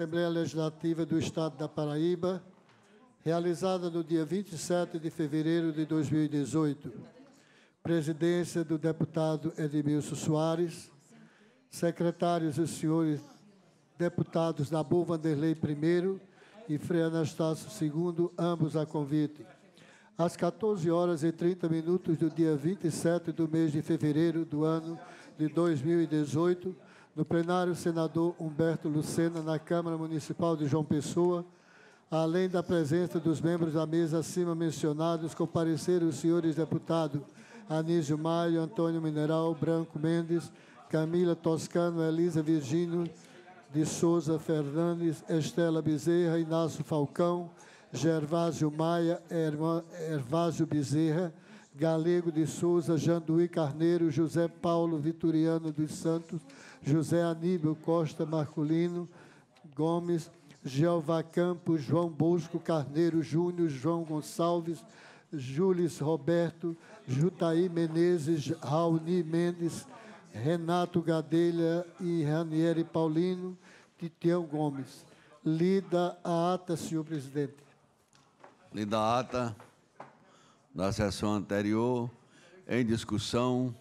Assembleia Legislativa do Estado da Paraíba, realizada no dia 27 de fevereiro de 2018. Presidência do deputado Edmilson Soares, secretários os senhores deputados Nabu Vanderlei I e Frei Anastácio II, ambos a convite. Às 14h30 do dia 27 do mês de fevereiro do ano de 2018, no plenário senador Humberto Lucena, na Câmara Municipal de João Pessoa, além da presença dos membros da mesa acima mencionados, compareceram os senhores deputados Anísio Maia, Antônio Mineral, Branco Mendes, Camila Toscano, Elisa Virgínio de Souza Fernandes, Estela Bezerra, Inácio Falcão, Gervásio Maia, Hervásio Bezerra, Galego de Souza, Janduí Carneiro, José Paulo Vitoriano dos Santos, José Aníbal Costa Marculino Gomes, Jeová Campos, João Bosco Carneiro Júnior, João Gonçalves, Júlis Roberto, Jutaí Menezes, Raoni Mendes, Renato Gadelha e Ranieri Paulino, Titião Gomes. Lida a ata, senhor presidente. Lida a ata da sessão anterior, em discussão.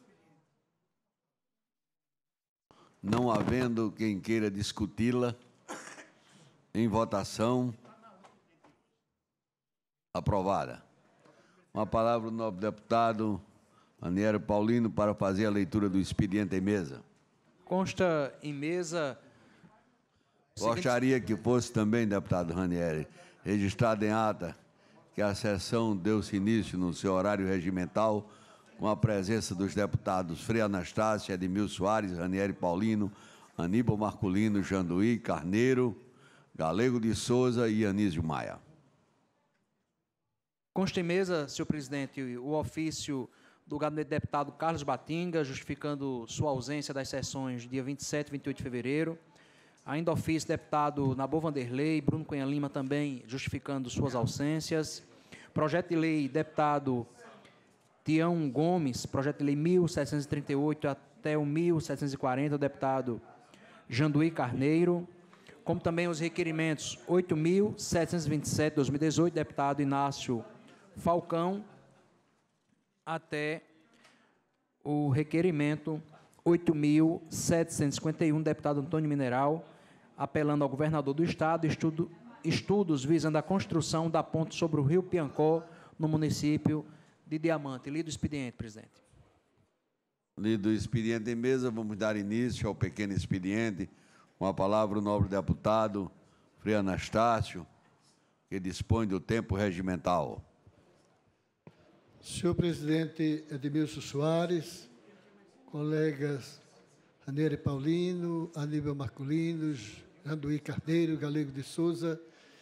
Não havendo quem queira discuti-la, em votação, aprovada. Uma palavra do nobre deputado Ranieri Paulino para fazer a leitura do expediente em mesa. Consta em mesa... Gostaria que fosse também, deputado Ranieri, registrado em ata que a sessão deu-se início no seu horário regimental com a presença dos deputados Frei Anastácio, Edmilson Soares, Ranieri Paulino, Aníbal Marculino, Janduí Carneiro, Galego de Souza e Anísio Maia. Consta em mesa, senhor presidente, o ofício do gabinete do deputado Carlos Batinga, justificando sua ausência das sessões dia 27 e 28 de fevereiro. Ainda ofício deputado Nabu Vanderlei, Bruno Cunha Lima também justificando suas ausências. Projeto de lei deputado Tião Gomes, projeto de lei 1738 até o 1740, o deputado Janduí Carneiro, como também os requerimentos 8.727, 2018, deputado Inácio Falcão, até o requerimento 8.751, deputado Antônio Mineral, apelando ao governador do Estado, estudos visando a construção da ponte sobre o rio Piancó, no município de Diamante. Lido o expediente, presidente. Lido o expediente em mesa, vamos dar início ao pequeno expediente. Com a palavra o nobre deputado Frei Anastácio, que dispõe do tempo regimental. Senhor presidente Edmilson Soares, colegas Ranieri Paulino, Aníbal Marculino, Janduí Carneiro, Galego de Souza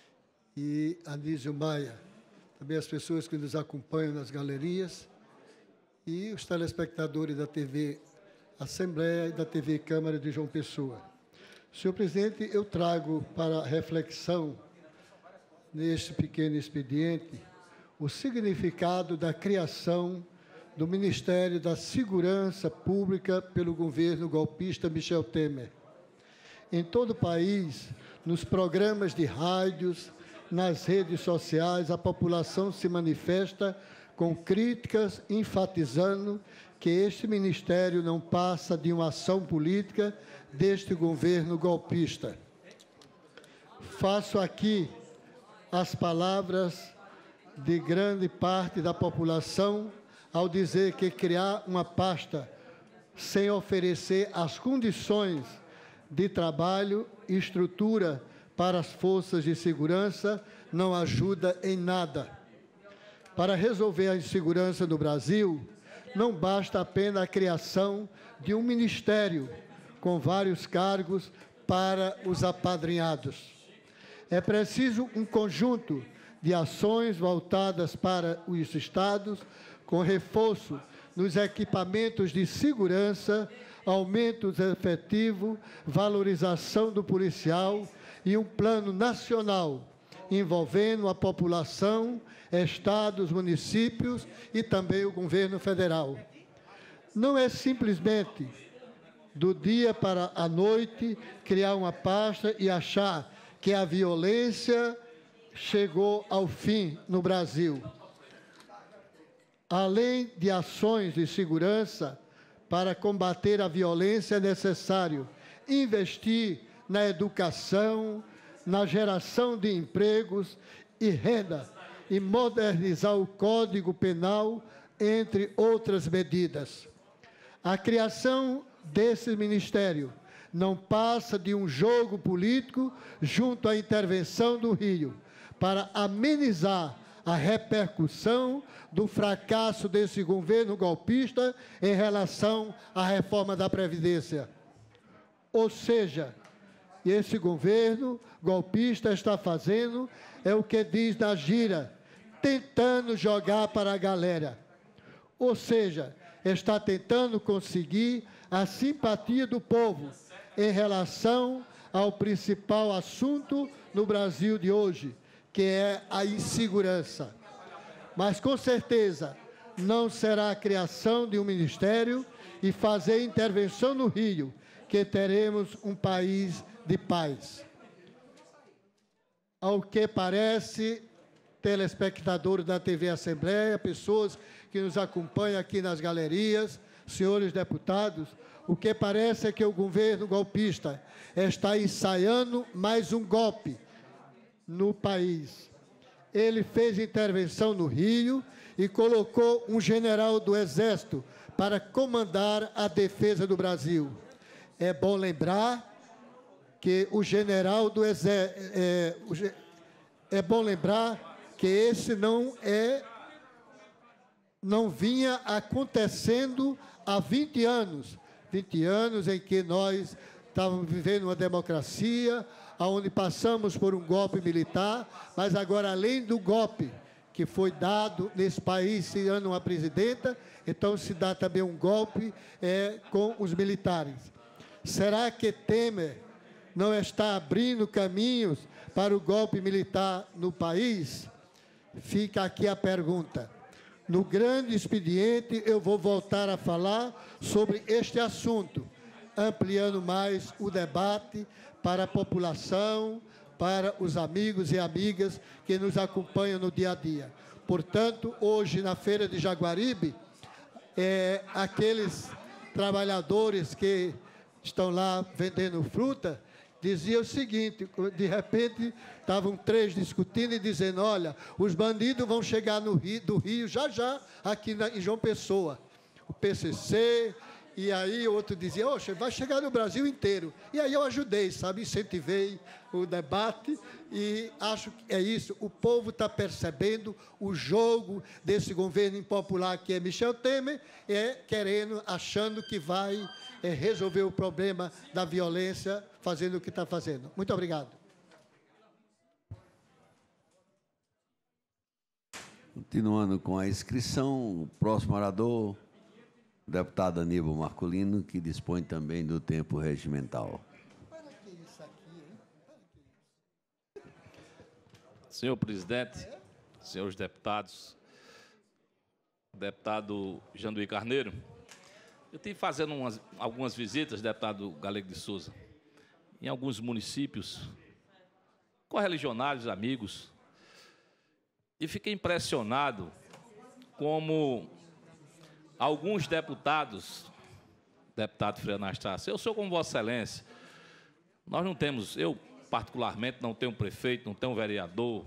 e Anísio Maia. Também as pessoas que nos acompanham nas galerias e os telespectadores da TV Assembleia e da TV Câmara de João Pessoa. Senhor presidente, eu trago para reflexão, neste pequeno expediente, o significado da criação do Ministério da Segurança Pública pelo governo golpista Michel Temer. Em todo o país, nos programas de rádios, nas redes sociais, a população se manifesta com críticas, enfatizando que este ministério não passa de uma ação política deste governo golpista. Faço aqui as palavras de grande parte da população ao dizer que criar uma pasta sem oferecer as condições de trabalho e estrutura para as forças de segurança não ajuda em nada. Para resolver a insegurança no Brasil, não basta apenas a criação de um ministério com vários cargos para os apadrinhados. É preciso um conjunto de ações voltadas para os estados, com reforço nos equipamentos de segurança, aumento efetivo, valorização do policial e um plano nacional envolvendo a população, estados, municípios e também o governo federal. Não é simplesmente do dia para a noite, criar uma pasta e achar que a violência chegou ao fim no Brasil. Além de ações de segurança, para combater a violência é necessário investir na educação, na geração de empregos e renda, e modernizar o Código Penal, entre outras medidas. A criação desse ministério não passa de um jogo político junto à intervenção do Rio, para amenizar a repercussão do fracasso desse governo golpista em relação à reforma da Previdência. Ou seja, esse governo golpista está fazendo é o que diz na gíria, tentando jogar para a galera. Ou seja, está tentando conseguir a simpatia do povo em relação ao principal assunto no Brasil de hoje, que é a insegurança. Mas, com certeza, não será a criação de um ministério e fazer intervenção no Rio que teremos um país de paz. Ao que parece, telespectadores da TV Assembleia, pessoas que nos acompanham aqui nas galerias, senhores deputados, o que parece é que o governo golpista está ensaiando mais um golpe no país. Ele fez intervenção no Rio e colocou um general do Exército para comandar a defesa do Brasil. É bom lembrar que o general do Exército... É bom lembrar que esse não vinha acontecendo há 20 anos. 20 anos em que nós estávamos vivendo uma democracia, onde passamos por um golpe militar, mas agora, além do golpe que foi dado nesse país, se dando uma presidenta, então se dá também um golpe com os militares. Será que Temer não está abrindo caminhos para o golpe militar no país? Fica aqui a pergunta. No grande expediente, eu vou voltar a falar sobre este assunto, ampliando mais o debate para a população, para os amigos e amigas que nos acompanham no dia a dia. Portanto, hoje, na Feira de Jaguaribe, aqueles trabalhadores que estão lá vendendo fruta, dizia o seguinte, de repente, estavam 3 discutindo e dizendo, olha, os bandidos vão chegar do Rio já, aqui em João Pessoa. O PCC, e aí outro dizia, oxe, vai chegar no Brasil inteiro. E aí eu ajudei, sabe, incentivei o debate e acho que é isso. O povo está percebendo o jogo desse governo impopular que é Michel Temer, achando que vai resolver o problema da violência fazendo o que está fazendo. Muito obrigado. Continuando com a inscrição, o próximo orador, o deputado Aníbal Marculino, que dispõe também do tempo regimental. Senhor presidente, senhores deputados, deputado Janduí Carneiro, eu estive fazendo algumas visitas, deputado Galego de Souza, em alguns municípios, correligionários, amigos, e fiquei impressionado como alguns deputados, deputado Frei Anastácio, eu sou como Vossa Excelência, nós não temos, eu particularmente não tenho prefeito, não tenho vereador,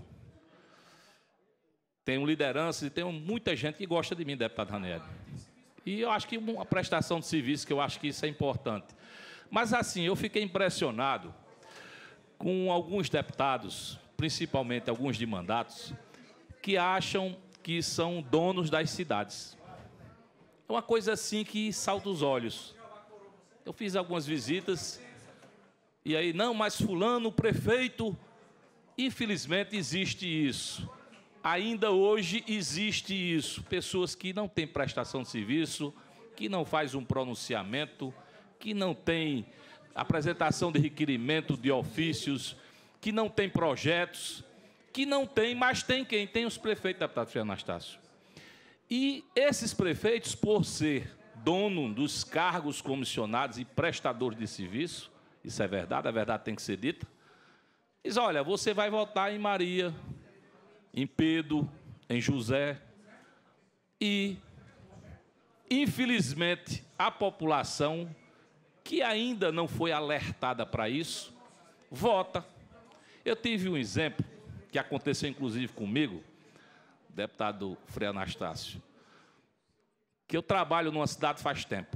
tenho liderança e tenho muita gente que gosta de mim, deputado Ranieri. E eu acho que uma prestação de serviço, que eu acho que isso é importante. Mas, assim, eu fiquei impressionado com alguns deputados, principalmente alguns de mandatos, que acham que são donos das cidades. É uma coisa assim que salta os olhos. Eu fiz algumas visitas, e aí, não, mas fulano, o prefeito, infelizmente existe isso. Ainda hoje existe isso, pessoas que não têm prestação de serviço, que não faz um pronunciamento, que não tem apresentação de requerimento de ofícios, que não tem projetos, que não tem, mas tem quem? Tem os prefeitos, deputado Frei Anastácio. E esses prefeitos, por ser dono dos cargos comissionados e prestadores de serviço, isso é verdade, a verdade tem que ser dita, diz, olha, você vai votar em Maria, em Pedro, em José, e, infelizmente, a população, que ainda não foi alertada para isso, vota. Eu tive um exemplo, que aconteceu inclusive comigo, deputado Frei Anastácio, que eu trabalho numa cidade faz tempo.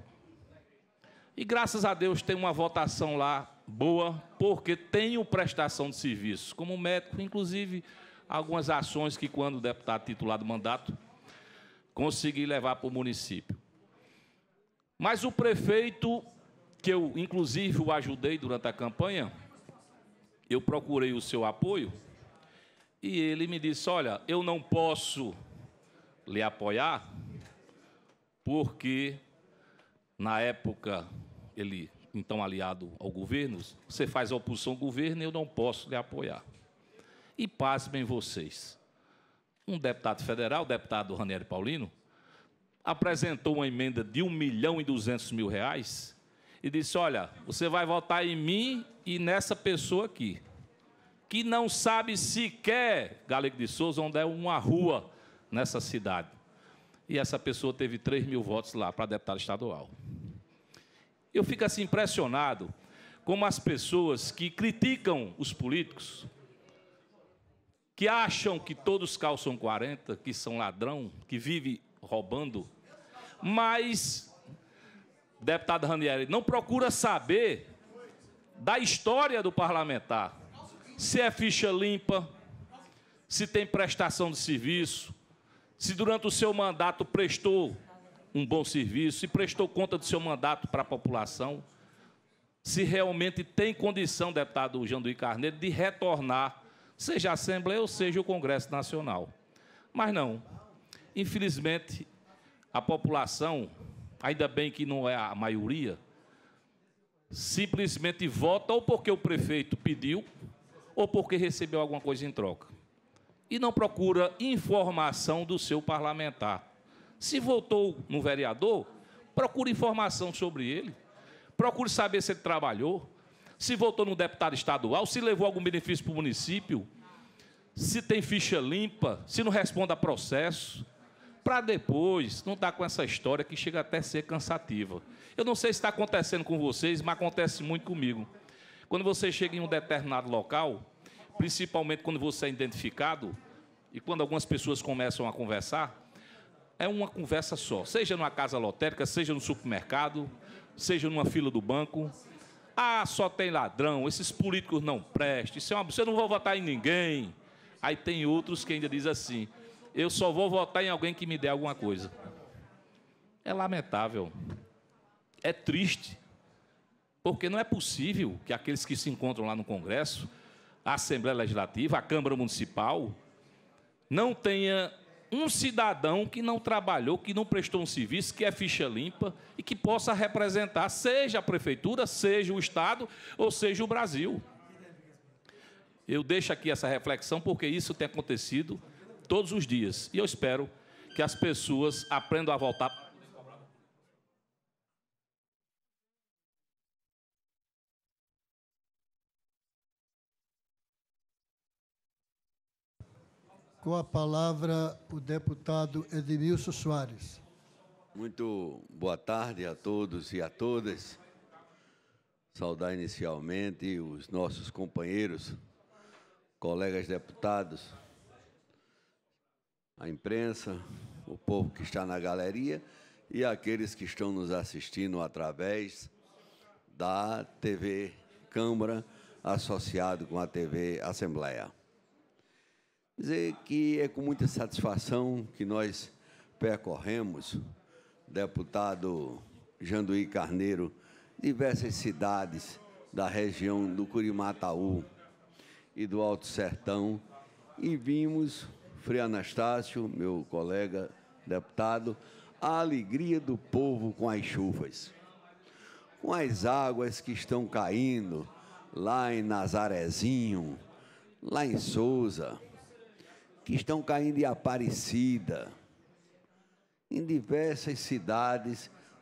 E, graças a Deus, tem uma votação lá boa, porque tenho prestação de serviço. Como médico, inclusive, algumas ações que, quando o deputado titular do mandato, consegui levar para o município. Mas o prefeito, que eu, inclusive, o ajudei durante a campanha, eu procurei o seu apoio, e ele me disse, olha, eu não posso lhe apoiar, porque, na época, ele, então aliado ao governo, você faz a oposição ao governo e eu não posso lhe apoiar. E pasmem vocês, um deputado federal, o deputado Ranieri Paulino, apresentou uma emenda de R$1.200.000 e disse, olha, você vai votar em mim e nessa pessoa aqui, que não sabe sequer, Galego de Souza, onde é uma rua nessa cidade. E essa pessoa teve 3.000 votos lá para deputado estadual. Eu fico assim impressionado como as pessoas que criticam os políticos, que acham que todos calçam 40, que são ladrão, que vive roubando, mas, deputado Ranieri, não procura saber da história do parlamentar, se é ficha limpa, se tem prestação de serviço, se durante o seu mandato prestou um bom serviço, se prestou conta do seu mandato para a população, se realmente tem condição, deputado Janduí Carneiro, de retornar, seja a Assembleia ou seja o Congresso Nacional. Mas não. Infelizmente, a população, ainda bem que não é a maioria, simplesmente vota ou porque o prefeito pediu, ou porque recebeu alguma coisa em troca. E não procura informação do seu parlamentar. Se votou no vereador, procure informação sobre ele. Procure saber se ele trabalhou, se votou no deputado estadual, se levou algum benefício para o município, se tem ficha limpa, se não responde a processo, para depois não estar com essa história que chega até a ser cansativa. Eu não sei se está acontecendo com vocês, mas acontece muito comigo. Quando você chega em um determinado local, principalmente quando você é identificado, e quando algumas pessoas começam a conversar, é uma conversa só, seja numa casa lotérica, seja no supermercado, seja numa fila do banco. Ah, só tem ladrão, esses políticos não prestam, isso é uma... você não vai votar em ninguém. Aí tem outros que ainda dizem assim, eu só vou votar em alguém que me dê alguma coisa. É lamentável, é triste, porque não é possível que aqueles que se encontram lá no Congresso, a Assembleia Legislativa, a Câmara Municipal, não tenha um cidadão que não trabalhou, que não prestou um serviço, que é ficha limpa e que possa representar, seja a Prefeitura, seja o Estado ou seja o Brasil. Eu deixo aqui essa reflexão porque isso tem acontecido todos os dias. E eu espero que as pessoas aprendam a voltar. Com a palavra, o deputado Edmilson Soares. Muito boa tarde a todos e a todas. Saudar inicialmente os nossos companheiros, colegas deputados, a imprensa, o povo que está na galeria e aqueles que estão nos assistindo através da TV Câmara, associado com a TV Assembleia. Dizer que é com muita satisfação que nós percorremos, deputado Janduí Carneiro, diversas cidades da região do Curimataú e do Alto Sertão, e vimos, Frei Anastácio, meu colega deputado, a alegria do povo com as chuvas, com as águas que estão caindo lá em Nazarezinho, lá em Souza, que estão caindo em Aparecida, em diversas cidades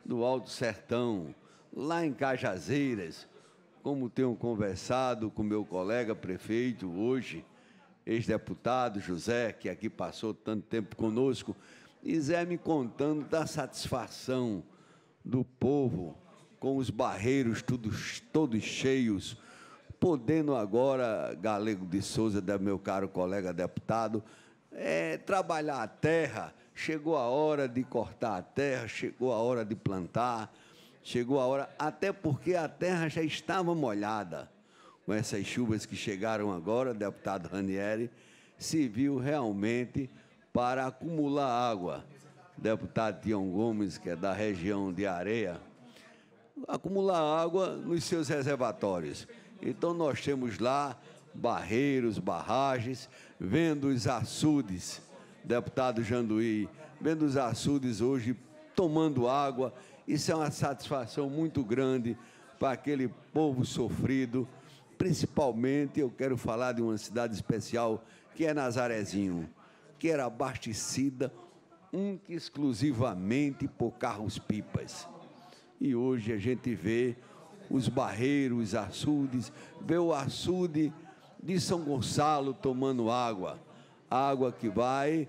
do Alto Sertão, lá em Cajazeiras, como tenho conversado com meu colega prefeito hoje, ex-deputado José, que aqui passou tanto tempo conosco, e Zé me contando da satisfação do povo com os barreiros todos cheios, podendo agora, Galego de Souza, meu caro colega deputado, trabalhar a terra. Chegou a hora de cortar a terra, chegou a hora de plantar, chegou a hora, até porque a terra já estava molhada. Com essas chuvas que chegaram agora, deputado Ranieri, se viu realmente para acumular água. Deputado Tião Gomes, que é da região de Areia, acumular água nos seus reservatórios. Então, nós temos lá barreiros, barragens, vendo os açudes, deputado Janduí, vendo os açudes hoje tomando água. Isso é uma satisfação muito grande para aquele povo sofrido. Principalmente, eu quero falar de uma cidade especial, que é Nazarezinho, que era abastecida exclusivamente por carros-pipas. E hoje a gente vê os barreiros, os açudes, vê o açude de São Gonçalo tomando água, água que vai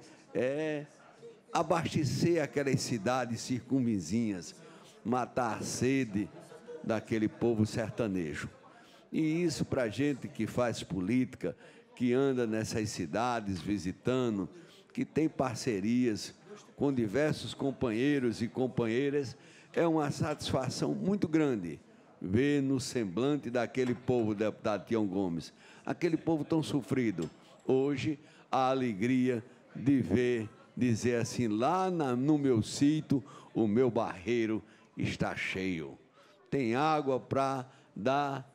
abastecer aquelas cidades circunvizinhas, matar a sede daquele povo sertanejo. E isso, para a gente que faz política, que anda nessas cidades visitando, que tem parcerias com diversos companheiros e companheiras, é uma satisfação muito grande ver no semblante daquele povo, deputado Tião Gomes, aquele povo tão sofrido. Hoje, a alegria de ver, dizer assim, lá no meu sítio, o meu barreiro está cheio. Tem água para dar,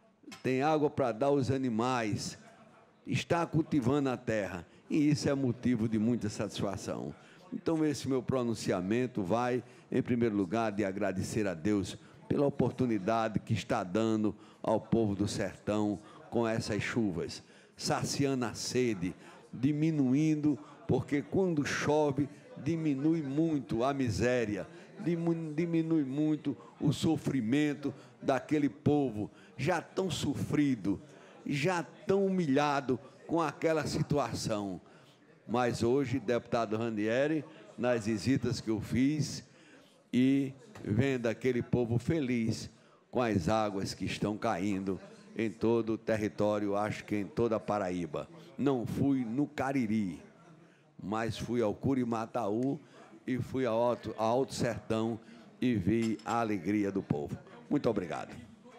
aos animais, está cultivando a terra, e isso é motivo de muita satisfação. Então, esse meu pronunciamento vai, em primeiro lugar, de agradecer a Deus pela oportunidade que está dando ao povo do sertão com essas chuvas, saciando a sede, diminuindo, porque quando chove, diminui muito a miséria, diminui muito o sofrimento daquele povo, já tão sofrido, já tão humilhado com aquela situação. Mas hoje, deputado Ranieri, nas visitas que eu fiz, e vendo aquele povo feliz com as águas que estão caindo em todo o território, acho que em toda a Paraíba. Não fui no Cariri, mas fui ao Curimataú e fui ao Alto Sertão e vi a alegria do povo. Muito obrigado.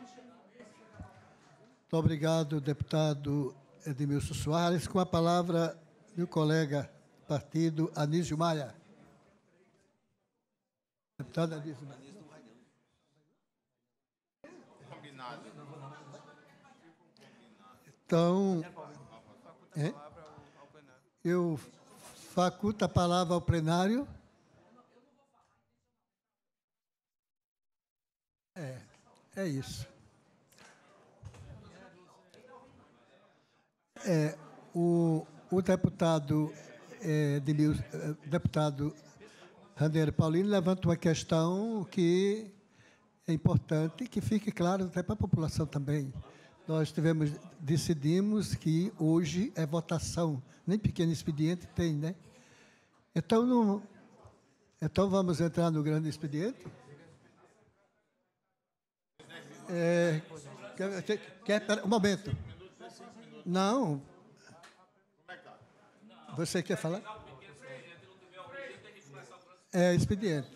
Muito obrigado, deputado Edmilson Soares. Com a palavra, meu colega partido, Anísio Maia. Deputado Anísio Maia. Então, eu faculto a palavra ao plenário. É isso. O deputado deputado Ranieri Paulino levanta uma questão que é importante, que fique claro até para a população também. Nós decidimos que hoje é votação, nem pequeno expediente tem, né? Então, vamos entrar no grande expediente? Um momento. Não. Você quer falar? É expediente.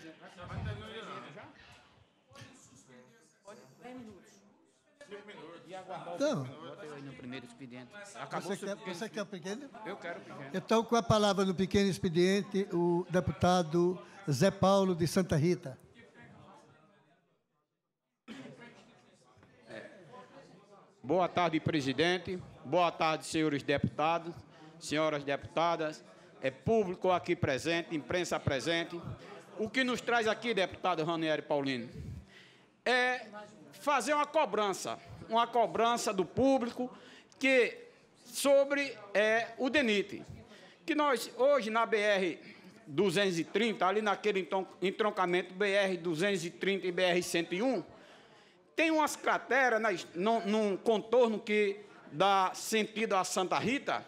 Então, no primeiro expediente. Você quer o pequeno? Eu quero o pequeno. Então, com a palavra no pequeno expediente, o deputado Zé Paulo de Santa Rita. Boa tarde, presidente. Boa tarde, senhores deputados, senhoras deputadas, público aqui presente, imprensa presente. O que nos traz aqui, deputado Ranieri Paulino, é fazer uma cobrança do público sobre o DENIT. Que nós, hoje, na BR BR-230, ali naquele entroncamento BR-230 e BR-101, tem umas crateras num contorno que dá sentido a Santa Rita,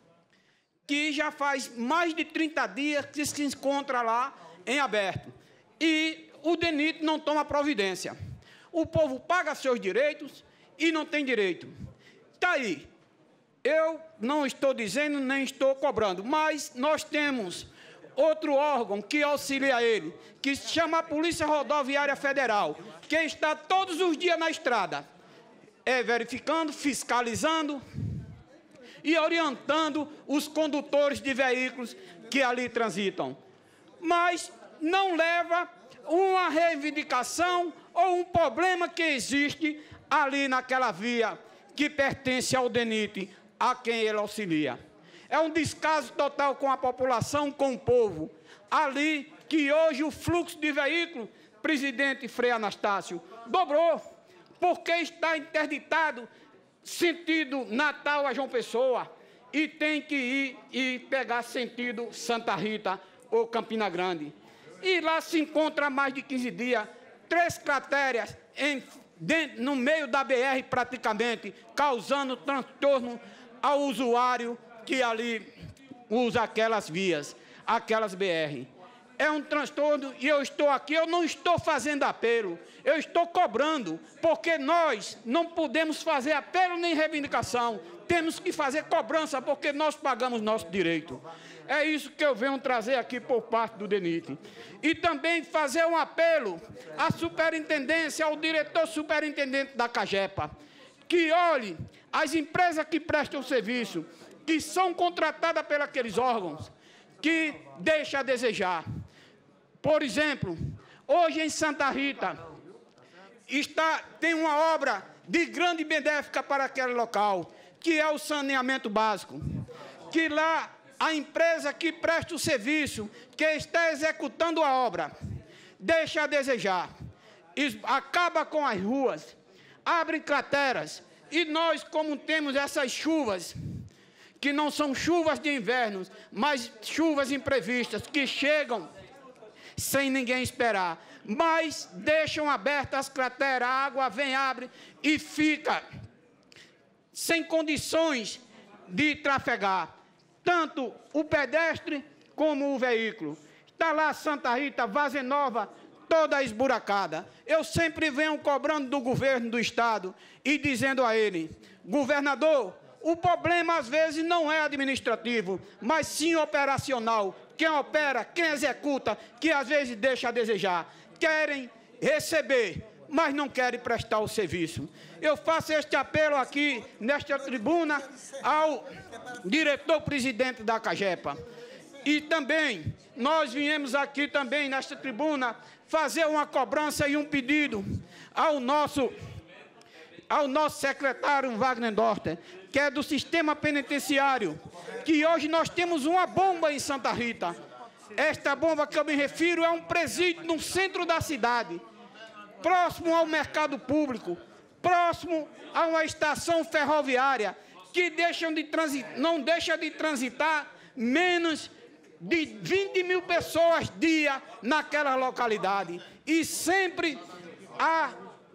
que já faz mais de 30 dias que se encontra lá em aberto. E o DENIT não toma providência. O povo paga seus direitos e não tem direito. Está aí. Eu não estou dizendo, nem estou cobrando, mas nós temos outro órgão que auxilia ele, que se chama a Polícia Rodoviária Federal, que está todos os dias na estrada, verificando, fiscalizando e orientando os condutores de veículos que ali transitam. Mas não leva uma reivindicação ou um problema que existe ali naquela via que pertence ao DENIT, a quem ele auxilia. É um descaso total com a população, com o povo. Ali que hoje o fluxo de veículos, presidente Frei Anastácio, dobrou, porque está interditado sentido Natal a João Pessoa e tem que ir e pegar sentido Santa Rita ou Campina Grande. E lá se encontra há mais de 15 dias 3 crateras no meio da BR praticamente, causando transtorno ao usuário que ali usa aquelas vias, aquelas BR. É um transtorno e eu estou aqui, eu não estou fazendo apelo, eu estou cobrando, porque nós não podemos fazer apelo nem reivindicação, temos que fazer cobrança, porque nós pagamos nosso direito. É isso que eu venho trazer aqui por parte do DENIT. E também fazer um apelo à superintendência, ao diretor superintendente da CAGEPA, que olhe as empresas que prestam serviço, que são contratadas pelos órgãos, que deixam a desejar. Por exemplo, hoje em Santa Rita, tem uma obra de grande benéfica para aquele local, que é o saneamento básico, que lá a empresa que presta o serviço, que está executando a obra, deixa a desejar, acaba com as ruas, abre crateras, e nós, como temos essas chuvas, que não são chuvas de inverno, mas chuvas imprevistas, que chegam sem ninguém esperar, mas deixam abertas as crateras, a água vem, abre e fica sem condições de trafegar, tanto o pedestre como o veículo. Está lá Santa Rita, Várzea Nova, toda esburacada. Eu sempre venho cobrando do governo do Estado e dizendo a ele, governador, o problema às vezes não é administrativo, mas sim operacional. Quem opera, quem executa, que às vezes deixa a desejar. Querem receber, mas não querem prestar o serviço. Eu faço este apelo aqui, nesta tribuna, ao diretor-presidente da CAGEPA. E também, nós viemos aqui também, nesta tribuna, fazer uma cobrança e um pedido ao nosso secretário Wagner Dorter, que é do sistema penitenciário, que hoje nós temos uma bomba em Santa Rita. Esta bomba que eu me refiro é um presídio no centro da cidade, próximo ao mercado público, próximo a uma estação ferroviária, que não deixa de transitar menos de 20 mil pessoas dia naquela localidade. E sempre há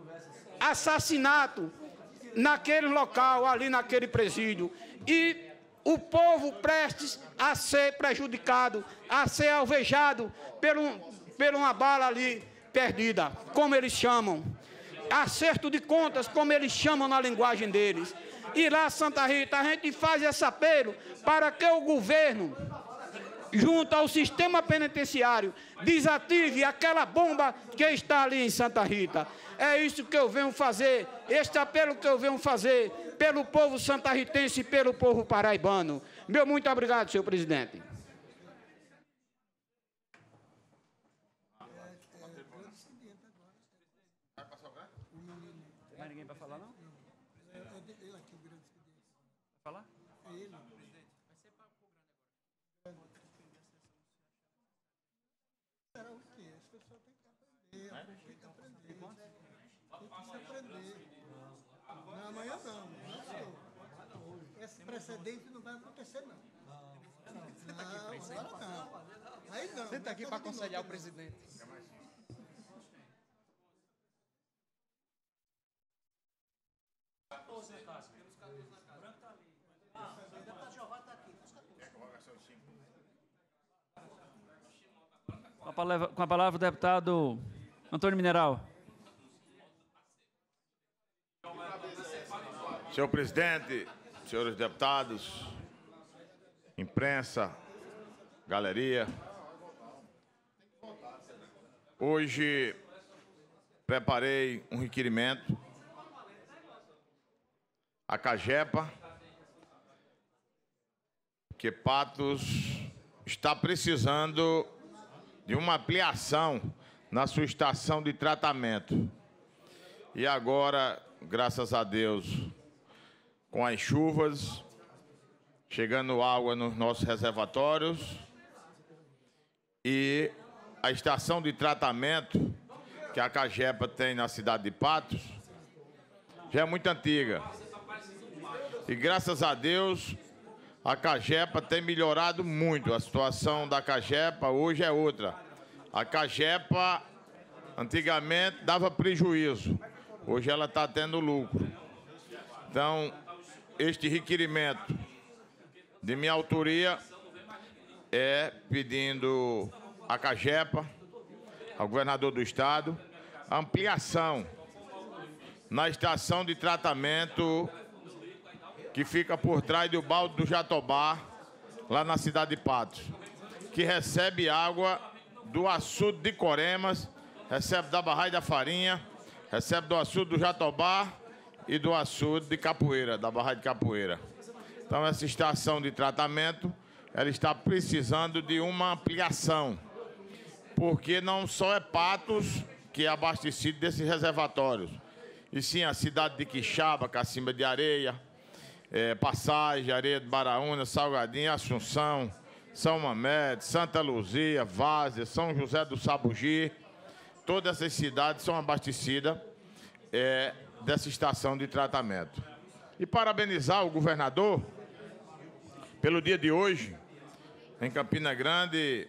assassinato naquele local, ali naquele presídio. E o povo prestes a ser prejudicado, a ser alvejado por uma bala ali perdida, como eles chamam. Acerto de contas, como eles chamam na linguagem deles. E lá, Santa Rita, a gente faz esse apelo para que o governo, junto ao sistema penitenciário, desative aquela bomba que está ali em Santa Rita. É isso que eu venho fazer, este apelo que eu venho fazer pelo povo santarritense e pelo povo paraibano. Meu muito obrigado, senhor presidente. Mais ninguém para falar, não? Vai falar? É ele. Será o quê? As pessoas têm que aprender, tem que aprender. Tem que se aprender. Não, amanhã não. Esse precedente não vai acontecer, não. Não, agora não. Senta aqui para aconselhar o presidente. Com a palavra o deputado Antônio Mineral. Senhor presidente, senhores deputados, imprensa, galeria, hoje preparei um requerimento à CAGEPA, que Patos está precisando de uma ampliação na sua estação de tratamento. E agora, graças a Deus, com as chuvas, chegando água nos nossos reservatórios, e a estação de tratamento que a CAGEPA tem na cidade de Patos já é muito antiga. E graças a Deus, a CAGEPA tem melhorado muito. A situação da CAGEPA hoje é outra. A CAGEPA antigamente dava prejuízo, hoje ela está tendo lucro. Então, este requerimento de minha autoria é pedindo à CAGEPA, ao governador do estado, a ampliação na estação de tratamento que fica por trás do balde do Jatobá, lá na cidade de Patos, que recebe água do açude de Coremas, recebe da Barragem da Farinha, recebe do açude do Jatobá e do açude de Capoeira, da Barragem de Capoeira. Então, essa estação de tratamento, ela está precisando de uma ampliação, porque não só é Patos que é abastecido desses reservatórios, e sim a cidade de Quixaba, Cacimba de Areia, Passagem, Areia de Baraúna, Salgadinho, Assunção, São Mamede, Santa Luzia, Várzea, São José do Sabugi. Todas essas cidades são abastecidas dessa estação de tratamento. E parabenizar o governador pelo dia de hoje, em Campina Grande,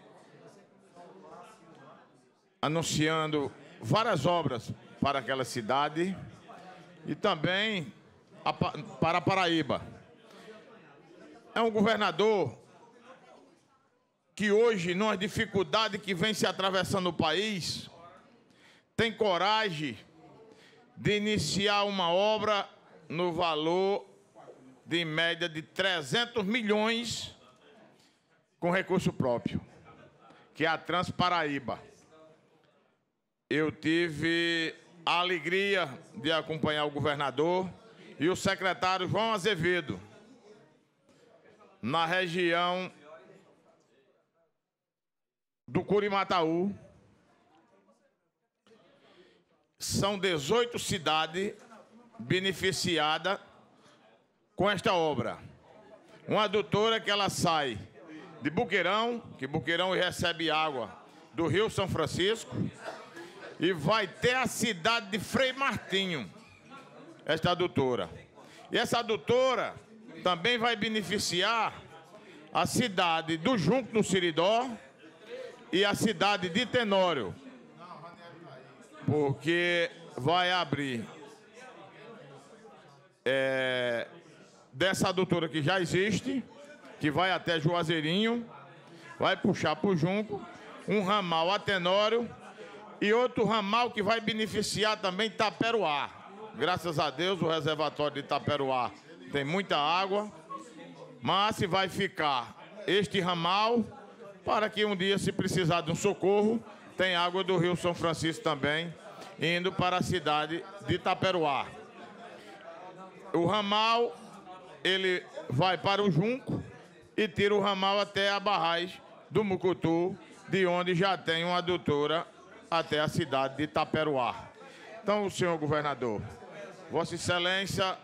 anunciando várias obras para aquela cidade e também para a Paraíba. É um governador que hoje, numa dificuldade que vem se atravessando o país, tem coragem de iniciar uma obra no valor de em média de 300 milhões com recurso próprio, que é a Transparaíba. Eu tive a alegria de acompanhar o governador e o secretário João Azevedo na região do Curimataú. São 18 cidades beneficiadas com esta obra. Uma adutora que ela sai de Boqueirão, que Boqueirão recebe água do Rio São Francisco, e vai ter a cidade de Frei Martinho, esta adutora. E essa adutora também vai beneficiar a cidade do Junco do Siridó e a cidade de Tenório, porque vai abrir dessa adutora que já existe, que vai até Juazeirinho, vai puxar para o Junco, um ramal a Tenório e outro ramal que vai beneficiar também Taperoá. Graças a Deus, o reservatório de Taperoá tem muita água, mas se vai ficar este ramal para que um dia, se precisar de um socorro, tem água do Rio São Francisco também, indo para a cidade de Taperoá. O ramal, ele vai para o Junco e tira o ramal até a barragem do Mucutu, de onde já tem uma adutora até a cidade de Taperoá. Então, senhor governador, Vossa Excelência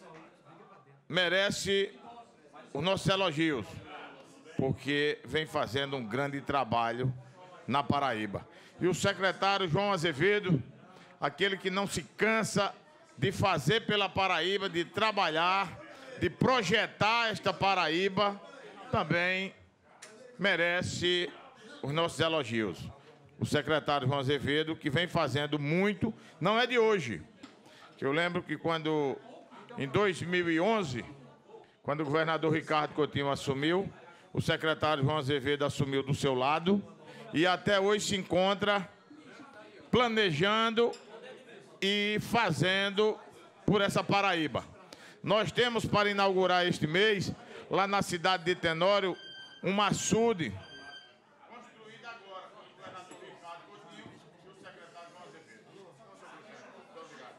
merece os nossos elogios, porque vem fazendo um grande trabalho na Paraíba. E o secretário João Azevedo, aquele que não se cansa de fazer pela Paraíba, de trabalhar, de projetar esta Paraíba, também merece os nossos elogios. O secretário João Azevedo, que vem fazendo muito, não é de hoje. Eu lembro que quando, em 2011, quando o governador Ricardo Coutinho assumiu, o secretário João Azevedo assumiu do seu lado e até hoje se encontra planejando e fazendo por essa Paraíba. Nós temos para inaugurar este mês, lá na cidade de Tenório, um açude construído agora pelo governador Ricardo Coutinho e o secretário João Azevedo. Muito obrigado.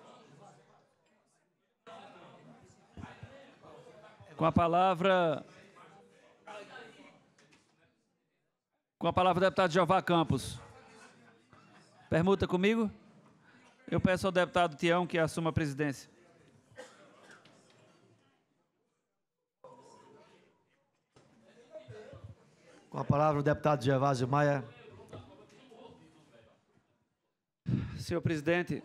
Com a palavra, o deputado Jeová Campos. Permuta comigo? Eu peço ao deputado Tião que assuma a presidência. Com a palavra o deputado Gervásio Maia. Senhor presidente,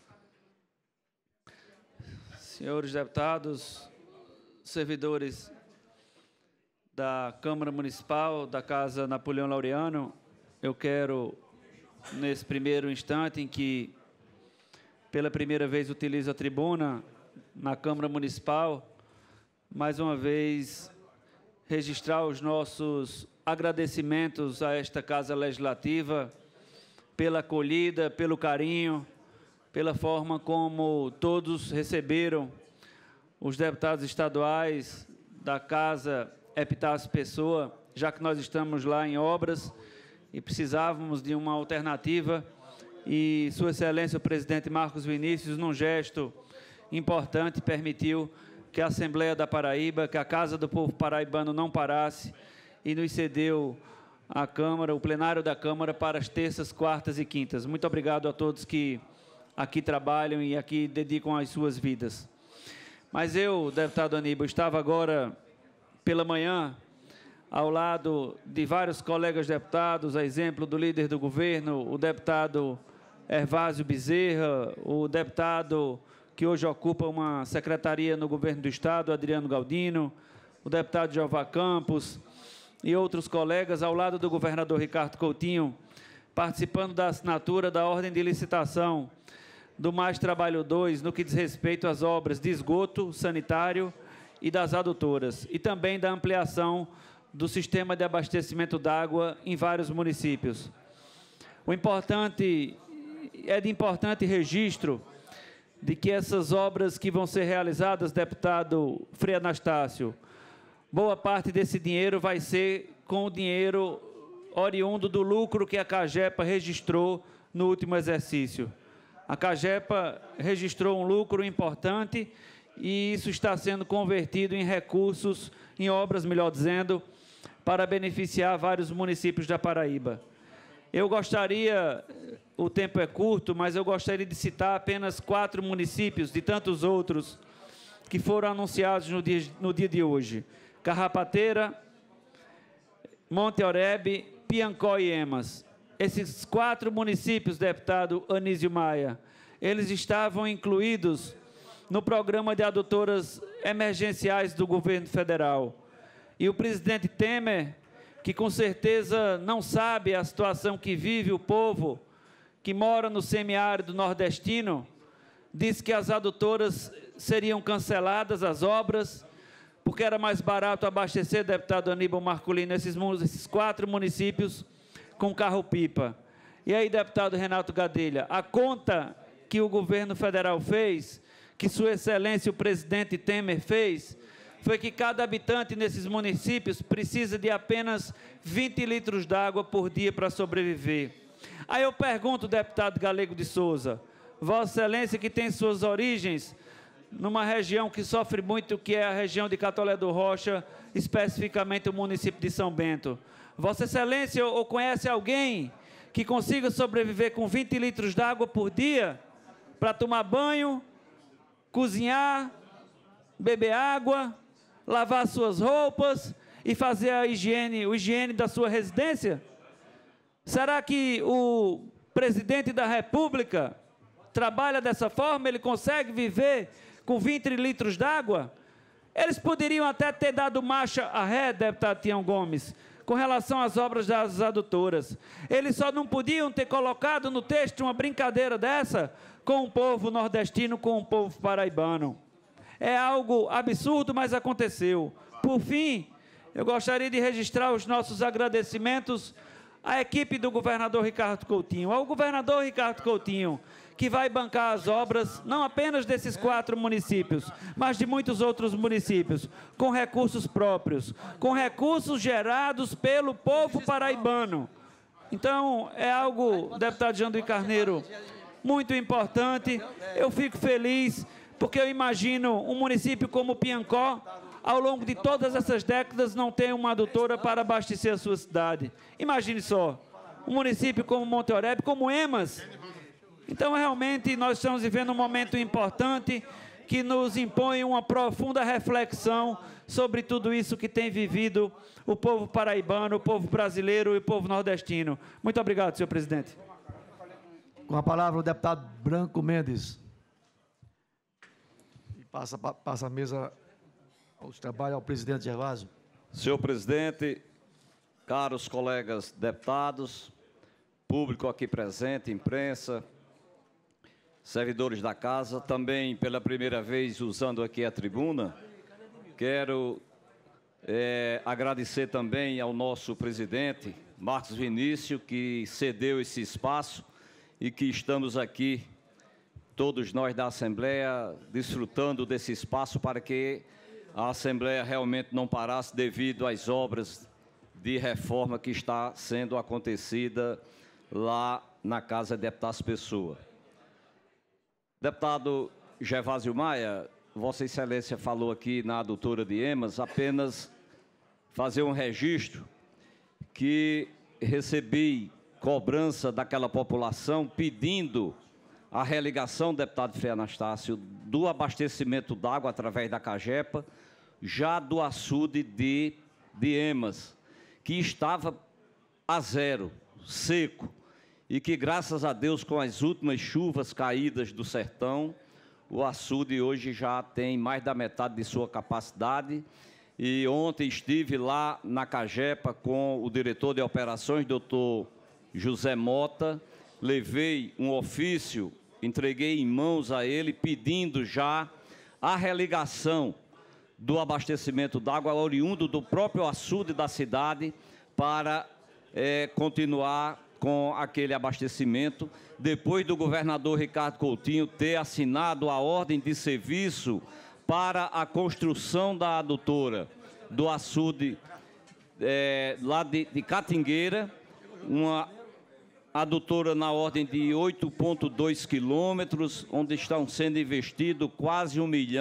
senhores deputados, servidores da Câmara Municipal, da Casa Napoleão Laureano, eu quero, nesse primeiro instante em que, pela primeira vez, utilizo a tribuna na Câmara Municipal, mais uma vez, registrar os nossos agradecimentos a esta Casa Legislativa pela acolhida, pelo carinho, pela forma como todos receberam os deputados estaduais da Casa Epitácio Pessoa, já que nós estamos lá em obras e precisávamos de uma alternativa, e Sua Excelência o presidente Marcos Vinícius, num gesto importante, permitiu que a Assembleia da Paraíba, que a Casa do Povo Paraibano não parasse e nos cedeu a Câmara, o plenário da Câmara, para as terças, quartas e quintas. Muito obrigado a todos que aqui trabalham e aqui dedicam as suas vidas. Mas eu, deputado Aníbal, estava agora pela manhã ao lado de vários colegas deputados, a exemplo do líder do governo, o deputado Hervásio Bezerra, o deputado que hoje ocupa uma secretaria no governo do Estado, Adriano Galdino, o deputado Jeová Campos e outros colegas, ao lado do governador Ricardo Coutinho, participando da assinatura da ordem de licitação do Mais Trabalho 2, no que diz respeito às obras de esgoto sanitário e das adutoras, e também da ampliação do sistema de abastecimento d'água em vários municípios. É de importante registro de que essas obras que vão ser realizadas, deputado Frei Anastácio, boa parte desse dinheiro vai ser com o dinheiro oriundo do lucro que a CAGEPA registrou no último exercício. A CAGEPA registrou um lucro importante e isso está sendo convertido em recursos, em obras, melhor dizendo, para beneficiar vários municípios da Paraíba. Eu gostaria, o tempo é curto, mas eu gostaria de citar apenas 4 municípios, de tantos outros, que foram anunciados no dia de hoje. Carrapateira, Monte Oreb, Piancó e Emas. Esses 4 municípios, deputado Anísio Maia, eles estavam incluídos no programa de adutoras emergenciais do governo federal. E o presidente Temer, que com certeza não sabe a situação que vive o povo que mora no semiárido nordestino, disse que as adutoras seriam canceladas, as obras, porque era mais barato abastecer, deputado Aníbal Marculino, esses 4 municípios com carro-pipa. E aí, deputado Renato Gadelha, a conta que o governo federal fez, que Sua Excelência o presidente Temer fez, foi que cada habitante nesses municípios precisa de apenas 20 litros d'água por dia para sobreviver. Aí eu pergunto, deputado Galego de Souza, Vossa Excelência, que tem suas origens numa região que sofre muito, que é a região de Catolé do Rocha, especificamente o município de São Bento. Vossa Excelência, ou conhece alguém que consiga sobreviver com 20 litros d'água por dia para tomar banho, cozinhar, beber água, lavar suas roupas e fazer a higiene da sua residência? Será que o presidente da República trabalha dessa forma? Ele consegue viver com 20 litros d'água? Eles poderiam até ter dado marcha a ré, deputado Tião Gomes, com relação às obras das adutoras. Eles só não podiam ter colocado no texto uma brincadeira dessa com o povo nordestino, com o povo paraibano. É algo absurdo, mas aconteceu. Por fim, eu gostaria de registrar os nossos agradecimentos à equipe do governador Ricardo Coutinho, ao governador Ricardo Coutinho, que vai bancar as obras, não apenas desses 4 municípios, mas de muitos outros municípios, com recursos próprios, com recursos gerados pelo povo paraibano. Então, é algo, deputado Janduí Carneiro, muito importante. Eu fico feliz, porque eu imagino um município como Piancó, ao longo de todas essas décadas, não tem uma adutora para abastecer a sua cidade. Imagine só, um município como Monte Oreb, como Emas. Então, realmente, nós estamos vivendo um momento importante que nos impõe uma profunda reflexão sobre tudo isso que tem vivido o povo paraibano, o povo brasileiro e o povo nordestino. Muito obrigado, senhor presidente. Com a palavra o deputado Branco Mendes. E passa a mesa aos trabalhos ao presidente Gervásio. Senhor presidente, caros colegas deputados, público aqui presente, imprensa, servidores da casa, também pela primeira vez usando aqui a tribuna, quero agradecer também ao nosso presidente, Marcos Vinícius, que cedeu esse espaço e que estamos aqui, todos nós da Assembleia, desfrutando desse espaço para que a Assembleia realmente não parasse devido às obras de reforma que está sendo acontecida lá na Casa de Deputados Pessoa. Deputado Gervásio Maia, Vossa Excelência falou aqui na adutora de Emas, apenas fazer um registro que recebi cobrança daquela população pedindo a religação, deputado Frei Anastácio, do abastecimento d'água através da Cagepa, já do açude de Emas, que estava a zero, seco, e que, graças a Deus, com as últimas chuvas caídas do sertão, o açude hoje já tem mais da metade de sua capacidade. E ontem estive lá na Cagepa com o diretor de operações, doutor José Mota, levei um ofício, entreguei em mãos a ele, pedindo já a religação do abastecimento d'água oriundo do próprio açude da cidade para continuar com aquele abastecimento, depois do governador Ricardo Coutinho ter assinado a ordem de serviço para a construção da adutora do açude lá de Catingueira, uma adutora na ordem de 8,2 quilômetros, onde estão sendo investidos quase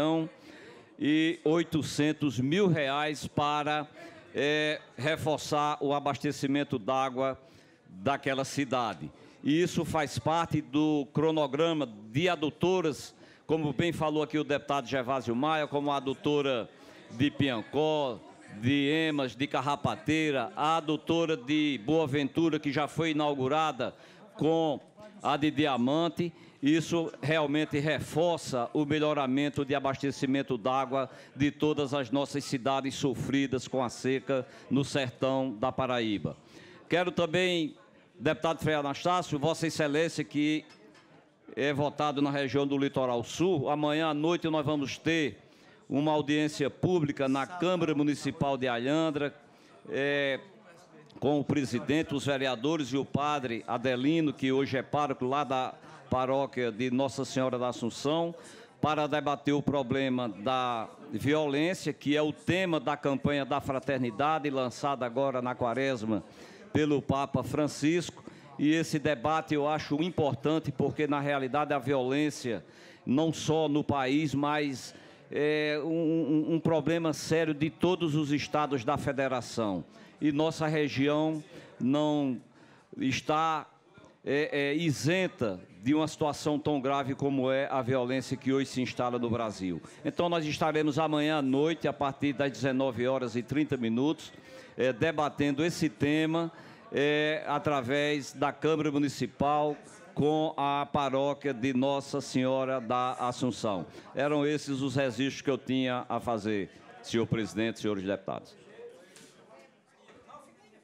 R$1.800.000 para reforçar o abastecimento d'água daquela cidade. E isso faz parte do cronograma de adutoras, como bem falou aqui o deputado Gervásio Maia, como a adutora de Piancó, de Emas, de Carrapateira, a adutora de Boa Ventura, que já foi inaugurada com a de Diamante. Isso realmente reforça o melhoramento de abastecimento d'água de todas as nossas cidades sofridas com a seca no sertão da Paraíba. Quero também, deputado Frei Anastácio, Vossa Excelência, que é votado na região do Litoral Sul, amanhã à noite nós vamos ter uma audiência pública na Câmara Municipal de Alhandra, com o presidente, os vereadores e o padre Adelino, que hoje é pároco lá da paróquia de Nossa Senhora da Assunção, para debater o problema da violência, que é o tema da campanha da fraternidade, lançada agora na Quaresma pelo Papa Francisco. E esse debate eu acho importante, porque na realidade a violência, não só no país, mas é um problema sério de todos os estados da federação. E nossa região não está isenta de uma situação tão grave como é a violência que hoje se instala no Brasil. Então nós estaremos amanhã à noite, a partir das 19h30, debatendo esse tema através da Câmara Municipal com a paróquia de Nossa Senhora da Assunção. Eram esses os registros que eu tinha a fazer, senhor presidente, senhores deputados.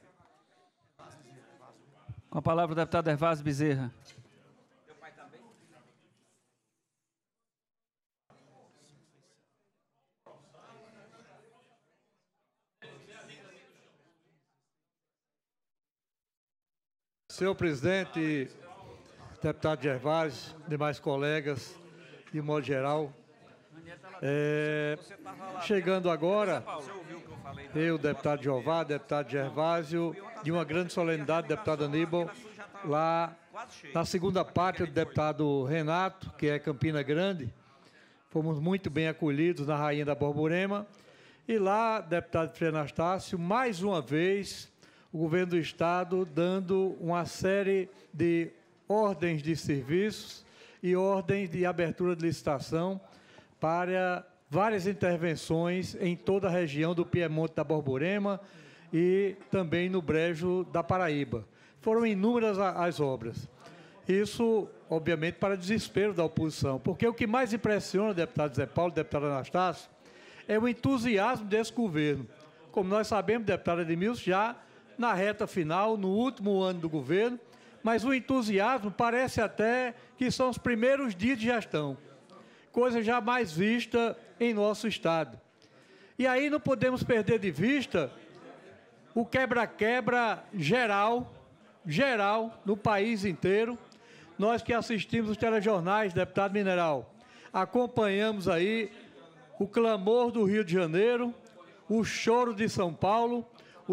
Com a palavra o deputado Hervásio Bezerra. Senhor presidente, deputado Gervásio, demais colegas, de modo geral, chegando agora, eu, deputado Jeová, deputado Gervásio, de uma grande solenidade, deputado Aníbal, lá na segunda pátria do deputado Renato, que é Campina Grande, fomos muito bem acolhidos na Rainha da Borborema, e lá, deputado Frei Anastácio, mais uma vez, o governo do Estado dando uma série de ordens de serviços e ordens de abertura de licitação para várias intervenções em toda a região do Piemonte da Borborema e também no Brejo da Paraíba. Foram inúmeras as obras. Isso, obviamente, para desespero da oposição, porque o que mais impressiona, deputado Zé Paulo, deputado Anastácio, é o entusiasmo desse governo. Como nós sabemos, deputado Edmilson, já na reta final, no último ano do governo, mas o entusiasmo parece até que são os primeiros dias de gestão, coisa jamais vista em nosso Estado. E aí não podemos perder de vista o quebra-quebra geral no país inteiro. Nós que assistimos os telejornais, deputado Mineral, acompanhamos aí o clamor do Rio de Janeiro, o choro de São Paulo, o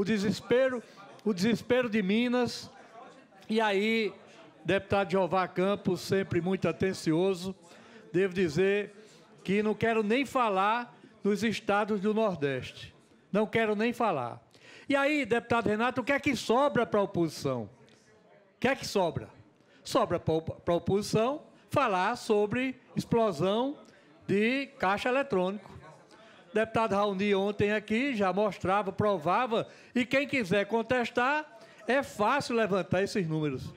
desespero de Minas. E aí, deputado Jeová Campos, sempre muito atencioso, devo dizer que não quero nem falar nos estados do Nordeste. Não quero nem falar. E aí, deputado Renato, o que é que sobra para a oposição? O que é que sobra? Sobra para a oposição falar sobre explosão de caixa eletrônico. O deputado Raoni ontem aqui já mostrava, provava, e quem quiser contestar, é fácil levantar esses números.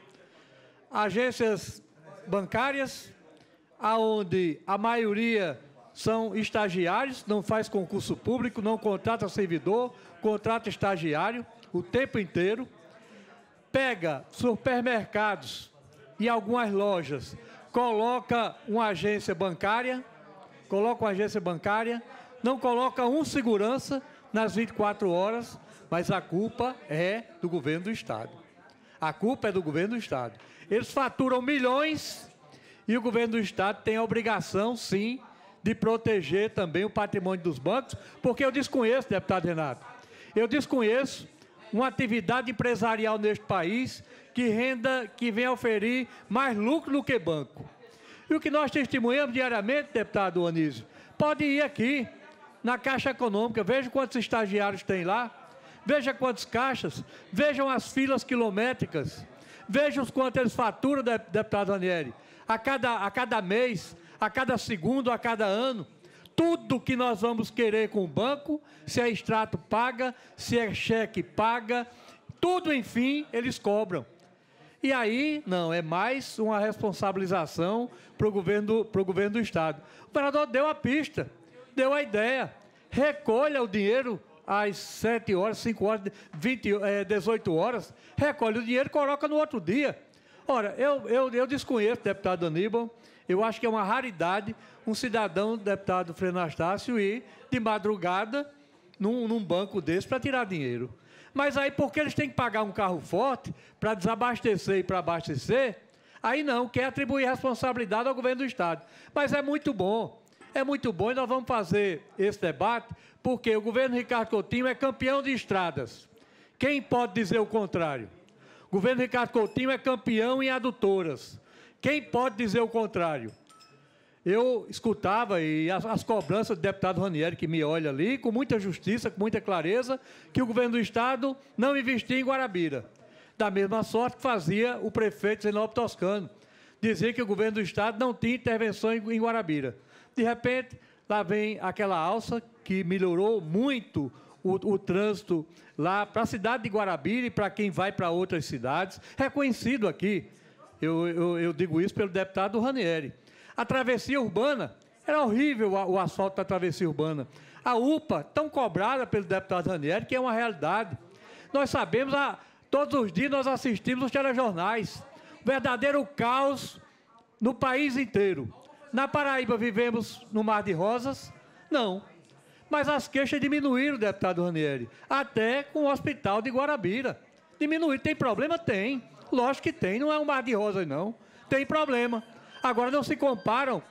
Agências bancárias, onde a maioria são estagiários, não faz concurso público, não contrata servidor, contrata estagiário o tempo inteiro. Pega supermercados e algumas lojas, coloca uma agência bancária, não coloca um segurança nas 24 horas, mas a culpa é do governo do Estado. A culpa é do governo do Estado. Eles faturam milhões e o governo do Estado tem a obrigação, sim, de proteger também o patrimônio dos bancos, porque eu desconheço, deputado Renato, eu desconheço uma atividade empresarial neste país que venha oferir mais lucro do que banco. E o que nós testemunhamos diariamente, deputado Anísio, pode ir aqui na Caixa Econômica, veja quantos estagiários tem lá, veja quantos caixas, vejam as filas quilométricas, vejam quanto eles faturam, deputado Ranieri, a cada mês, a cada segundo, a cada ano. Tudo que nós vamos querer com o banco, se é extrato paga, se é cheque paga, tudo, enfim, eles cobram. E aí, não, é mais uma responsabilização para o governo do Estado. O governador deu a pista, deu a ideia, recolha o dinheiro às 7 horas, 5 horas, 18 horas, recolhe o dinheiro e coloca no outro dia. Ora, eu desconheço, deputado Aníbal, eu acho que é uma raridade um cidadão, deputado Frei Anastácio, ir de madrugada num banco desse para tirar dinheiro. Mas aí, porque eles têm que pagar um carro forte para desabastecer e para abastecer, aí não, quer atribuir responsabilidade ao governo do Estado. Mas é muito bom e nós vamos fazer esse debate, porque o governo Ricardo Coutinho é campeão de estradas. Quem pode dizer o contrário? O governo Ricardo Coutinho é campeão em adutoras. Quem pode dizer o contrário? Eu escutava e as cobranças do deputado Ranieri, que me olha ali, com muita justiça, com muita clareza, que o governo do Estado não investia em Guarabira. Da mesma sorte que fazia o prefeito Zenóbio Toscano. Dizia que o governo do Estado não tinha intervenção em Guarabira. De repente, lá vem aquela alça que melhorou muito o trânsito lá para a cidade de Guarabira e para quem vai para outras cidades. Reconhecido aqui, eu digo isso pelo deputado Ranieri. A travessia urbana, era horrível o asfalto da travessia urbana. A UPA, tão cobrada pelo deputado Ranieri, que é uma realidade. Nós sabemos Todos os dias nós assistimos os telejornais. Verdadeiro caos no país inteiro. Na Paraíba vivemos no Mar de Rosas? Não. Mas as queixas diminuíram, deputado Ranieri, até com o hospital de Guarabira. Diminuíram. Tem problema? Tem. Lógico que tem. Não é um Mar de Rosas, não. Tem problema. Agora não se comparam.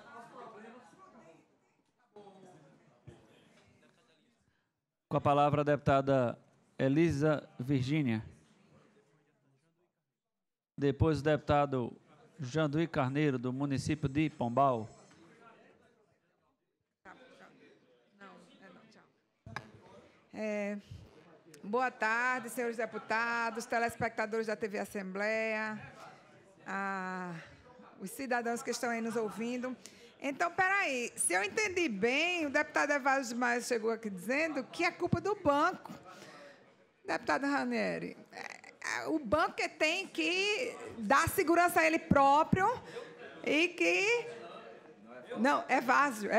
Com a palavra a deputada Elisa Virgínia. Depois o deputado Janduí Carneiro, do município de Pombal. Boa tarde, senhores deputados, telespectadores da TV Assembleia, os cidadãos que estão aí nos ouvindo. Então, peraí, se eu entendi bem, o deputado Evásio de Maio chegou aqui dizendo que é culpa do banco. Deputado Ranieri, o banco que tem que dar segurança a ele próprio e que... Não, Evásio.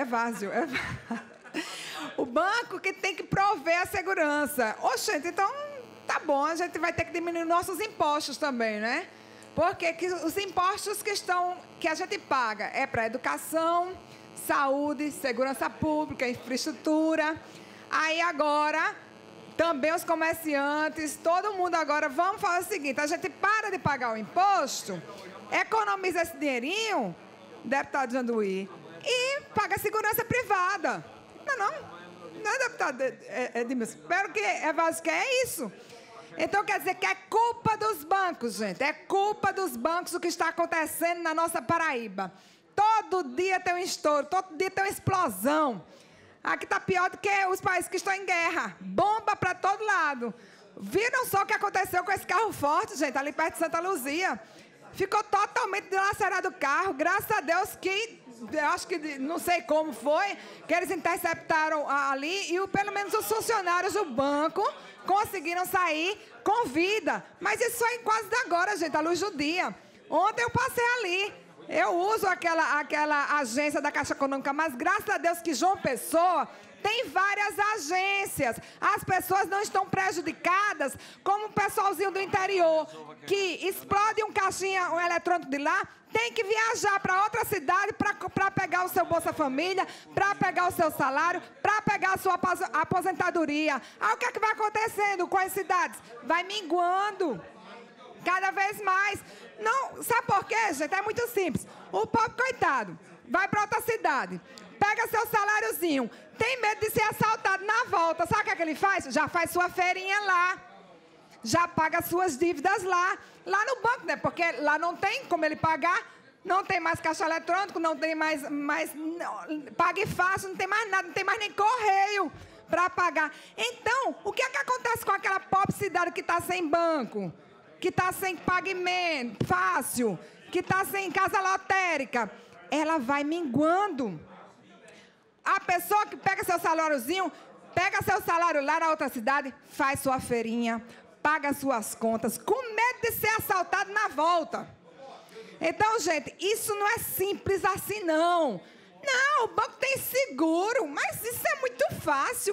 O banco que tem que prover a segurança. Oxente, então, tá bom, a gente vai ter que diminuir nossos impostos também, né? Porque os impostos que a gente paga é para educação, saúde, segurança pública, infraestrutura. Aí agora, também os comerciantes, todo mundo agora, vamos fazer o seguinte, a gente para de pagar o imposto, economiza esse dinheirinho, deputado Janduí, e paga a segurança privada. Não é, deputado Edmilson? Espero que Evásio quer isso. Então, quer dizer que é culpa dos bancos, gente. É culpa dos bancos o que está acontecendo na nossa Paraíba. Todo dia tem um estouro, todo dia tem uma explosão. Aqui está pior do que os países que estão em guerra. Bomba para todo lado. Viram só o que aconteceu com esse carro forte, gente, ali perto de Santa Luzia? Ficou totalmente dilacerado o carro. Graças a Deus que... Eu acho que, não sei como foi, que eles interceptaram ali e pelo menos os funcionários do banco conseguiram sair com vida. Mas isso foi quase de agora, gente, à luz do dia. Ontem eu passei ali. Eu uso aquela agência da Caixa Econômica, mas graças a Deus que João Pessoa tem várias agências. As pessoas não estão prejudicadas como o pessoalzinho do interior, que explode um caixinha eletrônico de lá, tem que viajar para outra cidade para pegar o seu Bolsa Família, para pegar o seu salário, para pegar a sua aposentadoria. Aí o que é que vai acontecendo com as cidades? Vai minguando cada vez mais. Não, sabe por quê, gente? É muito simples. O pobre coitado vai para outra cidade, pega seu saláriozinho, tem medo de ser assaltado na volta. Sabe o que é que ele faz? Já faz sua feirinha lá. Já paga suas dívidas lá no banco, né? Porque lá não tem como ele pagar, não tem mais caixa eletrônico, não tem mais pague fácil, não tem mais nada, não tem mais nem correio para pagar. Então, o que é que acontece com aquela pobre cidade que está sem banco, que está sem pagamento fácil, que está sem casa lotérica? Ela vai minguando. A pessoa que pega seu saláriozinho, pega seu salário lá na outra cidade, faz sua feirinha, paga suas contas, com medo de ser assaltado na volta. Então, gente, isso não é simples assim, não. Não, o banco tem seguro, mas isso é muito fácil.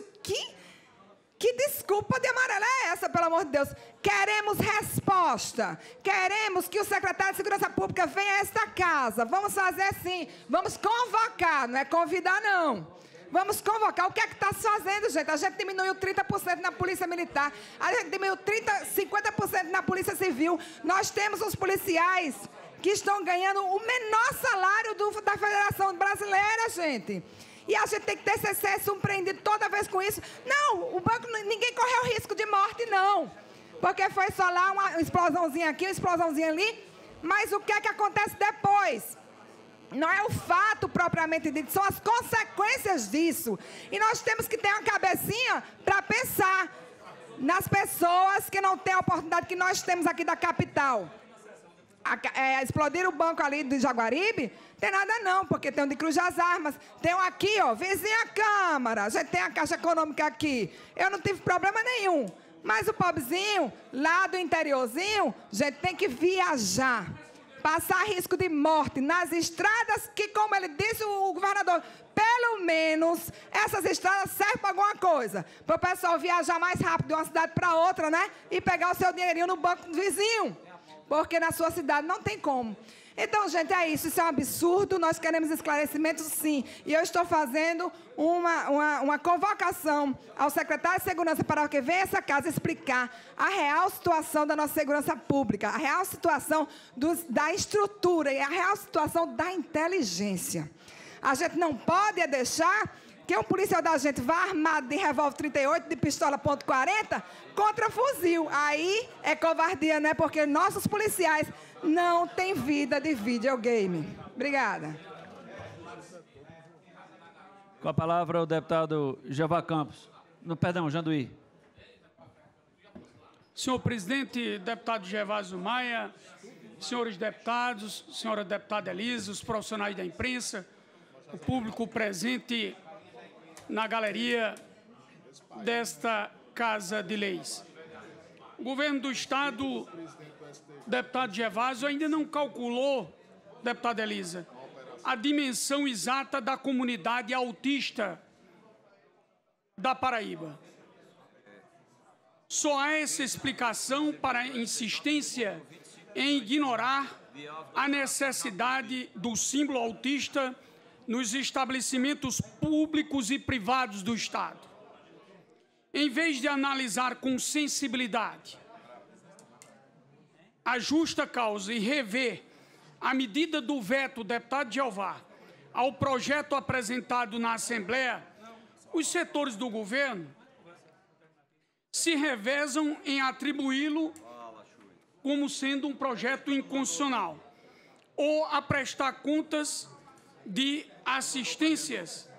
Que desculpa de amarelo é essa, pelo amor de Deus? Queremos resposta. Queremos que o secretário de Segurança Pública venha a esta casa. Vamos fazer assim, vamos convocar, não é convidar, não. Vamos convocar. O que é que está se fazendo, gente? A gente diminuiu 30% na Polícia Militar. A gente diminuiu 50% na Polícia Civil. Nós temos os policiais que estão ganhando o menor salário da Federação Brasileira, gente. E a gente tem que ter ser surpreendido toda vez com isso. Não, o banco, ninguém correu risco de morte, não. Porque foi só lá uma explosãozinha aqui, uma explosãozinha ali. Mas o que é que acontece depois? Não é o fato propriamente dito, são as consequências disso. E nós temos que ter uma cabecinha para pensar nas pessoas que não têm a oportunidade que nós temos aqui da capital. Explodir o banco ali de Jaguaribe, tem nada não, porque tem um de Cruz das Armas, tem um aqui, ó, vizinha Câmara, a gente tem a Caixa Econômica aqui. Eu não tive problema nenhum, mas o pobrezinho, lá do interiorzinho, a gente tem que viajar passar risco de morte nas estradas que, como ele disse, o governador, pelo menos essas estradas servem para alguma coisa. Para o pessoal viajar mais rápido de uma cidade para outra, né? E pegar o seu dinheirinho no banco do vizinho. Porque na sua cidade não tem como. Então, gente, é isso. Isso é um absurdo. Nós queremos esclarecimentos, sim. E eu estou fazendo uma convocação ao secretário de Segurança para que venha a essa casa explicar a real situação da nossa segurança pública, a real situação da estrutura e a real situação da inteligência. A gente não pode deixar que um policial da gente vá armado de revólver 38, de pistola .40, contra fuzil. Aí é covardia, né? Porque nossos policiais não têm vida de videogame. Obrigada. Com a palavra o deputado Jeová Campos. Perdão, Janduí. Senhor presidente, deputado Gervásio Maia, senhores deputados, senhora deputada Elisa, os profissionais da imprensa, o público presente na galeria desta Casa de Leis. O governo do Estado, deputado Gervásio, ainda não calculou, deputada Elisa, a dimensão exata da comunidade autista da Paraíba. Só há essa explicação para a insistência em ignorar a necessidade do símbolo autista nos estabelecimentos públicos e privados do Estado. Em vez de analisar com sensibilidade a justa causa e rever a medida do veto, deputado Jeová, ao projeto apresentado na Assembleia, os setores do governo se revezam em atribuí-lo como sendo um projeto inconstitucional ou a prestar contas de assistências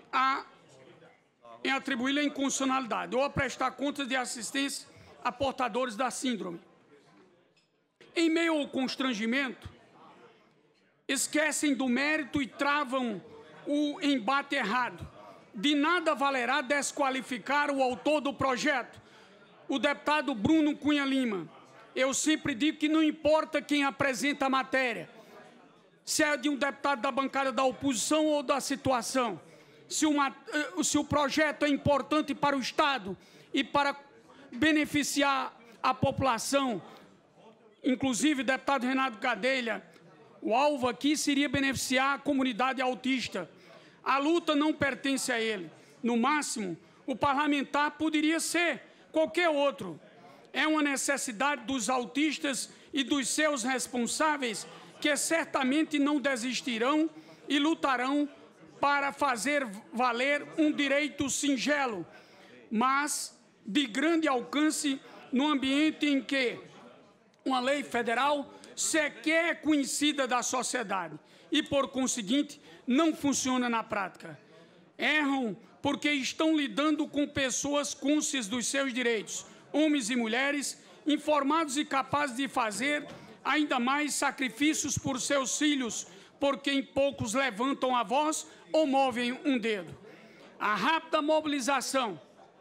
em atribuí-la a inconstitucionalidade ou a prestar contas de assistência a portadores da síndrome. Em meio ao constrangimento, esquecem do mérito e travam o embate errado. De nada valerá desqualificar o autor do projeto, o deputado Bruno Cunha Lima. Eu sempre digo que não importa quem apresenta a matéria, se é de um deputado da bancada da oposição ou da situação, se o projeto é importante para o Estado e para beneficiar a população, inclusive, deputado Renato Gadelha, o alvo aqui seria beneficiar a comunidade autista. A luta não pertence a ele. No máximo, o parlamentar poderia ser qualquer outro. É uma necessidade dos autistas e dos seus responsáveis que certamente não desistirão e lutarão para fazer valer um direito singelo, mas de grande alcance no ambiente em que uma lei federal sequer é conhecida da sociedade e, por conseguinte, não funciona na prática. Erram porque estão lidando com pessoas conscientes dos seus direitos, homens e mulheres, informados e capazes de fazer ainda mais sacrifícios por seus filhos, por quem poucos levantam a voz ou movem um dedo. A rápida mobilização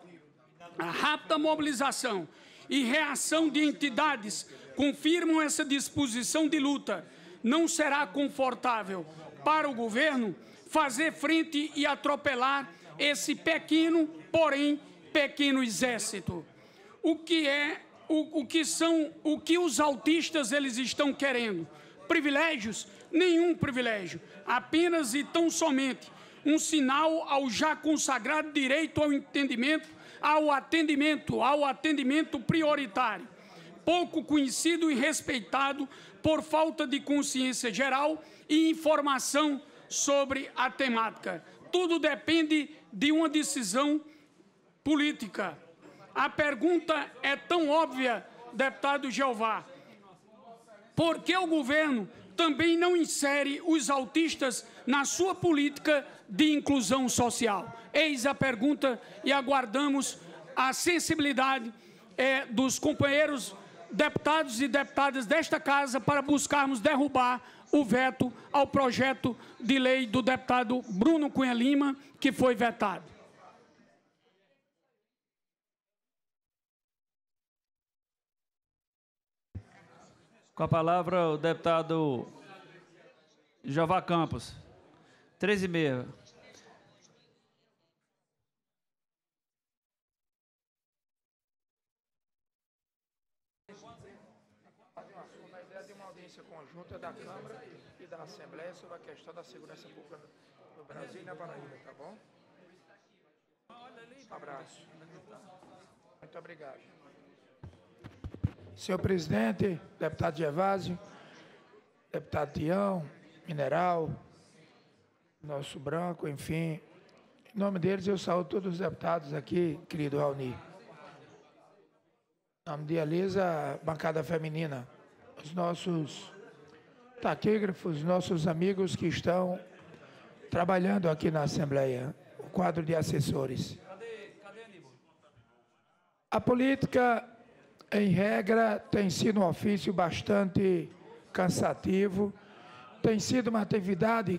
e reação de entidades confirmam essa disposição de luta. Não será confortável para o governo fazer frente e atropelar esse pequeno, porém pequeno exército. O que os autistas eles estão querendo? Privilégios? Nenhum privilégio. Apenas e tão somente um sinal ao já consagrado direito ao atendimento prioritário, pouco conhecido e respeitado por falta de consciência geral e informação sobre a temática. Tudo depende de uma decisão política. A pergunta é tão óbvia, deputado Jeová. Por que o governo também não insere os autistas na sua política de inclusão social? Eis a pergunta e aguardamos a sensibilidade dos companheiros deputados e deputadas desta casa para buscarmos derrubar o veto ao projeto de lei do deputado Bruno Cunha Lima, que foi vetado. Com a palavra, o deputado Jeová Campos. 13h30. Conjunta da Câmara e da Assembleia sobre a questão da segurança pública no Brasil e na Paraíba, tá bom? Um abraço. Muito obrigado. Senhor presidente, deputado Gervásio, deputado Tião, Mineral, nosso Branco, enfim. Em nome deles, eu saúdo todos os deputados aqui, querido Raoni. Em nome de Elisa, bancada feminina, os nossos taquígrafos, nossos amigos que estão trabalhando aqui na Assembleia, o quadro de assessores. A política, em regra, tem sido um ofício bastante cansativo, tem sido uma atividade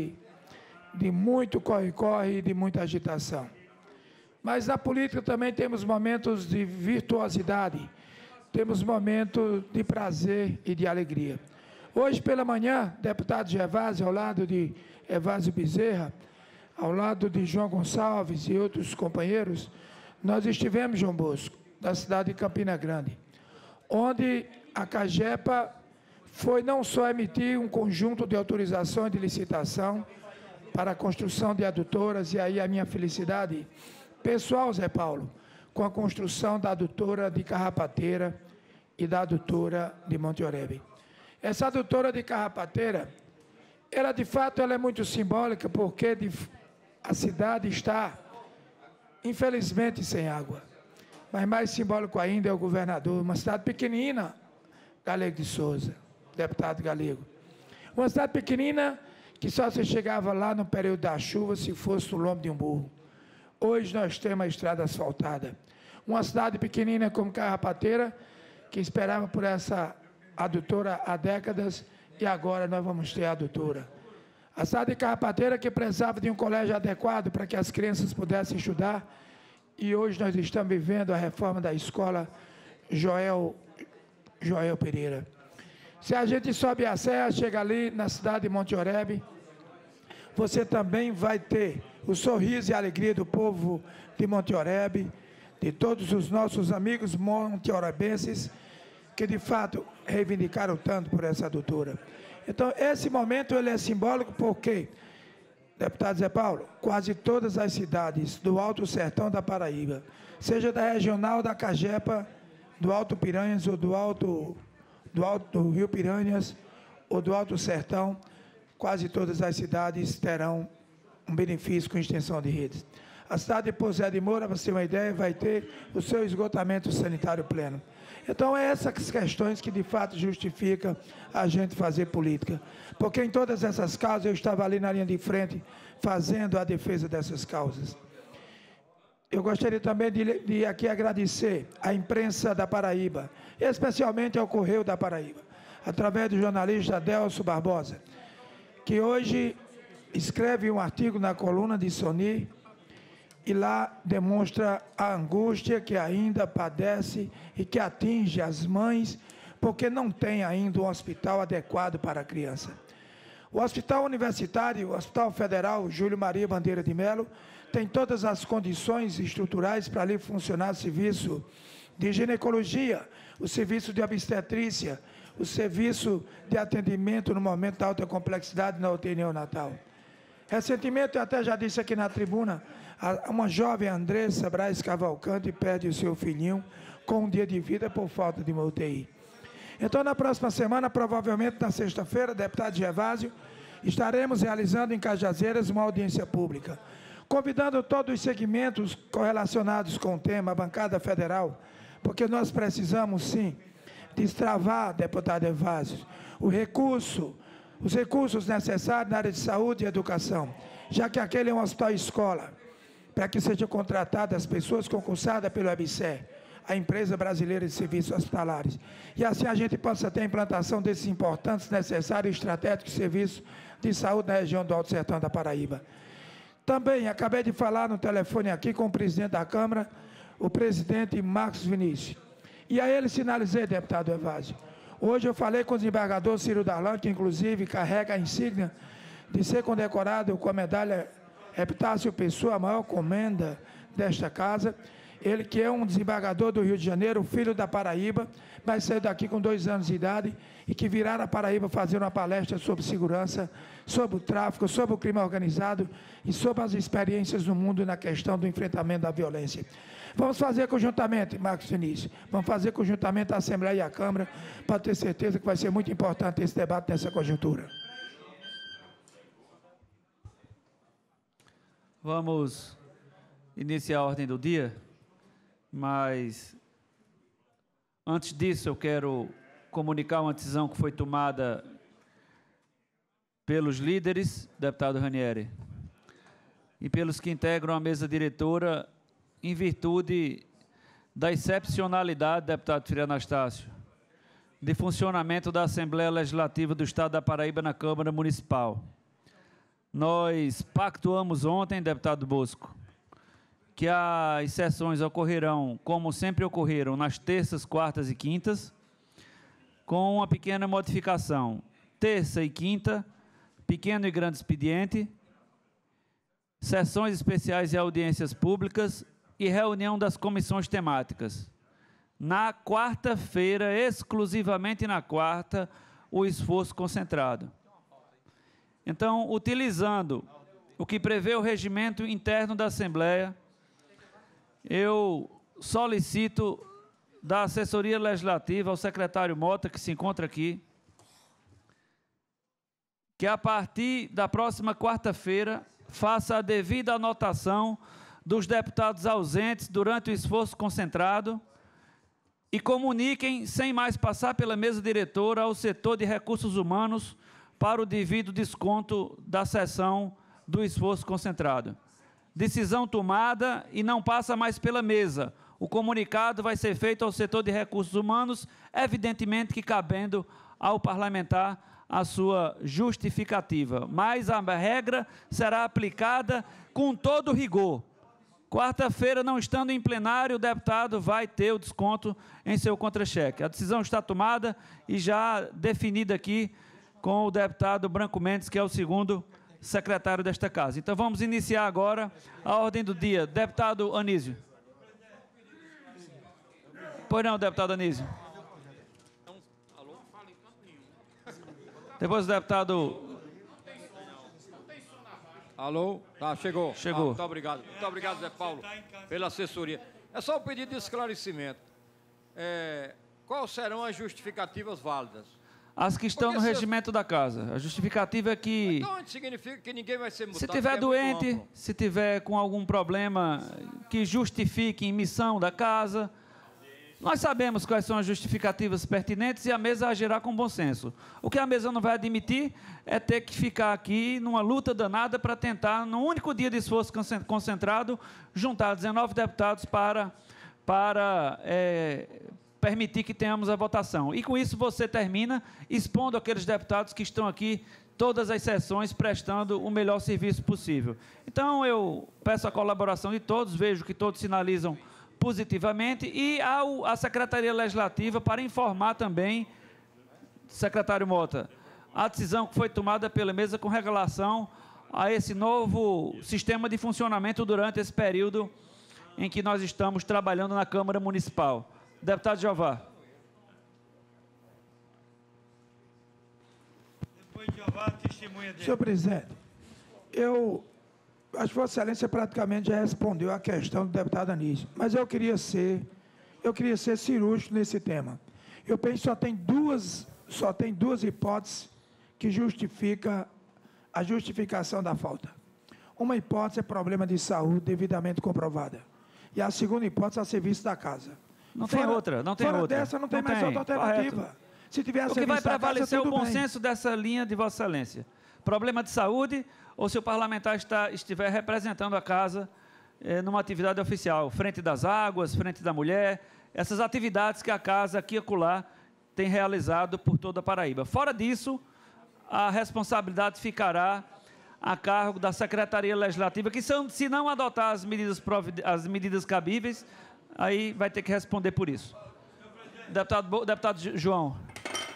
de muito corre-corre e de muita agitação. Mas na política também temos momentos de virtuosidade, temos momentos de prazer e de alegria. Hoje pela manhã, deputado Gervásio, ao lado de Evásio Bezerra, ao lado de João Gonçalves e outros companheiros, nós estivemos, João Bosco, da cidade de Campina Grande, onde a CAGEPA foi não só emitir um conjunto de autorizações de licitação para a construção de adutoras, e aí a minha felicidade pessoal, Zé Paulo, com a construção da adutora de Carrapateira e da adutora de Monte Oreb. Essa adutora de Carrapateira, ela de fato ela é muito simbólica, porque a cidade está, infelizmente, sem água. Mas mais simbólico ainda é o governador, uma cidade pequenina, Galego de Souza, deputado Galego. Uma cidade pequenina que só se chegava lá no período da chuva se fosse o lombo de um burro. Hoje nós temos a estrada asfaltada. Uma cidade pequenina como Carrapateira, que esperava por essa adutora há décadas, e agora nós vamos ter a adutora. A cidade de Carrapateira que precisava de um colégio adequado para que as crianças pudessem estudar, e hoje nós estamos vivendo a reforma da escola Joel Pereira. Se a gente sobe a serra, chega ali na cidade de Monte Oreb, você também vai ter o sorriso e a alegria do povo de Monte Oreb, de todos os nossos amigos monteorebenses, que de fato reivindicaram tanto por essa adutora. Então, esse momento ele é simbólico porque, deputado Zé Paulo, quase todas as cidades do Alto Sertão da Paraíba, seja da regional da CAGEPA, do Alto Piranhas ou do Alto Rio Piranhas ou do Alto Sertão, quase todas as cidades terão um benefício com extensão de redes. A cidade de Pousé de Moura, para você ter uma ideia, vai ter o seu esgotamento sanitário pleno. Então, é essas questões que, de fato, justificam a gente fazer política. Porque em todas essas causas, eu estava ali na linha de frente, fazendo a defesa dessas causas. Eu gostaria também de aqui agradecer à imprensa da Paraíba, especialmente ao Correio da Paraíba, através do jornalista Adelso Barbosa, que hoje escreve um artigo na coluna de Soni, e lá demonstra a angústia que ainda padece e que atinge as mães, porque não tem ainda um hospital adequado para a criança. O Hospital Universitário, o Hospital Federal Júlio Maria Bandeira de Melo, tem todas as condições estruturais para ali funcionar o serviço de ginecologia, o serviço de obstetrícia, o serviço de atendimento no momento da alta complexidade na UTI neonatal. Recentemente, eu até já disse aqui na tribuna, uma jovem Andressa Braz Cavalcante perde o seu filhinho com um dia de vida por falta de uma UTI. Então, na próxima semana, provavelmente na sexta-feira, deputado Gervásio, estaremos realizando em Cajazeiras uma audiência pública, convidando todos os segmentos correlacionados com o tema, a bancada federal, porque nós precisamos, sim, destravar, deputado Gervásio, os recursos necessários na área de saúde e educação, já que aquele é um hospital-escola, para que sejam contratadas as pessoas concursadas pelo EBSER, a Empresa Brasileira de Serviços Hospitalares. E assim a gente possa ter a implantação desses importantes, necessários e estratégicos serviços de saúde na região do Alto Sertão da Paraíba. Também acabei de falar no telefone aqui com o presidente da Câmara, o presidente Marcos Vinícius. E a ele sinalizei, deputado Evásio, Hoje eu falei com o desembargador Ciro Darlan, que inclusive carrega a insígnia de ser condecorado com a medalha Epitácio Pessoa, a maior comenda desta casa. Ele que é um desembargador do Rio de Janeiro, filho da Paraíba, mas saiu daqui com 2 anos de idade e que virá a Paraíba fazer uma palestra sobre segurança, sobre o tráfico, sobre o crime organizado e sobre as experiências no mundo na questão do enfrentamento da violência. Vamos fazer conjuntamente, Marcos Vinícius, vamos fazer conjuntamente a Assembleia e a Câmara, para ter certeza que vai ser muito importante esse debate nessa conjuntura. Vamos iniciar a ordem do dia, mas antes disso eu quero comunicar uma decisão que foi tomada pelos líderes, deputado Ranieri, e pelos que integram a mesa diretora, em virtude da excepcionalidade, deputado Frei Anastácio, de funcionamento da Assembleia Legislativa do Estado da Paraíba na Câmara Municipal. Nós pactuamos ontem, deputado Bosco, que as sessões ocorrerão, como sempre ocorreram, nas terças, quartas e quintas, com uma pequena modificação. Terça e quinta, pequeno e grande expediente, sessões especiais e audiências públicas e reunião das comissões temáticas. Na quarta-feira, exclusivamente na quarta, o esforço concentrado. Então, utilizando o que prevê o regimento interno da Assembleia, eu solicito da assessoria legislativa ao secretário Mota, que se encontra aqui, que a partir da próxima quarta-feira faça a devida anotação dos deputados ausentes durante o esforço concentrado e comuniquem, sem mais passar pela mesa diretora, ao setor de recursos humanos para o devido desconto da sessão do esforço concentrado. Decisão tomada e não passa mais pela mesa. O comunicado vai ser feito ao setor de recursos humanos, evidentemente que cabendo ao parlamentar a sua justificativa. Mas a regra será aplicada com todo rigor. Quarta-feira, não estando em plenário, o deputado vai ter o desconto em seu contra-cheque. A decisão está tomada e já definida aqui com o deputado Branco Mendes, que é o segundo secretário desta casa. Então, vamos iniciar agora a ordem do dia. Deputado Anísio. Pois não, deputado Anísio. Depois o deputado... Alô? Tá, chegou. Chegou. Muito obrigado. Muito obrigado, Zé Paulo, pela assessoria. É só um pedido de esclarecimento. Quais serão as justificativas válidas? As que estão no regimento da casa. A justificativa é que... Então, significa que ninguém vai ser multado. Se tiver doente, se tiver com algum problema que justifique emissão da casa, nós sabemos quais são as justificativas pertinentes e a mesa agirá com bom senso. O que a mesa não vai admitir é ter que ficar aqui numa luta danada para tentar, num único dia de esforço concentrado, juntar 19 deputados para permitir que tenhamos a votação. E com isso você termina expondo aqueles deputados que estão aqui todas as sessões prestando o melhor serviço possível. Então eu peço a colaboração de todos, vejo que todos sinalizam positivamente e à Secretaria Legislativa para informar também, secretário Mota, a decisão que foi tomada pela mesa com relação a esse novo sistema de funcionamento durante esse período em que nós estamos trabalhando na Câmara Municipal. Deputado Jeová. Depois de Jeová, testemunha dele. Senhor presidente, acho que Vossa Excelência praticamente já respondeu a questão do deputado Anísio, mas eu queria ser cirúrgico nesse tema. Eu penso que só tem duas hipóteses que justificam a justificação da falta. Uma hipótese é problema de saúde devidamente comprovada. E a segunda hipótese é serviço da casa. Não tem outra, não tem outra. Fora dessa, não tem mais outra alternativa. Correto. Se tiver o que vai prevalecer é o bom bem. senso dessa linha de Vossa Excelência. Problema de saúde ou se o parlamentar estiver representando a casa numa atividade oficial, frente das águas, frente da mulher, essas atividades que a casa aqui e acolá tem realizado por toda a Paraíba. Fora disso, a responsabilidade ficará a cargo da Secretaria Legislativa, que se não adotar as medidas cabíveis, aí vai ter que responder por isso. Deputado João.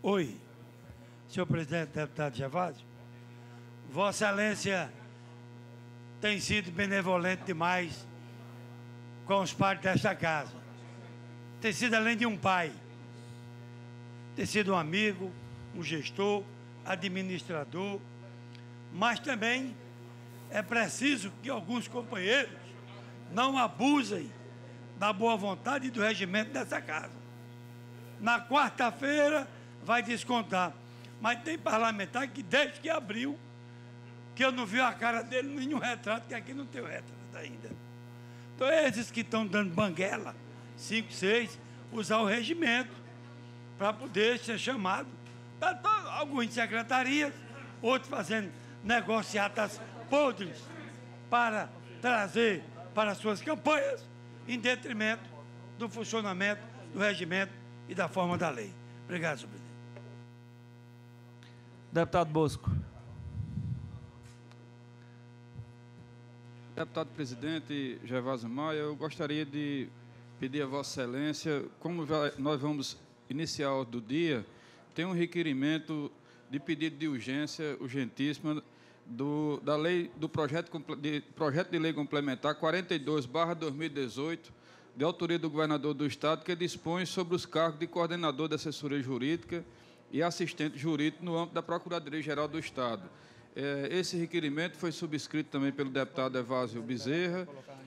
Oi, senhor presidente, deputado Gervásio. Vossa Excelência tem sido benevolente demais com os pais desta casa. Tem sido além de um pai. Tem sido um amigo, um gestor, administrador, mas também é preciso que alguns companheiros não abusem da boa vontade e do regimento dessa casa. Na quarta-feira vai descontar, mas tem parlamentar que desde que abriu, que eu não vi a cara dele em nenhum retrato, que aqui não tem o retrato ainda. Então esses que estão dando banguela, 5, 6, usar o regimento para poder ser chamado. Alguns em secretarias, outros fazendo negociatas podres para trazer para suas campanhas, em detrimento do funcionamento do regimento e da forma da lei. Obrigado, senhor presidente. Deputado Bosco. Deputado presidente Gervásio Maia, eu gostaria de pedir a Vossa Excelência, como nós vamos iniciar do dia, tem um requerimento de pedido de urgência urgentíssima do projeto de lei complementar 42/2018, de autoria do governador do Estado, que dispõe sobre os cargos de coordenador de assessoria jurídica e assistente jurídico no âmbito da Procuradoria-Geral do Estado. Esse requerimento foi subscrito também pelo deputado Evásio Bezerra.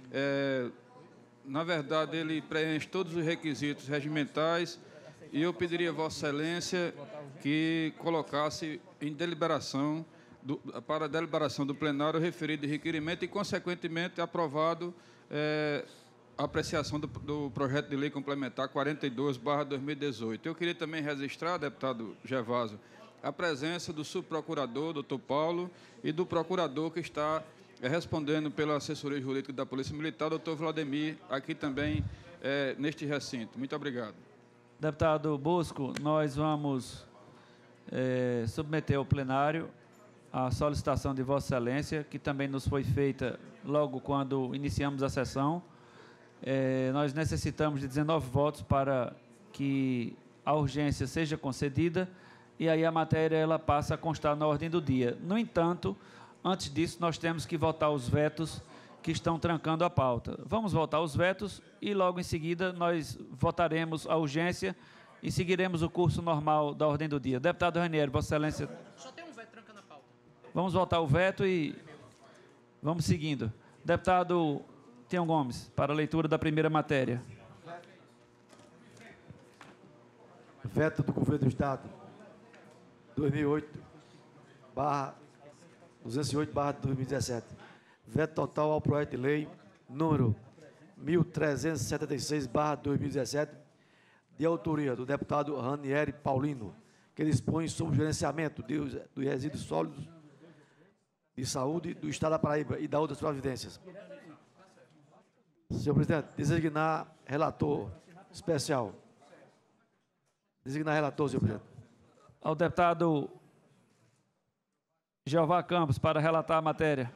Na verdade, ele preenche todos os requisitos regimentais e eu pediria a Vossa Excelência que colocasse em deliberação, para a deliberação do plenário, o referido requerimento e, consequentemente, aprovado a apreciação do projeto de lei complementar 42/2018. Eu queria também registrar, deputado Gervásio, a presença do subprocurador, doutor Paulo, e do procurador que está respondendo pela assessoria jurídica da Polícia Militar, doutor Vladimir, aqui também neste recinto. Muito obrigado. Deputado Bosco, nós vamos submeter ao plenário a solicitação de Vossa Excelência, que também nos foi feita logo quando iniciamos a sessão. Nós necessitamos de 19 votos para que a urgência seja concedida e aí a matéria ela passa a constar na ordem do dia. No entanto, antes disso, nós temos que votar os vetos que estão trancando a pauta. Vamos votar os vetos e logo em seguida nós votaremos a urgência e seguiremos o curso normal da ordem do dia. Deputado Ranieri, Vossa Excelência... Só tem um veto trancando a pauta. Vamos votar o veto e vamos seguindo. Deputado Tião Gomes, para a leitura da primeira matéria. Veto do Governo do Estado 2008/208/2017. Veto total ao projeto de lei número 1376/2017, de autoria do deputado Ranieri Paulino, que dispõe sobre o gerenciamento dos resíduos sólidos de saúde do Estado da Paraíba e da outras providências. Senhor presidente, designar relator especial. Designar relator, senhor presidente. Ao deputado Jeová Campos, para relatar a matéria.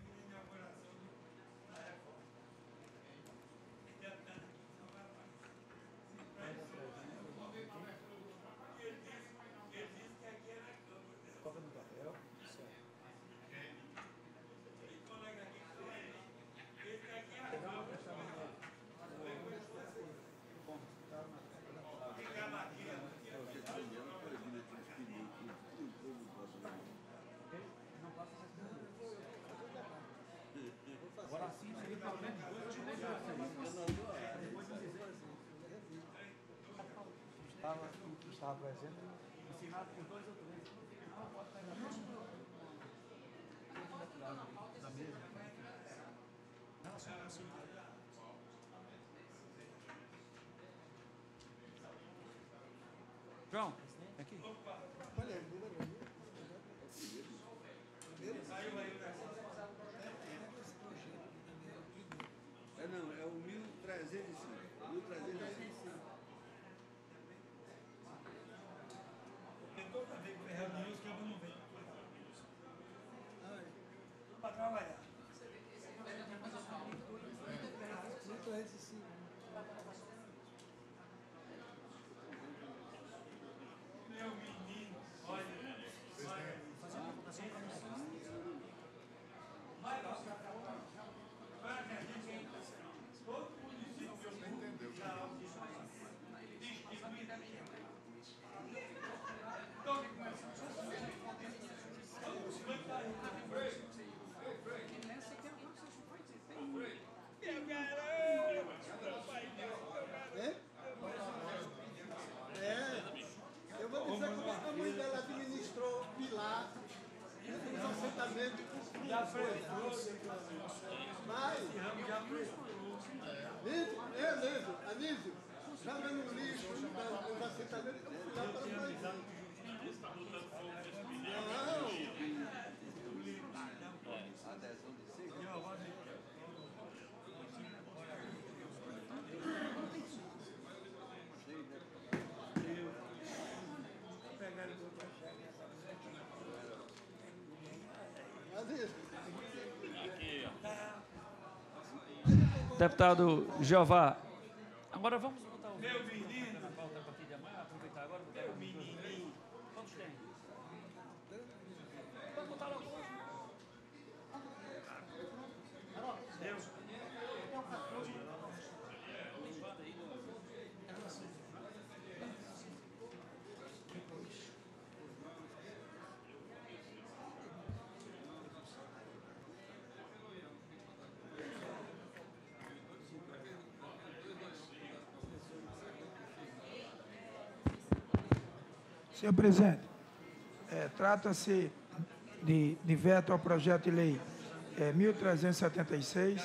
Estava presente, ensinado por 2 ou 3. João, aqui. Não, é o 1305. 1305. Toda vez que tem reunião, os cabos não vêm. Para trabalhar. Anísio, joga no lixo, os assentamentos lá para o país. Deputado Jeová. Agora vamos botar o meu menino na pauta a partir de amanhã, aproveitar agora. Meu menininho. Quantos tem? Vamos botar logo hoje. Deus. Senhor presidente, trata-se de veto ao projeto de lei 1376,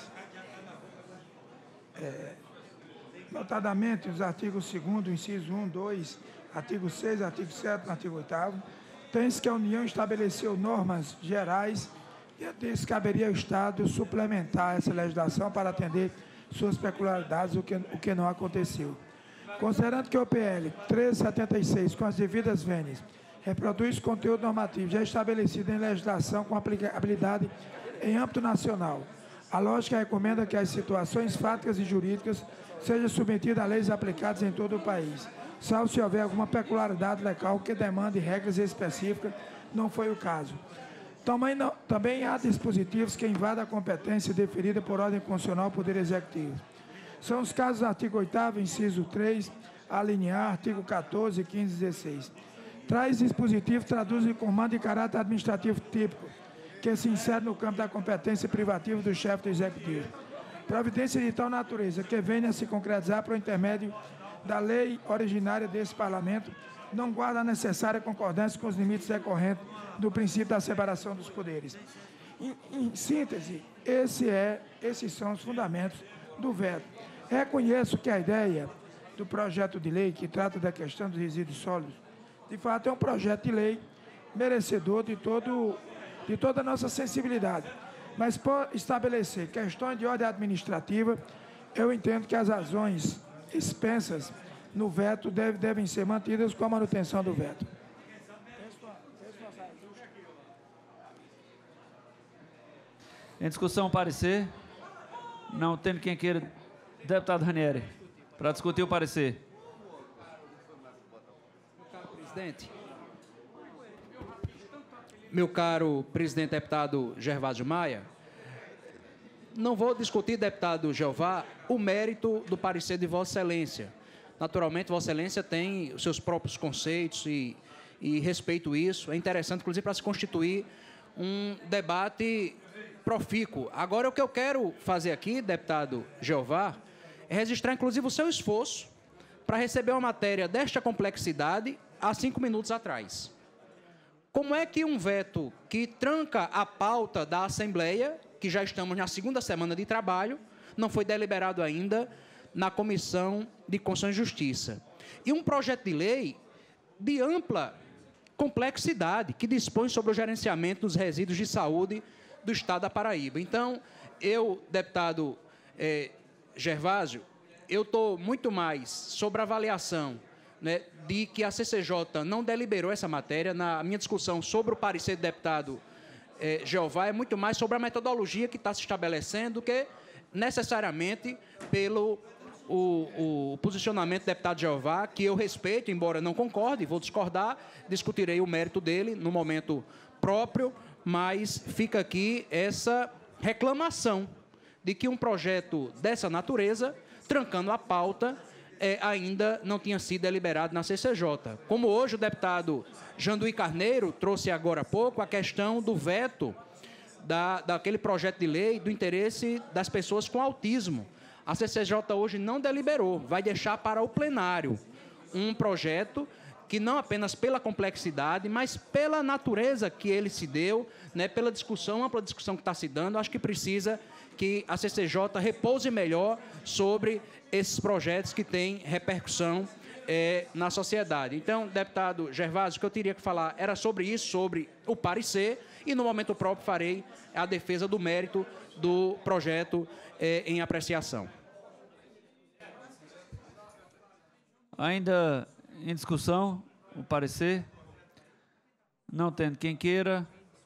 notadamente os artigos 2º, inciso 1, 2, artigo 6, artigo 7, artigo 8º, tem-se que a União estabeleceu normas gerais e até caberia ao Estado suplementar essa legislação para atender suas peculiaridades, o que não aconteceu. Considerando que o PL 1376, com as devidas vênias, reproduz conteúdo normativo já estabelecido em legislação com aplicabilidade em âmbito nacional, a lógica recomenda que as situações fáticas e jurídicas sejam submetidas a leis aplicadas em todo o país, salvo se houver alguma peculiaridade local que demande regras específicas, não foi o caso. Também há dispositivos que invadem a competência deferida por ordem constitucional ao Poder Executivo. São os casos do artigo 8º, inciso 3, alinear, artigo 14, 15 e 16. Tais dispositivos traduzem comando de caráter administrativo típico, que se insere no campo da competência privativa do chefe do Executivo. Providência de tal natureza que venha a se concretizar por intermédio da lei originária desse Parlamento, não guarda a necessária concordância com os limites decorrentes do princípio da separação dos poderes. Em síntese, esses são os fundamentos do veto. Reconheço que a ideia do projeto de lei que trata da questão dos resíduos sólidos, de fato, é um projeto de lei merecedor de toda a nossa sensibilidade. Mas, por estabelecer questões de ordem administrativa, eu entendo que as razões expensas no veto devem ser mantidas com a manutenção do veto. Em discussão, parecer. Não tendo quem queira. Deputado Ranieri, para discutir o parecer. Meu caro presidente deputado Gervásio Maia, não vou discutir, deputado Jeová, o mérito do parecer de Vossa Excelência. Naturalmente, Vossa Excelência tem os seus próprios conceitos e respeito isso. É interessante, inclusive, para se constituir um debate profícuo. Agora, o que eu quero fazer aqui, deputado Jeová, é registrar, inclusive, o seu esforço para receber uma matéria desta complexidade há 5 minutos atrás. Como é que um veto que tranca a pauta da Assembleia, que já estamos na 2ª semana de trabalho, não foi deliberado ainda na Comissão de Constituição e Justiça? E um projeto de lei de ampla complexidade, que dispõe sobre o gerenciamento dos resíduos de saúde do Estado da Paraíba. Então, eu, deputado Gervásio, eu estou muito mais sobre a avaliação, né, de que a CCJ não deliberou essa matéria. Na minha discussão sobre o parecer do deputado Jeová, é muito mais sobre a metodologia que está se estabelecendo do que necessariamente pelo o posicionamento do deputado Jeová, que eu respeito, embora não concorde, vou discordar, discutirei o mérito dele no momento próprio, mas fica aqui essa reclamação de que um projeto dessa natureza, trancando a pauta, ainda não tinha sido deliberado na CCJ. Como hoje o deputado Janduí Carneiro trouxe agora há pouco a questão do veto daquele projeto de lei do interesse das pessoas com autismo. A CCJ hoje não deliberou, vai deixar para o plenário um projeto que não apenas pela complexidade, mas pela natureza que ele se deu, né, pela discussão, ampla discussão que está se dando, acho que precisa que a CCJ repouse melhor sobre esses projetos que têm repercussão na sociedade. Então, deputado Gervásio, o que eu teria que falar era sobre isso, sobre o parecer, e no momento próprio farei a defesa do mérito do projeto em apreciação. Ainda em discussão, o parecer. Não tendo quem queira.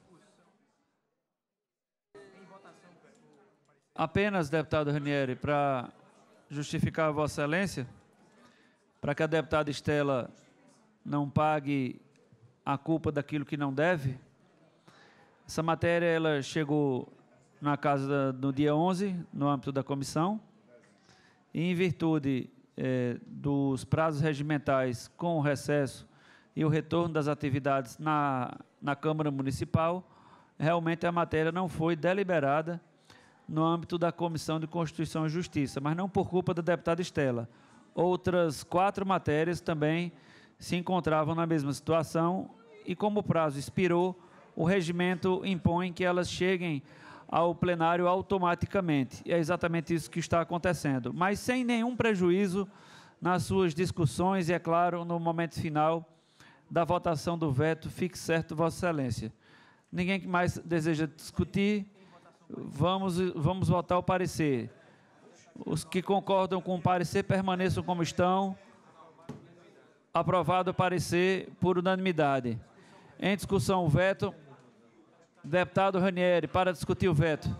Apenas, deputado Ranieri, para justificar a Vossa Excelência, para que a deputada Estela não pague a culpa daquilo que não deve, essa matéria ela chegou na casa no dia 11, no âmbito da comissão, e em virtude dos prazos regimentais com o recesso e o retorno das atividades na Câmara Municipal, realmente a matéria não foi deliberada no âmbito da Comissão de Constituição e Justiça, mas não por culpa da deputada Estela. Outras 4 matérias também se encontravam na mesma situação e, como o prazo expirou, o regimento impõe que elas cheguem ao plenário automaticamente. E é exatamente isso que está acontecendo, mas sem nenhum prejuízo nas suas discussões e, é claro, no momento final da votação do veto, fique certo, Vossa Excelência. Ninguém que mais deseja discutir, vamos votar o parecer. Os que concordam com o parecer permaneçam como estão. Aprovado o parecer por unanimidade. Em discussão o veto. Deputado Ranieri, para discutir o veto.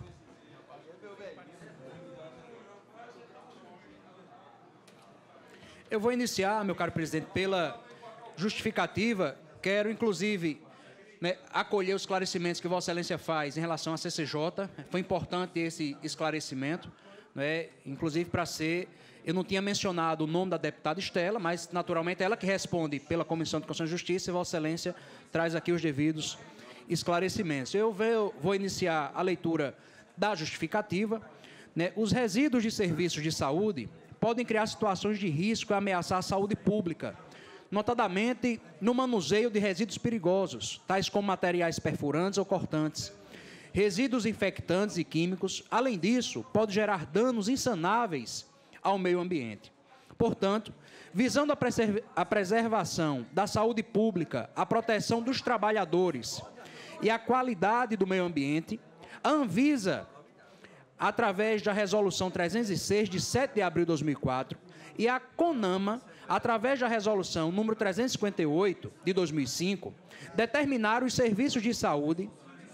Eu vou iniciar, meu caro presidente, pela justificativa. Quero, inclusive, acolher os esclarecimentos que Vossa Excelência faz em relação à CCJ. Foi importante esse esclarecimento, inclusive para ser... Eu não tinha mencionado o nome da deputada Estela, mas, naturalmente, ela que responde pela Comissão de Constituição e Justiça, e Vossa Excelência traz aqui os devidos esclarecimentos. Eu vou iniciar a leitura da justificativa. Os resíduos de serviços de saúde podem criar situações de risco e ameaçar a saúde pública, notadamente no manuseio de resíduos perigosos, tais como materiais perfurantes ou cortantes, resíduos infectantes e químicos. Além disso, pode gerar danos insanáveis ao meio ambiente. Portanto, visando a preservação da saúde pública, a proteção dos trabalhadores e a qualidade do meio ambiente, a Anvisa, através da Resolução 306, de 7 de abril de 2004, e a CONAMA, através da Resolução número 358, de 2005, determinaram aos serviços de saúde,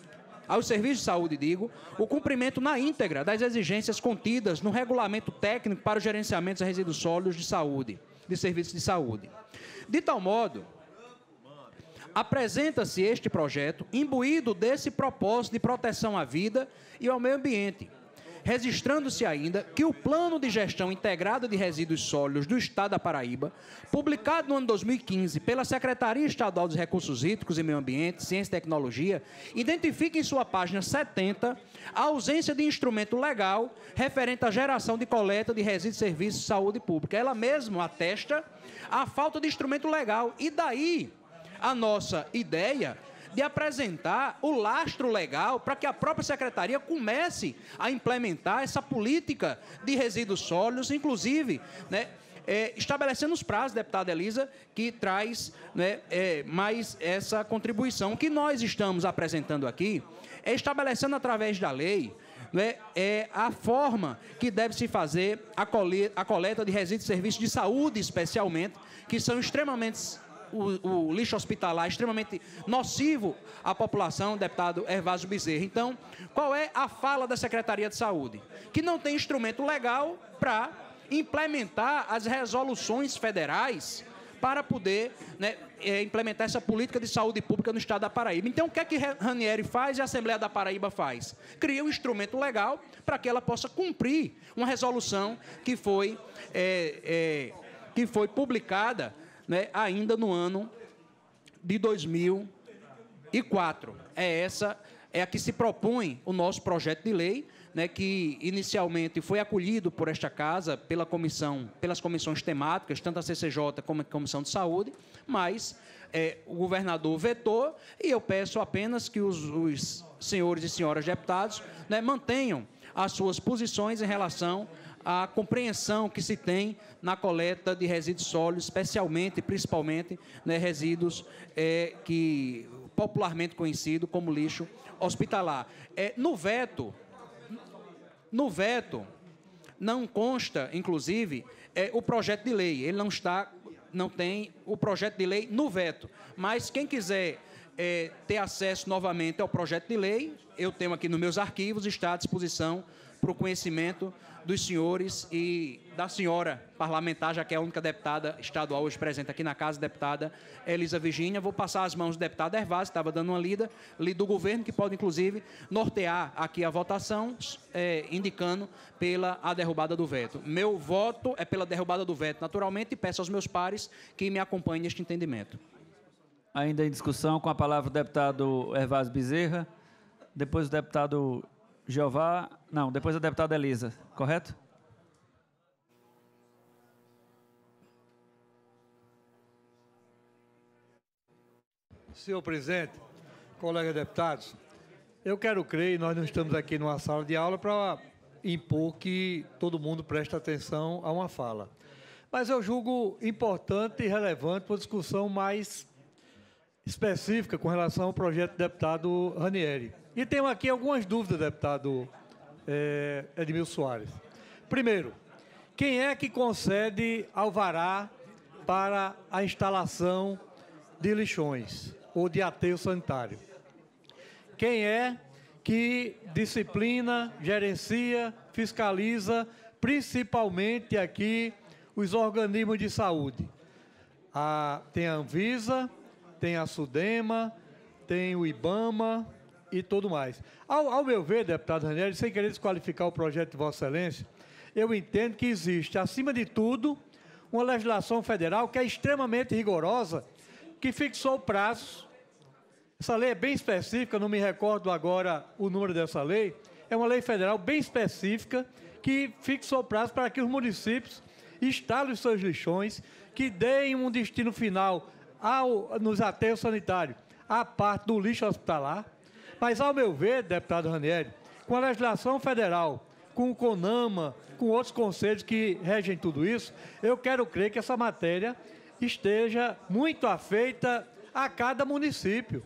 o cumprimento na íntegra das exigências contidas no Regulamento Técnico para o Gerenciamento dos Resíduos Sólidos de Saúde, de Serviços de Saúde. De tal modo, apresenta-se este projeto imbuído desse propósito de proteção à vida e ao meio ambiente, registrando-se ainda que o Plano de Gestão Integrada de Resíduos Sólidos do Estado da Paraíba, publicado no ano 2015 pela Secretaria Estadual dos Recursos Hídricos e Meio Ambiente, Ciência e Tecnologia, identifica em sua página 70 a ausência de instrumento legal referente à geração de coleta de resíduos de serviços de saúde pública. Ela mesma atesta a falta de instrumento legal, e daí a nossa ideia de apresentar o lastro legal para que a própria Secretaria comece a implementar essa política de resíduos sólidos, inclusive, estabelecendo os prazos, deputada Elisa, que traz mais essa contribuição. O que nós estamos apresentando aqui é estabelecendo através da lei a forma que deve se fazer a coleta de resíduos de serviços de saúde, especialmente, que são extremamente... O lixo hospitalar é extremamente nocivo à população, deputado Hervásio Bezerra. Então, qual é a fala da Secretaria de Saúde? Que não tem instrumento legal para implementar as resoluções federais para poder implementar essa política de saúde pública no Estado da Paraíba. Então, o que é que Ranieri faz e a Assembleia da Paraíba faz? Cria um instrumento legal para que ela possa cumprir uma resolução que foi publicada ainda no ano de 2004. É essa é a que se propõe o nosso projeto de lei, né, que inicialmente foi acolhido por esta casa pelas comissões temáticas, tanto a CCJ como a Comissão de Saúde, mas o governador vetou, e eu peço apenas que os senhores e senhoras deputados, né, mantenham as suas posições em relação à compreensão que se tem na coleta de resíduos sólidos, especialmente, principalmente, né, resíduos que popularmente conhecido como lixo hospitalar. No veto não consta, inclusive, o projeto de lei. Ele não tem o projeto de lei no veto. Mas quem quiser ter acesso novamente ao projeto de lei, eu tenho aqui nos meus arquivos, está à disposição para o conhecimento dos senhores e da senhora parlamentar, já que é a única deputada estadual hoje presente aqui na casa, deputada Elisa Virgínia. Vou passar as mãos do deputado Hervásio, que estava dando uma lida do governo, que pode, inclusive, nortear aqui a votação, indicando a derrubada do veto. Meu voto é pela derrubada do veto, naturalmente, e peço aos meus pares que me acompanhem neste entendimento. Ainda em discussão, com a palavra o deputado Hervásio Bezerra, depois o deputado Jeová, não, depois a deputada Elisa, correto? Senhor presidente, colegas deputados, eu quero crer, nós não estamos aqui numa sala de aula para impor que todo mundo preste atenção a uma fala. Mas eu julgo importante e relevante uma discussão mais específica com relação ao projeto do deputado Ranieri. E tenho aqui algumas dúvidas, deputado Edmilson Soares. Primeiro, quem é que concede alvará para a instalação de lixões ou de aterro sanitário? Quem é que disciplina, gerencia, fiscaliza, principalmente aqui, os organismos de saúde? Tem a Anvisa, tem a SUDEMA, tem o IBAMA e tudo mais. Ao meu ver, deputado Ranieri, sem querer desqualificar o projeto de Vossa Excelência, eu entendo que existe, acima de tudo, uma legislação federal que é extremamente rigorosa, que fixou prazos. Essa lei é bem específica, não me recordo agora o número dessa lei, é uma lei federal bem específica que fixou prazos para que os municípios instalem os seus lixões, que deem um destino final nos aterros sanitários, à parte do lixo hospitalar. Mas, ao meu ver, deputado Ranieri, com a legislação federal, com o CONAMA, com outros conselhos que regem tudo isso, eu quero crer que essa matéria esteja muito afeita a cada município.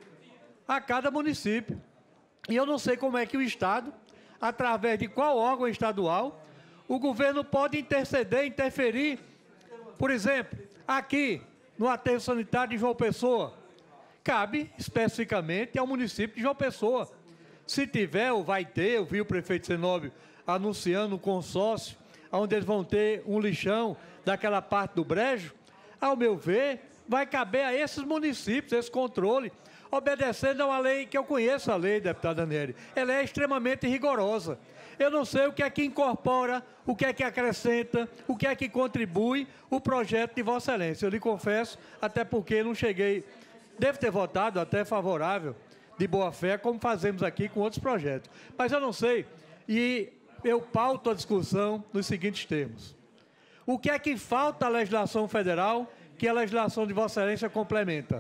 A cada município. E eu não sei como é que o Estado, através de qual órgão estadual, o governo pode interferir, por exemplo, aqui no aterro sanitário de João Pessoa. Cabe especificamente ao município de João Pessoa. Se tiver ou vai ter, eu vi o prefeito Zenóbio anunciando um consórcio, onde eles vão ter um lixão daquela parte do brejo, ao meu ver, vai caber a esses municípios esse controle, obedecendo a uma lei que eu conheço, a lei, deputado Ranieri. Ela é extremamente rigorosa. Eu não sei o que é que incorpora, o que é que acrescenta, o que é que contribui o projeto de Vossa Excelência. Eu lhe confesso, até porque não cheguei, devo ter votado até favorável, de boa fé, como fazemos aqui com outros projetos. Mas eu não sei, e eu pauto a discussão nos seguintes termos. O que é que falta à legislação federal que a legislação de Vossa Excelência complementa?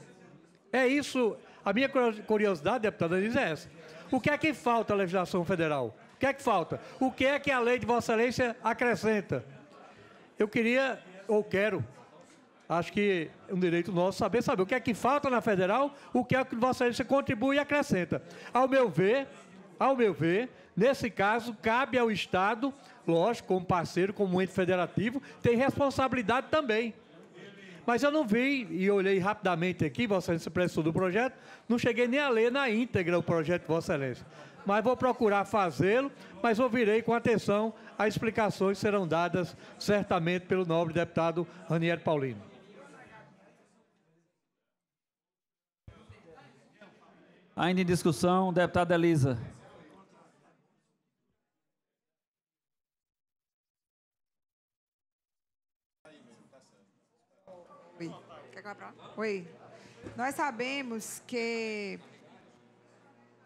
É isso, a minha curiosidade, deputada Elisa, é essa. O que é que falta à legislação federal? O que é que falta? O que é que a lei de Vossa Excelência acrescenta? Eu queria, ou quero, acho que é um direito nosso saber o que é que falta na federal, o que é que Vossa Excelência contribui e acrescenta. Ao meu ver, nesse caso, cabe ao Estado, lógico, como parceiro, como ente federativo, tem responsabilidade também. Mas eu não vi, e olhei rapidamente aqui, Vossa Excelência prestou do projeto, não cheguei nem a ler na íntegra o projeto de Vossa Excelência. Mas vou procurar fazê-lo, mas ouvirei com atenção as explicações que serão dadas certamente pelo nobre deputado Ranieri Paulino. Ainda em discussão, deputada Elisa. Oi. Quer que eu vá pra lá? Oi. Nós sabemos que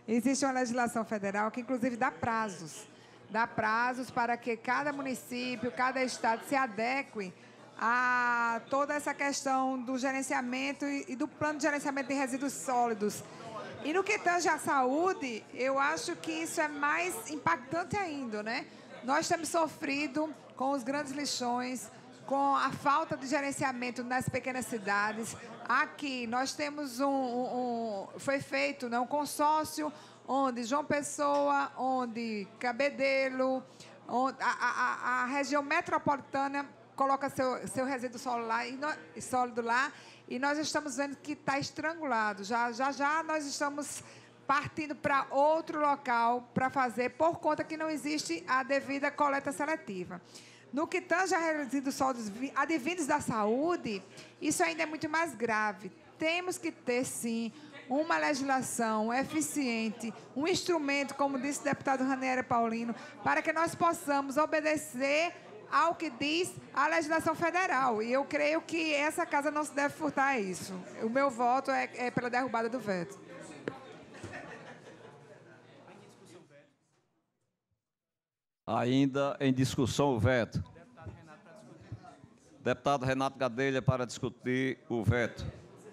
Existe uma legislação federal que, inclusive, dá prazos para que cada município, cada estado se adeque a toda essa questão do gerenciamento e do plano de gerenciamento de resíduos sólidos. E no que tange à saúde, eu acho que isso é mais impactante ainda, né? Nós temos sofrido com os grandes lixões, com a falta de gerenciamento nas pequenas cidades. Aqui nós temos foi feito, né, um consórcio onde João Pessoa, onde Cabedelo, onde a região metropolitana coloca seu resíduo sólido lá, e nós estamos vendo que está estrangulado. Já nós estamos partindo para outro local para fazer, por conta que não existe a devida coleta seletiva. No que tange a resíduos sólidos advindos da saúde, isso ainda é muito mais grave. Temos que ter, sim, uma legislação eficiente, um instrumento, como disse o deputado Ranieri Paulino, para que nós possamos obedecer ao que diz a legislação federal. E eu creio que essa casa não se deve furtar a isso. O meu voto é pela derrubada do veto. Ainda em discussão o veto. Deputado Renato Gadelha para discutir o veto.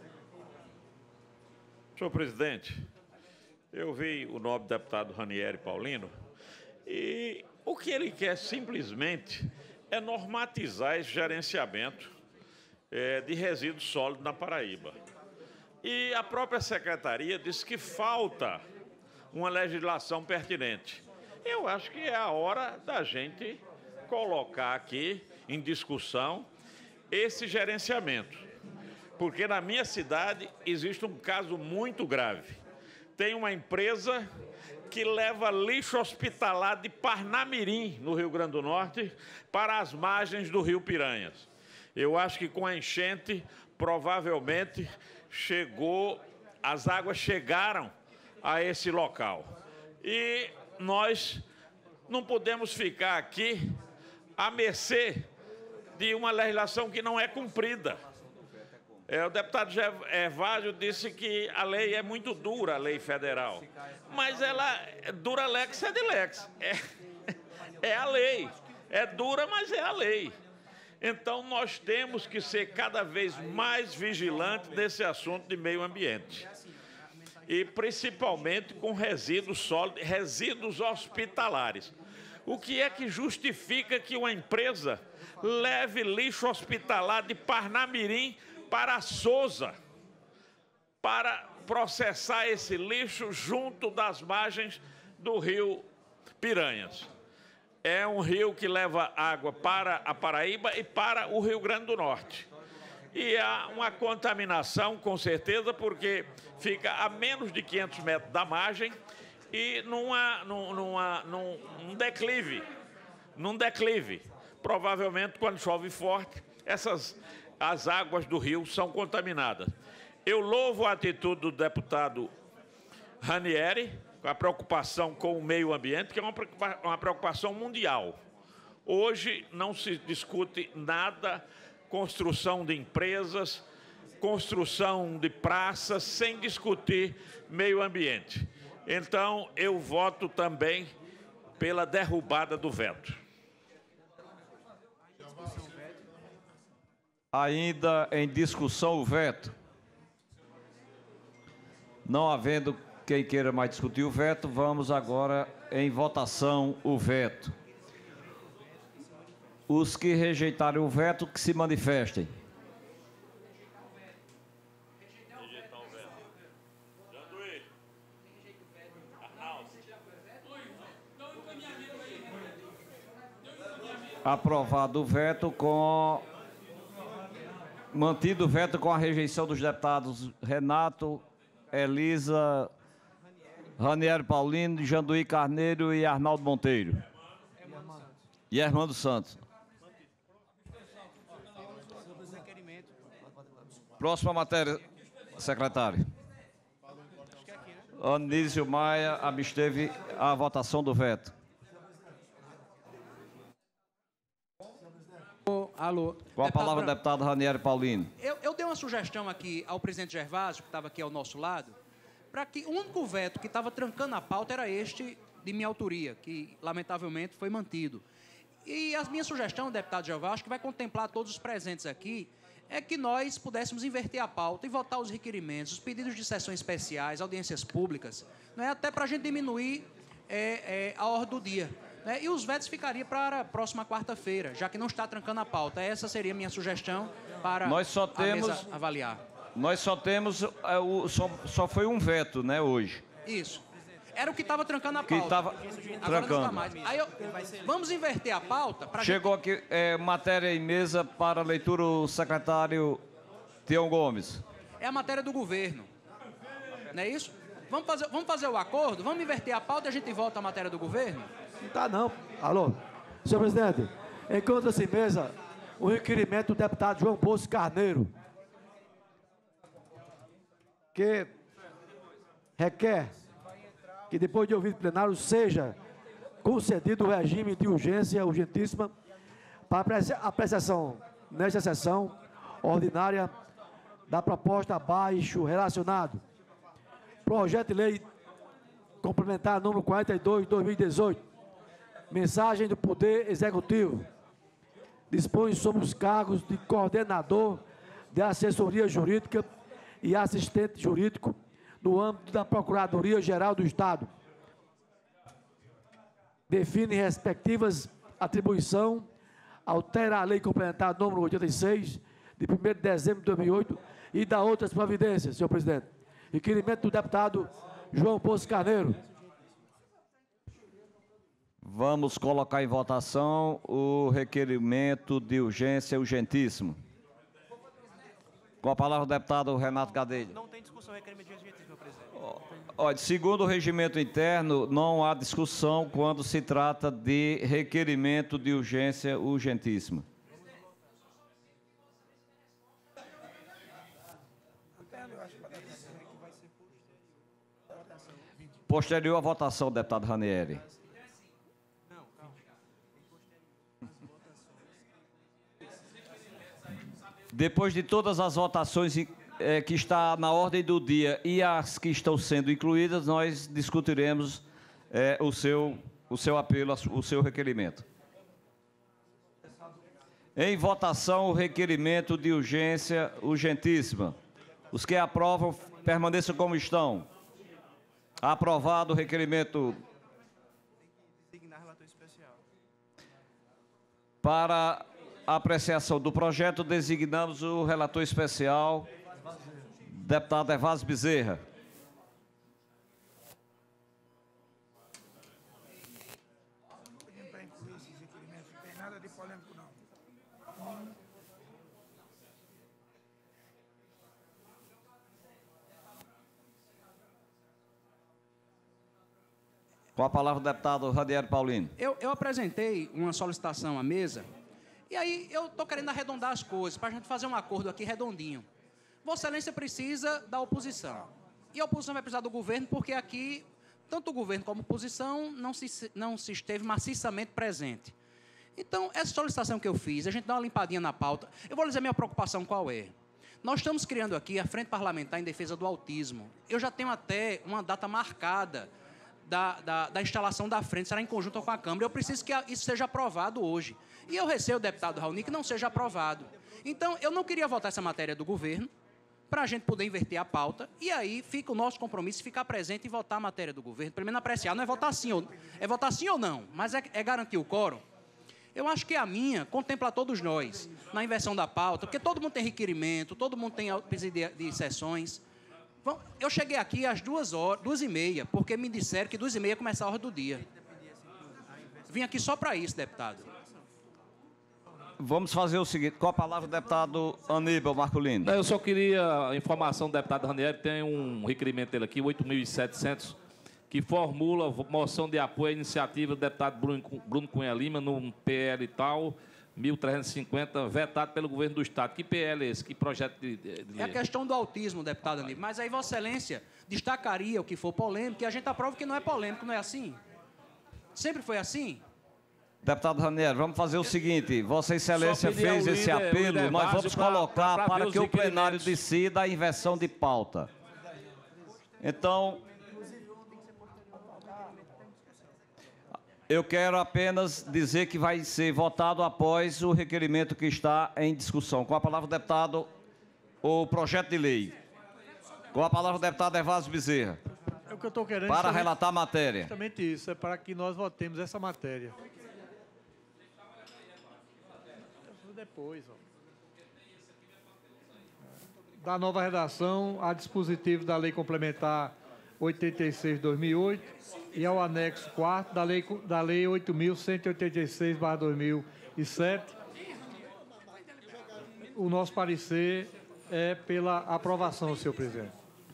Senhor presidente, eu vi o nobre deputado Ranieri Paulino e o que ele quer simplesmente é normatizar esse gerenciamento de resíduos sólidos na Paraíba. E a própria secretaria disse que falta uma legislação pertinente. Eu acho que é a hora da gente colocar aqui em discussão esse gerenciamento. Porque na minha cidade existe um caso muito grave. Tem uma empresa que leva lixo hospitalar de Parnamirim, no Rio Grande do Norte, para as margens do Rio Piranhas. Eu acho que com a enchente, provavelmente, as águas chegaram a esse local. E nós não podemos ficar aqui à mercê de uma legislação que não é cumprida. O deputado Gervásio disse que a lei é muito dura, a lei federal. Mas ela é dura lex sed lex. É a lei. É dura, mas é a lei. Então, nós temos que ser cada vez mais vigilantes desse assunto de meio ambiente. E, principalmente, com resíduos sólidos, resíduos hospitalares. O que é que justifica que uma empresa leve lixo hospitalar de Parnamirim para Sousa, para processar esse lixo junto das margens do rio Piranhas? É um rio que leva água para a Paraíba e para o Rio Grande do Norte. E há uma contaminação, com certeza, porque fica a menos de 500 metros da margem e num declive. Provavelmente, quando chove forte, as águas do rio são contaminadas. Eu louvo a atitude do deputado Ranieri, com a preocupação com o meio ambiente, que é uma preocupação mundial. Hoje não se discute nada, construção de empresas, construção de praças, sem discutir meio ambiente. Então, eu voto também pela derrubada do veto. Ainda em discussão o veto. Não havendo quem queira mais discutir o veto, vamos agora em votação o veto. Os que rejeitarem o veto, que se manifestem. Aprovado o veto mantido o veto com a rejeição dos deputados Renato, Elisa, Ranieri Paulino, Janduí Carneiro e Arnaldo Monteiro. E Armando Santos. Próxima matéria, secretário. Anísio Maia absteve a votação do veto. Alô. Com a palavra, o deputado Ranieri Paulino. Eu dei uma sugestão aqui ao presidente Gervásio, que estava aqui ao nosso lado, para que o único veto que estava trancando a pauta era este de minha autoria, que lamentavelmente foi mantido. E a minha sugestão, deputado Jeová, acho que vai contemplar todos os presentes aqui, é que nós pudéssemos inverter a pauta e votar os requerimentos, os pedidos de sessões especiais, audiências públicas, não é? Até para a gente diminuir a ordem do dia. Né? E os vetos ficariam para a próxima quarta-feira, já que não está trancando a pauta. Essa seria a minha sugestão para a mesa avaliar. Nós só temos, só foi um veto, né, hoje. Isso. Era o que estava trancando a pauta. Que estava trancando. Aí vamos inverter a pauta. Chegou aqui matéria em mesa para leitura o secretário Tião Gomes. É a matéria do governo. Não é isso? Vamos fazer o acordo? Vamos inverter a pauta e a gente volta à matéria do governo? Não está não. Alô, senhor presidente, encontra-se em mesa o requerimento do deputado João Bosco Carneiro, que requer que depois de ouvido plenário seja concedido o regime de urgência urgentíssima para apreciação nesta sessão ordinária da proposta abaixo relacionado. Projeto de lei complementar número 42 de 2018. Mensagem do Poder Executivo. Dispõe sobre os cargos de coordenador de assessoria jurídica e assistente jurídico no âmbito da Procuradoria-Geral do Estado. Define respectivas atribuições, altera a Lei Complementar número 86, de 1º de dezembro de 2008, e dá outras providências, senhor presidente. Requerimento do deputado João Bosco Carneiro. Vamos colocar em votação o requerimento de urgência urgentíssimo. Com a palavra o deputado Renato Gadelha. Não tem discussão, requerimento de urgência, senhor presidente. Olha, segundo o regimento interno, não há discussão quando se trata de requerimento de urgência urgentíssima. Posterior à votação, deputado Ranieri. Depois de todas as votações que está na ordem do dia e as que estão sendo incluídas, nós discutiremos o seu apelo, o seu requerimento. Em votação, o requerimento de urgência urgentíssima. Os que aprovam, permaneçam como estão. Aprovado o requerimento. Para a apreciação do projeto, designamos o relator especial, deputado Evásio Bezerra. Não tem nada de polêmico, não. Com a palavra o deputado Ranieri Paulino. Eu apresentei uma solicitação à mesa, e aí eu estou querendo arredondar as coisas, para a gente fazer um acordo aqui redondinho. Vossa Excelência precisa da oposição. E a oposição vai precisar do governo, porque aqui, tanto o governo como a oposição não se esteve maciçamente presente. Então, essa solicitação que eu fiz, a gente dá uma limpadinha na pauta. Eu vou dizer a minha preocupação qual é. Nós estamos criando aqui a Frente Parlamentar em Defesa do Autismo. Eu já tenho até uma data marcada da instalação da frente, será em conjunto com a Câmara. Eu preciso que isso seja aprovado hoje. E eu receio, deputado Raoni, que não seja aprovado. Então, eu não queria votar essa matéria do governo, para a gente poder inverter a pauta, e aí fica o nosso compromisso de ficar presente e votar a matéria do governo, pelo menos apreciar. Não é votar sim ou não, mas é garantir o quórum. Eu acho que a minha contempla todos nós, na inversão da pauta, porque todo mundo tem requerimento, todo mundo tem pedido de sessões. Eu cheguei aqui às 2h30, porque me disseram que 2h30 ia começar a hora do dia. Vim aqui só para isso, deputado. Vamos fazer o seguinte, com a palavra o deputado Aníbal Marculino. Eu só queria a informação do deputado Ranieri, tem um requerimento dele aqui, 8.700, que formula moção de apoio à iniciativa do deputado Bruno Cunha Lima, no PL e tal, 1350, vetado pelo governo do Estado. Que PL é esse? Que projeto de lei? É a questão do autismo, deputado Aníbal. Mas aí Vossa Excelência destacaria o que for polêmico, e a gente aprova que não é polêmico, não é assim? Sempre foi assim? Deputado Ranieri, vamos fazer o seguinte, Vossa Excelência fez esse apelo, nós vamos colocar para que o plenário decida a inversão de pauta. Então, eu quero apenas dizer que vai ser votado após o requerimento que está em discussão. Com a palavra, o deputado, o projeto de lei. Com a palavra, o deputado Evásio Bezerra. É o que eu estou querendo. Para relatar a matéria. Justamente isso, é para que nós votemos essa matéria. Depois, ó. Da nova redação a dispositivo da Lei Complementar 86/2008 e ao anexo 4º da Lei 8.186/2007. O nosso parecer é pela aprovação, senhor presidente.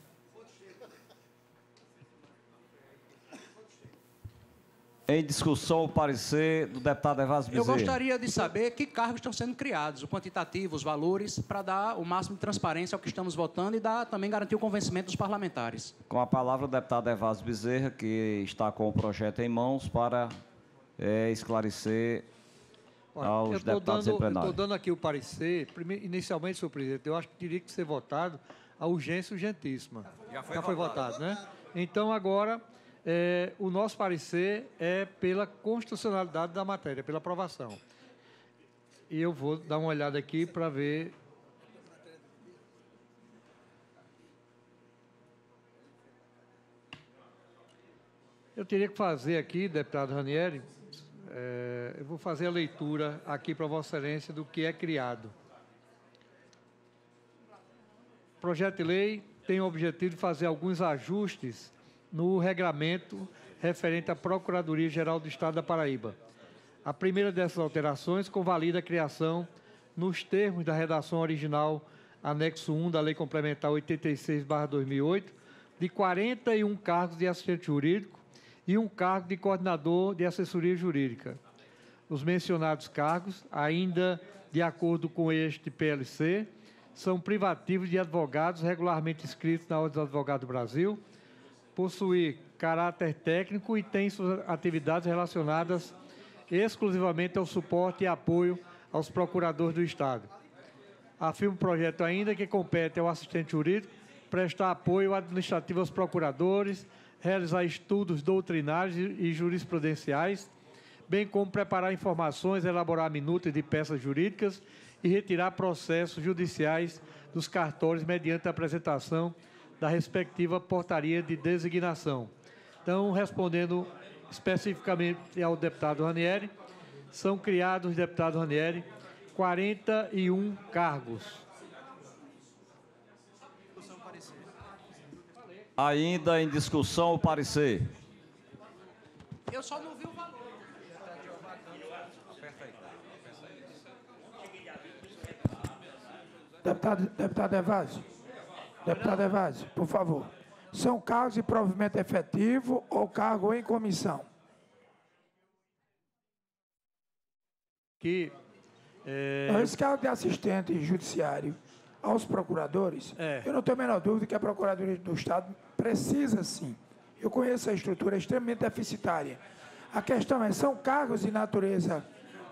Em discussão, o parecer do deputado Evásio Bezerra. Eu gostaria de saber que cargos estão sendo criados, o quantitativo, os valores, para dar o máximo de transparência ao que estamos votando e também garantir o convencimento dos parlamentares. Com a palavra, o deputado Evásio Bezerra, que está com o projeto em mãos para esclarecer aos deputados em plenário. Eu estou dando aqui o parecer. Inicialmente, senhor presidente, eu acho que teria que ser votado a urgência urgentíssima. Já foi votado, né? Então, agora... o nosso parecer é pela constitucionalidade da matéria, pela aprovação. E eu vou dar uma olhada aqui para ver. Eu teria que fazer aqui, deputado Ranieri, eu vou fazer a leitura aqui para Vossa Excelência do que é criado. O projeto de lei tem o objetivo de fazer alguns ajustes no regramento referente à Procuradoria-Geral do Estado da Paraíba. A primeira dessas alterações convalida a criação, nos termos da redação original, anexo 1 da Lei Complementar 86/2008, de 41 cargos de assistente jurídico e um cargo de coordenador de assessoria jurídica. Os mencionados cargos, ainda de acordo com este PLC, são privativos de advogados regularmente inscritos na Ordem dos Advogados do Brasil, possui caráter técnico e tem suas atividades relacionadas exclusivamente ao suporte e apoio aos procuradores do Estado. Afirma o projeto ainda que compete ao assistente jurídico prestar apoio administrativo aos procuradores, realizar estudos doutrinários e jurisprudenciais, bem como preparar informações, elaborar minutas de peças jurídicas e retirar processos judiciais dos cartórios mediante a apresentação da respectiva portaria de designação. Então, respondendo especificamente ao deputado Ranieri, são criados, deputado Ranieri, 41 cargos. Ainda em discussão o parecer. Eu só não vi o valor. Deputado Evásio. Deputado Evásio, por favor. São cargos de provimento efetivo ou cargo em comissão? Esse cargo de assistente judiciário aos procuradores, eu não tenho a menor dúvida que a Procuradoria do Estado precisa, sim. Eu conheço a estrutura, é extremamente deficitária. A questão é, são cargos de natureza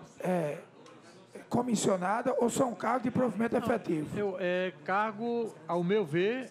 comissionada ou são cargos de provimento efetivo? Cargo, ao meu ver,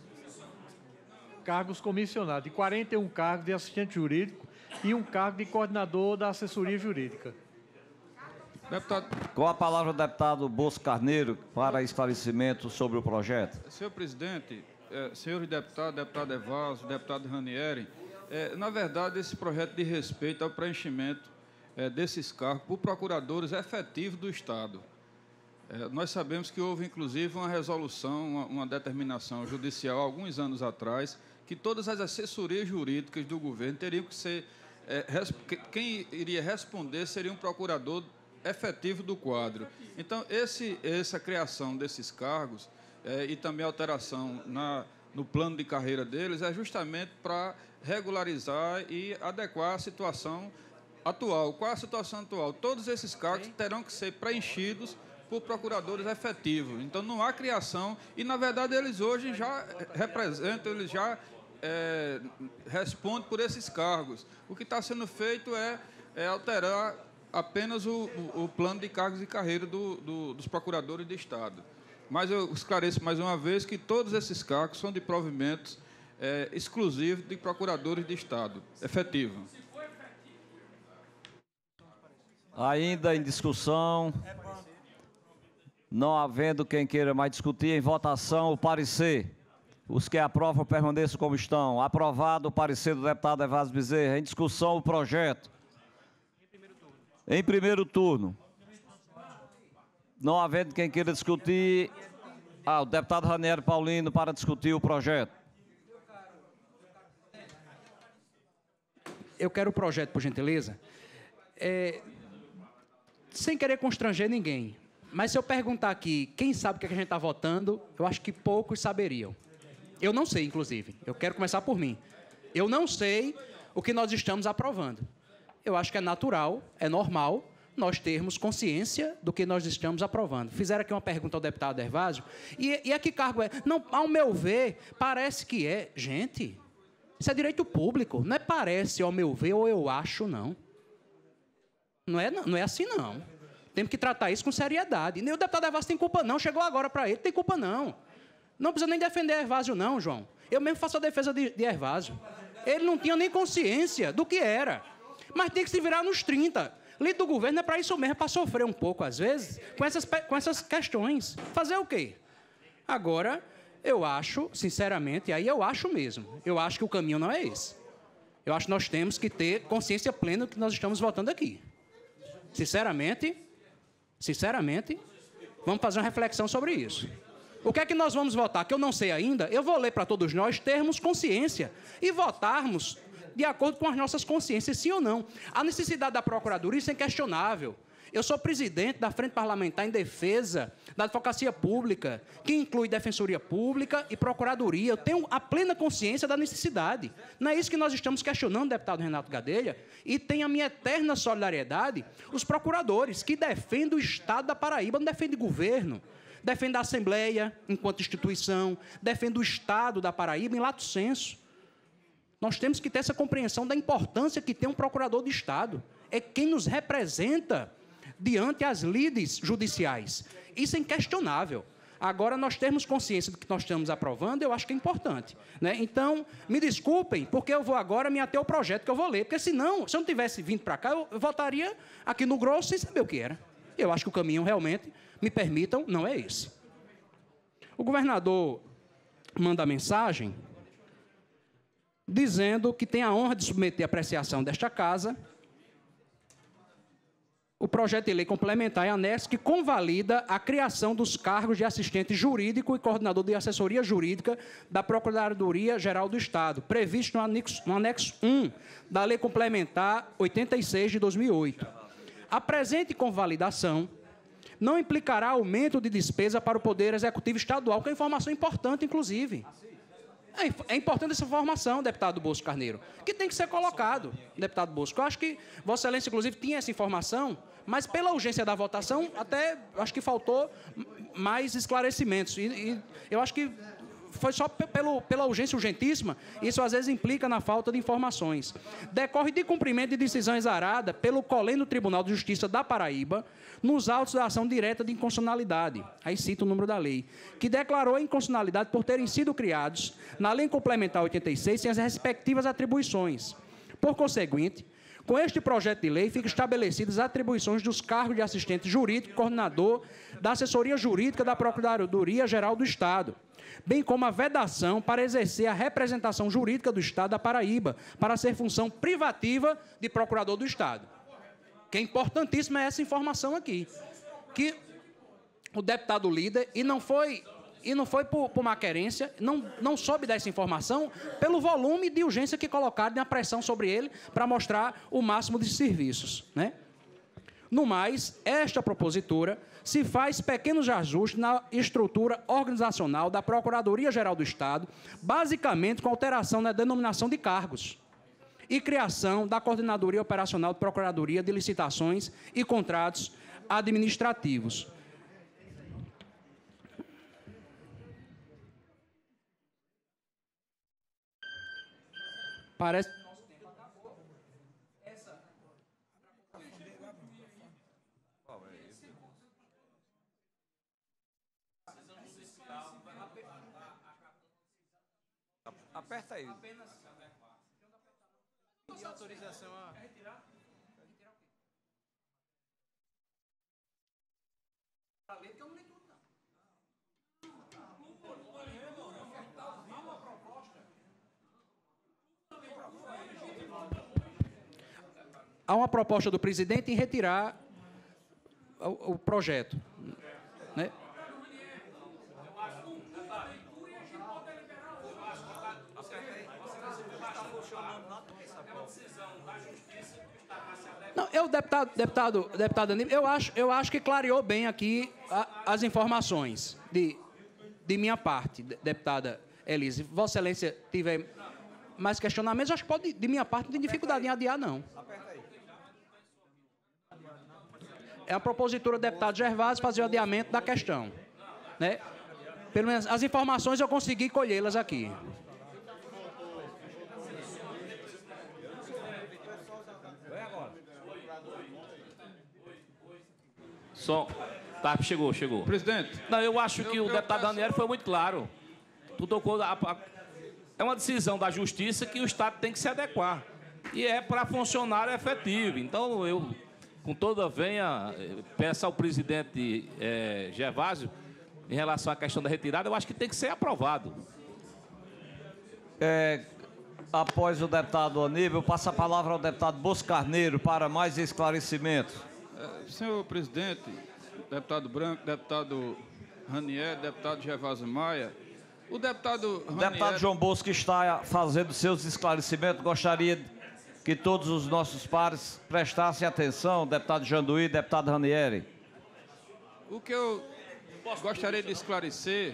cargos comissionados, de 41 cargos de assistente jurídico e um cargo de coordenador da assessoria jurídica. Com a palavra o deputado Bosco Carneiro para esclarecimento sobre o projeto. Senhor presidente, senhores deputados, deputado Evásio, deputado Ranieri, na verdade, esse projeto de respeito ao preenchimento desses cargos por procuradores efetivos do Estado. Nós sabemos que houve, inclusive, uma resolução, uma determinação judicial, alguns anos atrás, que todas as assessorias jurídicas do governo teriam que ser... quem iria responder seria um procurador efetivo do quadro. Então, essa criação desses cargos e também a alteração no plano de carreira deles é justamente para regularizar e adequar a situação atual. Qual é a situação atual? Todos esses cargos terão que ser preenchidos por procuradores efetivos. Então, não há criação e, na verdade, eles hoje já representam, eles já respondem por esses cargos. O que está sendo feito é alterar apenas o plano de cargos e carreira dos procuradores de Estado. Mas eu esclareço mais uma vez que todos esses cargos são de provimentos exclusivo de procuradores de Estado, efetivo. Ainda em discussão, não havendo quem queira mais discutir, em votação o parecer. Os que aprovam permaneçam como estão. Aprovado o parecer do deputado Evásio Bezerra. Em discussão o projeto. Em primeiro turno. Não havendo quem queira discutir, o deputado Ranieri Paulino para discutir o projeto. Eu quero o projeto, por gentileza. Sem querer constranger ninguém. Mas se eu perguntar aqui, quem sabe o que a gente está votando, eu acho que poucos saberiam. Eu não sei, inclusive. Eu quero começar por mim. Eu não sei o que nós estamos aprovando. Eu acho que é natural, é normal, nós termos consciência do que nós estamos aprovando. Fizeram aqui uma pergunta ao deputado Evásio, e a que cargo é? Não, ao meu ver, parece que é. Gente, isso é direito público. Não é parece, ao meu ver, ou eu acho, não. Não é assim, não. Temos que tratar isso com seriedade. Nem o deputado Evásio tem culpa, não. Chegou agora para ele, tem culpa, não. Não precisa nem defender Evásio, não, João. Eu mesmo faço a defesa de Evásio. Ele não tinha nem consciência do que era. Mas tem que se virar nos 30. Líder do governo é para isso mesmo, para sofrer um pouco, às vezes, com essas questões. Fazer o quê? Agora, eu acho, sinceramente, e aí eu acho mesmo, eu acho que o caminho não é esse. Eu acho que nós temos que ter consciência plena do que nós estamos votando aqui. Sinceramente, vamos fazer uma reflexão sobre isso. O que é que nós vamos votar? Que eu não sei ainda. Eu vou ler para todos nós termos consciência e votarmos de acordo com as nossas consciências, sim ou não. A necessidade da Procuradoria, isso é inquestionável. Eu sou presidente da Frente Parlamentar em Defesa da Advocacia Pública, que inclui Defensoria Pública e Procuradoria. Eu tenho a plena consciência da necessidade. Não é isso que nós estamos questionando, deputado Renato Gadelha, e tenho a minha eterna solidariedade os procuradores que defendem o Estado da Paraíba, não defendem governo. Defende a Assembleia enquanto instituição, defende o Estado da Paraíba em lato sensu. Nós temos que ter essa compreensão da importância que tem um procurador de Estado. É quem nos representa diante as lides judiciais. Isso é inquestionável. Agora, nós termos consciência do que nós estamos aprovando, eu acho que é importante, né? Então, me desculpem, porque eu vou agora me ater ao projeto que eu vou ler, porque senão, se eu não tivesse vindo para cá, eu votaria aqui no grosso sem saber o que era. Eu acho que o caminho realmente, me permitam, não é esse. O governador manda mensagem dizendo que tem a honra de submeter à apreciação desta casa o projeto de lei complementar e anexo que convalida a criação dos cargos de assistente jurídico e coordenador de assessoria jurídica da Procuradoria-Geral do Estado, previsto no anexo 1 da Lei Complementar 86 de 2008. A presente convalidação não implicará aumento de despesa para o Poder Executivo Estadual, que é uma informação importante, inclusive. É importante essa informação, deputado Bosco Carneiro, que tem que ser colocado, deputado Bosco. Eu acho que Vossa Excelência, inclusive, tinha essa informação, mas pela urgência da votação, até acho que faltou mais esclarecimentos. E eu acho que foi só pela urgência urgentíssima, isso às vezes implica na falta de informações. Decorre de cumprimento de decisão exarada pelo Colégio Tribunal de Justiça da Paraíba, nos autos da ação direta de inconstitucionalidade, aí cito o número da lei, que declarou a inconstitucionalidade por terem sido criados na Lei Complementar 86 sem as respectivas atribuições. Por conseguinte, com este projeto de lei, ficam estabelecidas as atribuições dos cargos de assistente jurídico e coordenador da assessoria jurídica da Procuradoria-Geral do Estado, bem como a vedação para exercer a representação jurídica do Estado da Paraíba, para ser função privativa de procurador do Estado. Que é importantíssima essa informação aqui, que o deputado líder, e não foi por má querência, não soube dessa informação pelo volume de urgência que colocaram na pressão sobre ele para mostrar o máximo de serviços, né? No mais, esta propositura se faz pequenos ajustes na estrutura organizacional da Procuradoria-Geral do Estado, basicamente com alteração na denominação de cargos e criação da Coordenadoria Operacional de Procuradoria de Licitações e Contratos Administrativos. Parece... Aperta aí. E autorização a... Há uma proposta do presidente em retirar o projeto, né? Não, deputado Aníbal, eu acho que clareou bem aqui as informações de minha parte, deputada Elise. Vossa Excelência tiver mais questionamentos, acho que pode, de minha parte, não tem dificuldade em adiar, não. É a propositura do deputado Gervásio fazer o adiamento da questão, né? Pelo menos as informações eu consegui colhê-las aqui. Tá, chegou. Presidente. Não, eu acho que o deputado Ranieri foi muito claro. É uma decisão da Justiça que o Estado tem que se adequar. E é para funcionário efetivo. Então, eu, com toda a venha, peço ao presidente Gervásio, em relação à questão da retirada, eu acho que tem que ser aprovado. Após o deputado Aníbal, passo a palavra ao deputado Bosco Carneiro para mais esclarecimentos. Senhor presidente, deputado Branco, deputado Ranieri, deputado Gervásio Maia, o deputado Ranieri... O deputado João Bosco está fazendo seus esclarecimentos. Gostaria que todos os nossos pares prestassem atenção, deputado Janduí, deputado Ranieri. O que eu gostaria de esclarecer...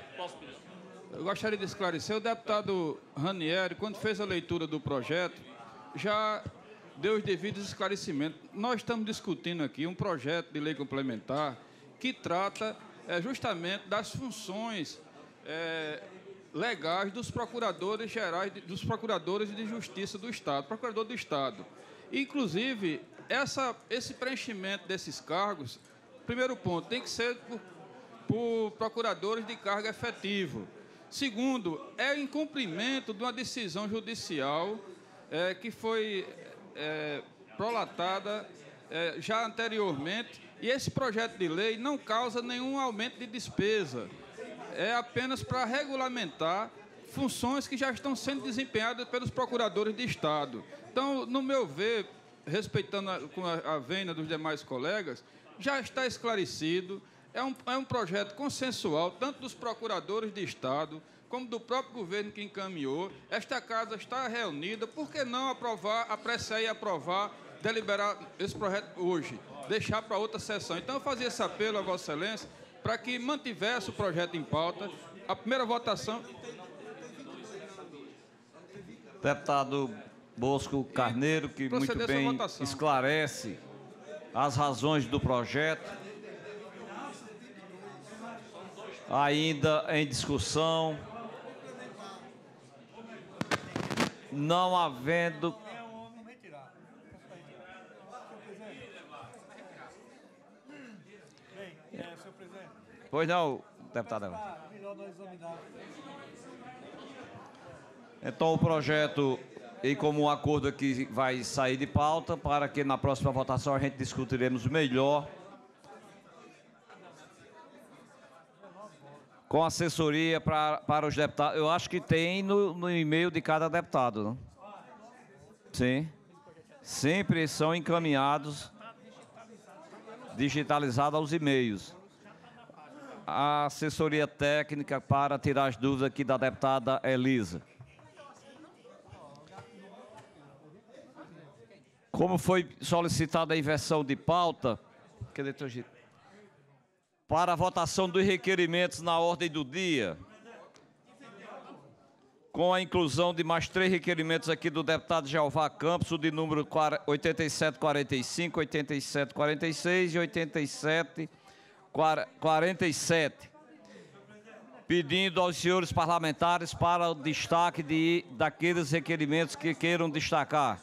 o deputado Ranieri, quando fez a leitura do projeto, já deu os devidos esclarecimentos. Nós estamos discutindo aqui um projeto de lei complementar que trata justamente das funções legais dos procuradores gerais, dos procuradores de justiça do Estado, procurador do Estado. Inclusive, esse preenchimento desses cargos, primeiro ponto, tem que ser por procuradores de cargo efetivo. Segundo, é em cumprimento de uma decisão judicial que foi prolatada já anteriormente, e esse projeto de lei não causa nenhum aumento de despesa. É apenas para regulamentar funções que já estão sendo desempenhadas pelos procuradores de Estado. Então, no meu ver, respeitando a vênia dos demais colegas, já está esclarecido. É um projeto consensual, tanto dos procuradores de Estado, como do próprio governo que encaminhou. Esta casa está reunida. Por que não apressar e aprovar, deliberar esse projeto hoje? Deixar para outra sessão. Então, eu fazia esse apelo a Vossa Excelência para que mantivesse o projeto em pauta. A primeira votação... Deputado Bosco Carneiro, que muito bem esclarece as razões do projeto. Ainda em discussão. Não havendo... Pois não, deputado. Então, o projeto, em comum acordo aqui, vai sair de pauta para que na próxima votação a gente discutiremos melhor com assessoria para os deputados. Eu acho que tem no e-mail de cada deputado, não? Sim. Sempre são encaminhados, digitalizados aos e-mails. A assessoria técnica para tirar as dúvidas aqui da deputada Elisa. Como foi solicitada a inversão de pauta, para a votação dos requerimentos na ordem do dia, com a inclusão de mais 3 requerimentos aqui do deputado Jeová Campos, o de número 8745, 8746 e 8747, pedindo aos senhores parlamentares para o destaque daqueles requerimentos que queiram destacar.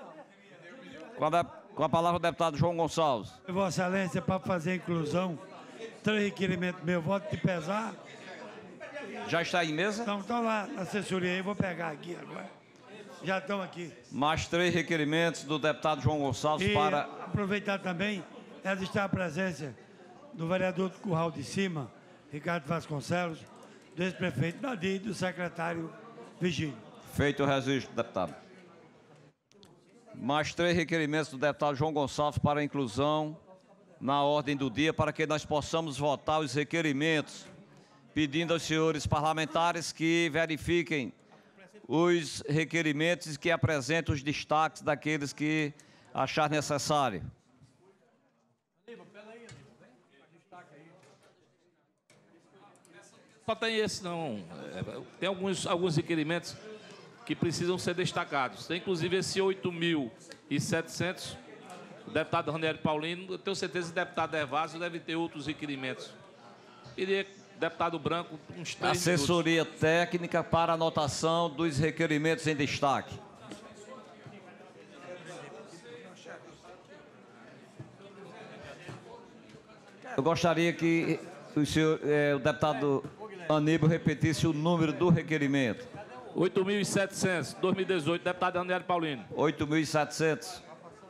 Com a palavra o deputado João Gonçalves. Vossa Excelência, para fazer a inclusão 3 requerimentos meus, voto de pesar. Já está em mesa? Estão lá na assessoria aí, vou pegar aqui agora. Já estão aqui. Mais 3 requerimentos do deputado João Gonçalves E para... aproveitar também, registrar a presença do vereador do Curral de Cima, Ricardo Vasconcelos, do ex-prefeito Nadir e do secretário Vigílio. Feito o registro, deputado. Mais 3 requerimentos do deputado João Gonçalves para inclusão na ordem do dia, para que nós possamos votar os requerimentos, pedindo aos senhores parlamentares que verifiquem os requerimentos e que apresentem os destaques daqueles que achar necessário. Só tem esse, não. Tem alguns requerimentos que precisam ser destacados. Tem, inclusive, esse 8.700, o deputado Ranieri Paulino. Eu tenho certeza que o deputado Evásio deve ter outros requerimentos. Queria, deputado Branco, uns 3 Assessoria técnica para anotação dos requerimentos em destaque. Eu gostaria que o deputado Aníbal repetisse o número do requerimento. 8.700, 2018, deputado Ranieri Paulino. 8.700.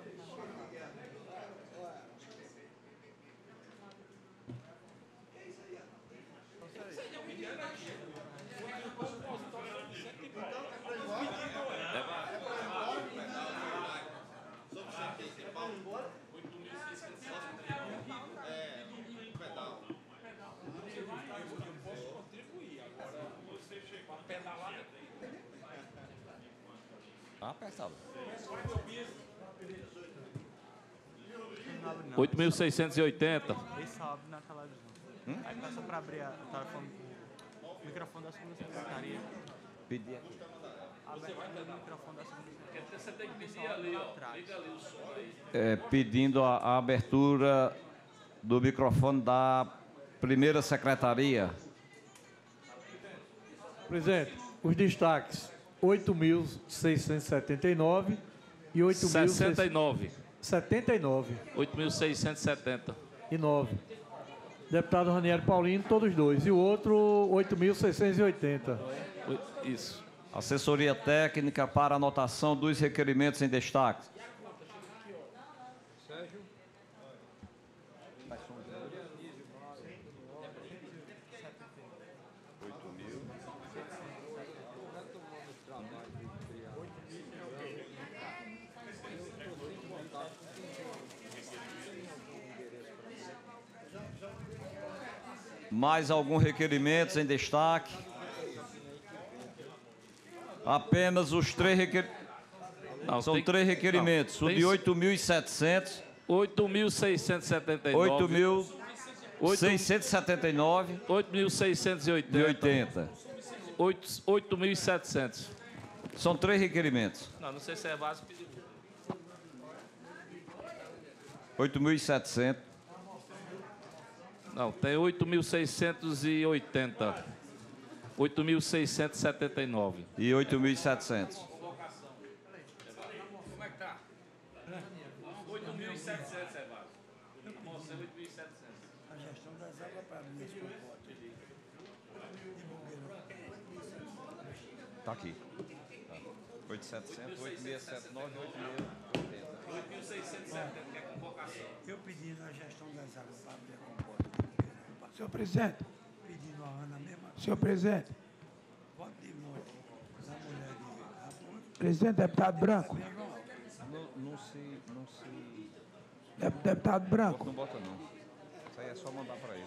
Apertado. 8.680. Esse abre na televisão. Aí passa para abrir o microfone da segunda secretaria. Pedir aqui. Abre o microfone da segunda secretaria. Você tem que pedir ali, ó. Liga ali o som aí. Pedindo a abertura do microfone da primeira secretaria. Presidente, os destaques: 8.679 e 8.679. 79. 8.670. E 9. Deputado Ranieri Paulino, todos dois. E o outro, 8.680. Isso. Assessoria técnica para anotação dos requerimentos em destaque. Mais alguns requerimentos em destaque? Apenas os 3 requerimentos. São 3 requerimentos. O de 8.700. 8.679. 8.679. 8.680. 8.700. São 3 requerimentos. Não sei se é básico. 8.700. Não, tem 8.680. 8.679. E 8.700. Como é que tá? 8.700, Evásio. Você 8.700. A gestão das águas para mim, esse compote. Está aqui. 8.700, 8.679 e 8.670, que é convocação. Eu pedi na gestão das águas para abrir a composta. Senhor presidente. Pedindo a Ana mesmo. Senhor presidente. Voto de morte da mulher de Raposo. Presidente, deputado Branco. Não se... Deputado Branco. Não bota não. Isso aí é só mandar para ele.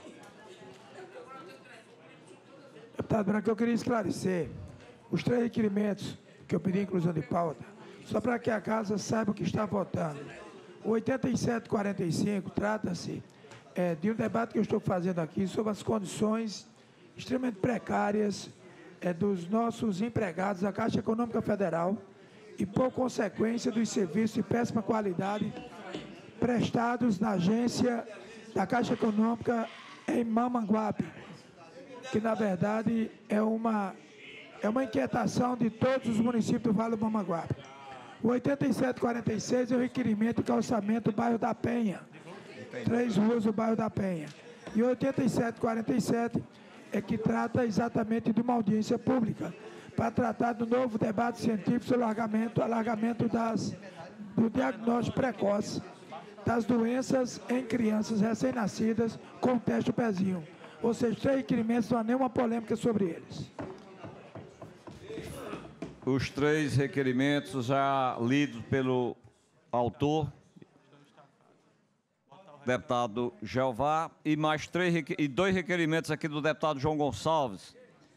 Deputado Branco, eu queria esclarecer os 3 requerimentos que eu pedi inclusão de pauta, só para que a casa saiba o que está votando. O 8745 trata-se de um debate que eu estou fazendo aqui sobre as condições extremamente precárias dos nossos empregados da Caixa Econômica Federal e, por consequência, dos serviços de péssima qualidade prestados na agência da Caixa Econômica em Mamanguape, que, na verdade, é uma inquietação de todos os municípios do Vale do Mamanguape. O 8746 é o requerimento de calçamento do bairro da Penha. 3 ruas do bairro da Penha. E 8747 é que trata exatamente de uma audiência pública para tratar do novo debate científico sobre alargamento do diagnóstico precoce das doenças em crianças recém-nascidas com o teste do pezinho. Ou seja, 3 requerimentos, não há nenhuma polêmica sobre eles. Os 3 requerimentos já lidos pelo autor, deputado Jeová, e mais 2 requerimentos aqui do deputado João Gonçalves,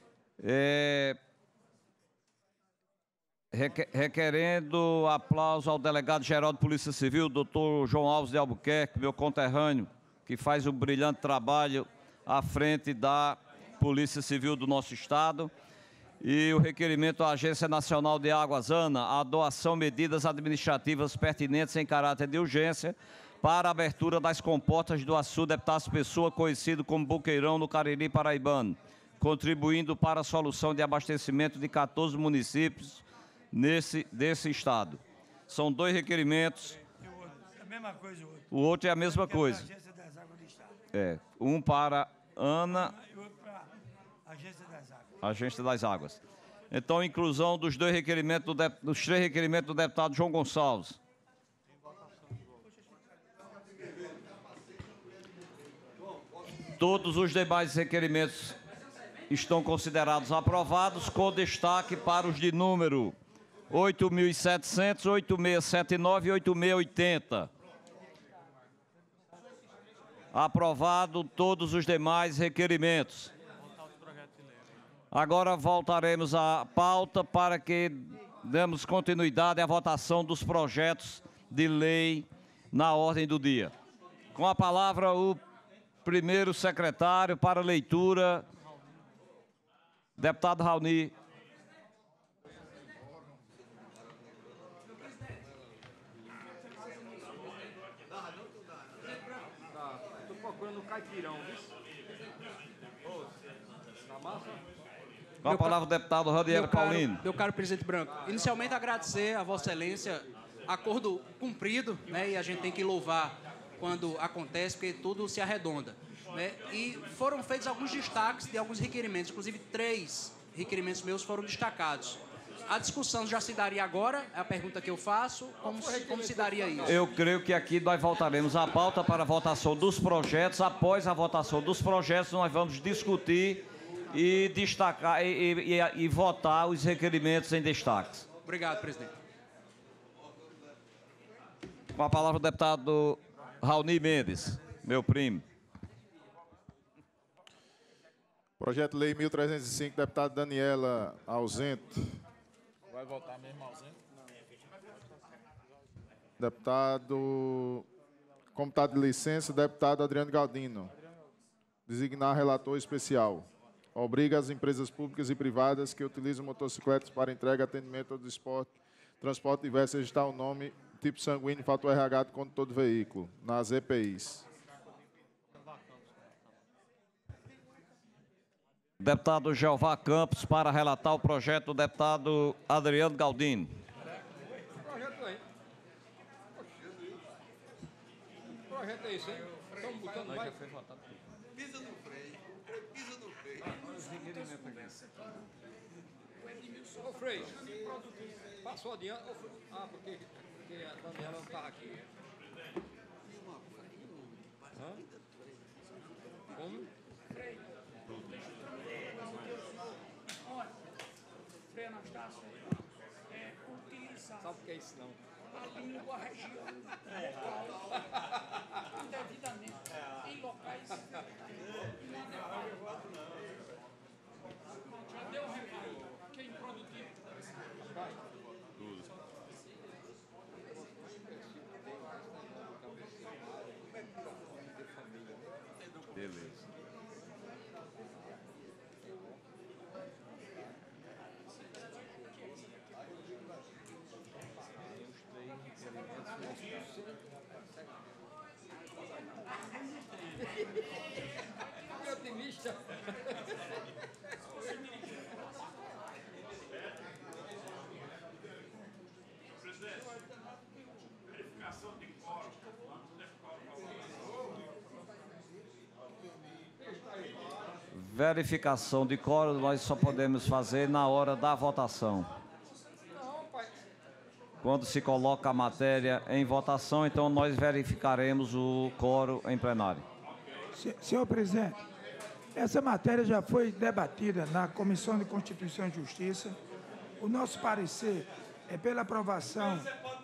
requerendo aplauso ao delegado-geral de Polícia Civil, doutor João Alves de Albuquerque, meu conterrâneo, que faz um brilhante trabalho à frente da Polícia Civil do nosso Estado. E o requerimento à Agência Nacional de Águas, ANA, a doação medidas administrativas pertinentes em caráter de urgência para a abertura das comportas do Açu Deputados Pessoa, conhecido como Boqueirão, no Cariri paraibano, contribuindo para a solução de abastecimento de 14 municípios desse estado. São 2 requerimentos. A mesma coisa o outro. O outro é a mesma coisa. Agência das Águas do Estado. Um para ANA, E outro para a Agência das Águas. Agência das Águas. Então, inclusão dos 2 requerimentos, dos 3 requerimentos do deputado João Gonçalves. Todos os demais requerimentos estão considerados aprovados, com destaque para os de número 8.700, 8679 e 8680. Aprovado todos os demais requerimentos. Agora voltaremos à pauta para que demos continuidade à votação dos projetos de lei na ordem do dia. Com a palavra, o primeiro secretário para leitura, deputado Raoni. Estou procurando o caipirão, viu? Na massa? Com a palavra, o deputado Ranieri Paulino. Meu caro presidente Branco, inicialmente agradecer a Vossa Excelência, acordo cumprido, né, e a gente tem que louvar quando acontece, porque tudo se arredonda, né? E foram feitos alguns destaques de alguns requerimentos, inclusive 3 requerimentos meus foram destacados. A discussão já se daria agora, é a pergunta que eu faço, como se daria isso? Eu creio que aqui nós voltaremos à pauta para a votação dos projetos. Após a votação dos projetos, nós vamos discutir e destacar e votar os requerimentos em destaques. Obrigado, presidente. Com a palavra o deputado Raoni Mendes, meu primo. Projeto de Lei 1305, deputado Daniela, ausente. Vai votar mesmo ausente? Deputado, como está de licença, deputado Adriano Galdino. Designar relator especial. Obriga as empresas públicas e privadas que utilizam motocicletas para entrega, atendimento ao transporte diverso, registrar o nome, tipo sanguíneo e fator RH do condutor do veículo, nas EPIs. Deputado Jeová Campos, para relatar o projeto do deputado Adriano Galdino. Projeto aí. Projeto é esse, hein? Estamos botando mais. Pisa no freio. Pisa no freio. Ô, Frei, passou adiante. Porque a Daniela não está aqui. Hã? Como? Olha, Frei Anastácio, utilizar. Sabe o que é isso, não? A língua regional indevidamente em locais. Já deu um recado. Que é improdutivo. Beleza. Que otimista. Verificação de quórum. verificação de quórum nós só podemos fazer na hora da votação. Quando se coloca a matéria em votação, então nós verificaremos o quórum em plenário. Senhor presidente, essa matéria já foi debatida na Comissão de Constituição e Justiça. O nosso parecer é pela aprovação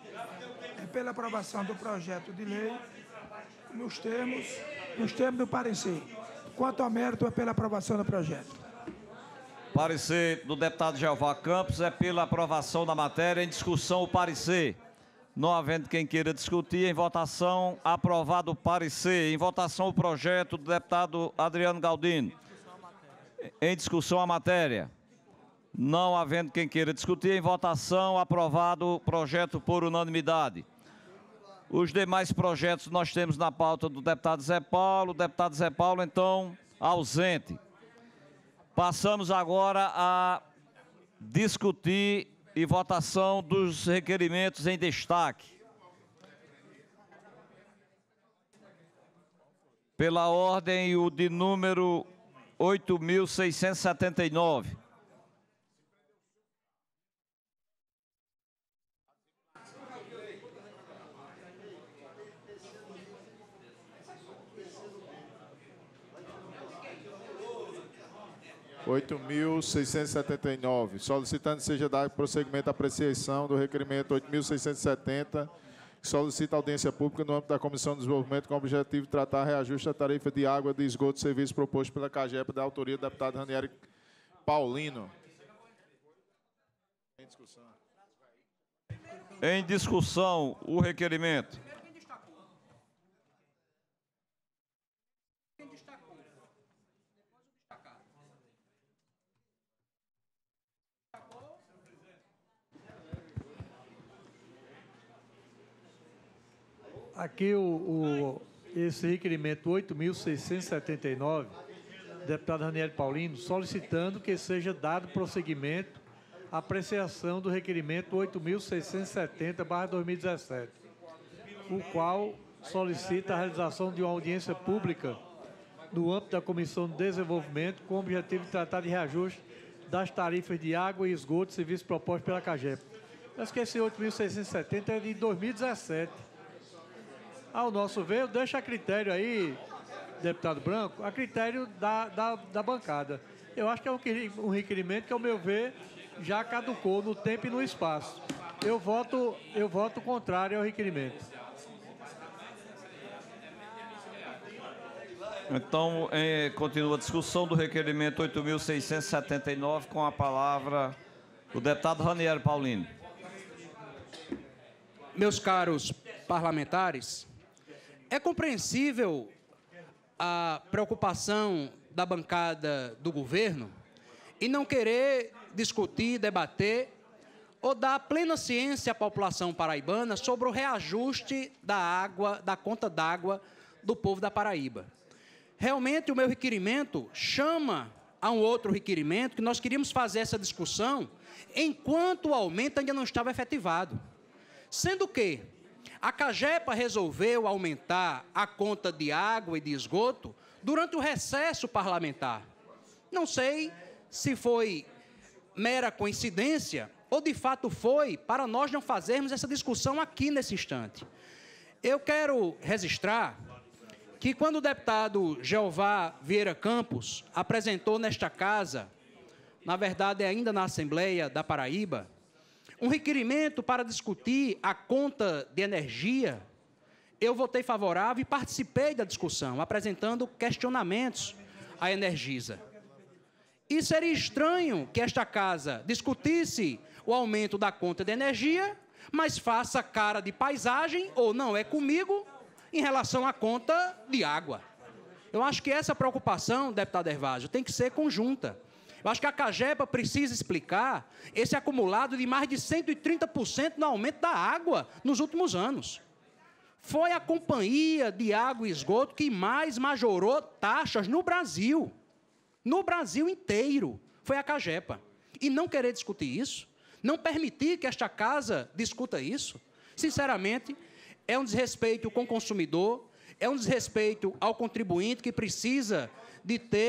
do projeto de lei nos termos do parecer. Quanto ao mérito, é pela aprovação do projeto. Parecer do deputado Jeová Campos é pela aprovação da matéria. Em discussão, o parecer. Não havendo quem queira discutir, em votação, aprovado o parecer. Em votação, o projeto do deputado Adriano Galdino. Em discussão, a matéria. Não havendo quem queira discutir, em votação, aprovado o projeto por unanimidade. Os demais projetos nós temos na pauta do deputado Zé Paulo. O deputado Zé Paulo, então, ausente. Passamos agora a discutir e votação dos requerimentos em destaque. Pela ordem, o de número 8.679. Solicitando que seja dado prosseguimento à apreciação do requerimento 8.670, que solicita audiência pública no âmbito da Comissão de Desenvolvimento com o objetivo de tratar reajuste da tarifa de água de esgoto de serviço proposto pela CAGEPA, da autoria do deputado Ranieri Paulino. Em discussão, o requerimento. Aqui esse requerimento 8.679, deputado Ranieri Paulino, solicitando que seja dado prosseguimento à apreciação do requerimento 8.670/2017, o qual solicita a realização de uma audiência pública no âmbito da Comissão de Desenvolvimento com o objetivo de tratar de reajuste das tarifas de água e esgoto de serviço proposto pela CAGEP. Mas que esse 8.670 é de 2017. Ao nosso ver, deixa a critério aí, deputado Branco, a critério da bancada. Eu acho que é um requerimento que, ao meu ver, já caducou no tempo e no espaço. Eu voto contrário ao requerimento. Então, continua a discussão do requerimento 8.679, com a palavra o deputado Ranieri Paulino. Meus caros parlamentares, é compreensível a preocupação da bancada do governo em não querer discutir, debater ou dar plena ciência à população paraibana sobre o reajuste da água, da conta d'água do povo da Paraíba. Realmente, o meu requerimento chama a um outro requerimento que nós queríamos fazer essa discussão enquanto o aumento ainda não estava efetivado. Sendo que a CAGEPA resolveu aumentar a conta de água e de esgoto durante o recesso parlamentar. Não sei se foi mera coincidência ou, de fato, foi para nós não fazermos essa discussão aqui nesse instante. Eu quero registrar que, quando o deputado Jeová Vieira Campos apresentou nesta casa, na verdade, ainda na Assembleia da Paraíba, um requerimento para discutir a conta de energia, eu votei favorável e participei da discussão, apresentando questionamentos à Energisa. E seria estranho que esta casa discutisse o aumento da conta de energia, mas faça cara de paisagem, ou não é comigo, em relação à conta de água. Eu acho que essa preocupação, deputado Hervásio, tem que ser conjunta. Eu acho que a CAGEPA precisa explicar esse acumulado de mais de 130% no aumento da água nos últimos anos. Foi a companhia de água e esgoto que mais majorou taxas no Brasil. No Brasil inteiro. Foi a CAGEPA. E não querer discutir isso, não permitir que esta casa discuta isso, sinceramente, é um desrespeito com o consumidor, é um desrespeito ao contribuinte que precisa de ter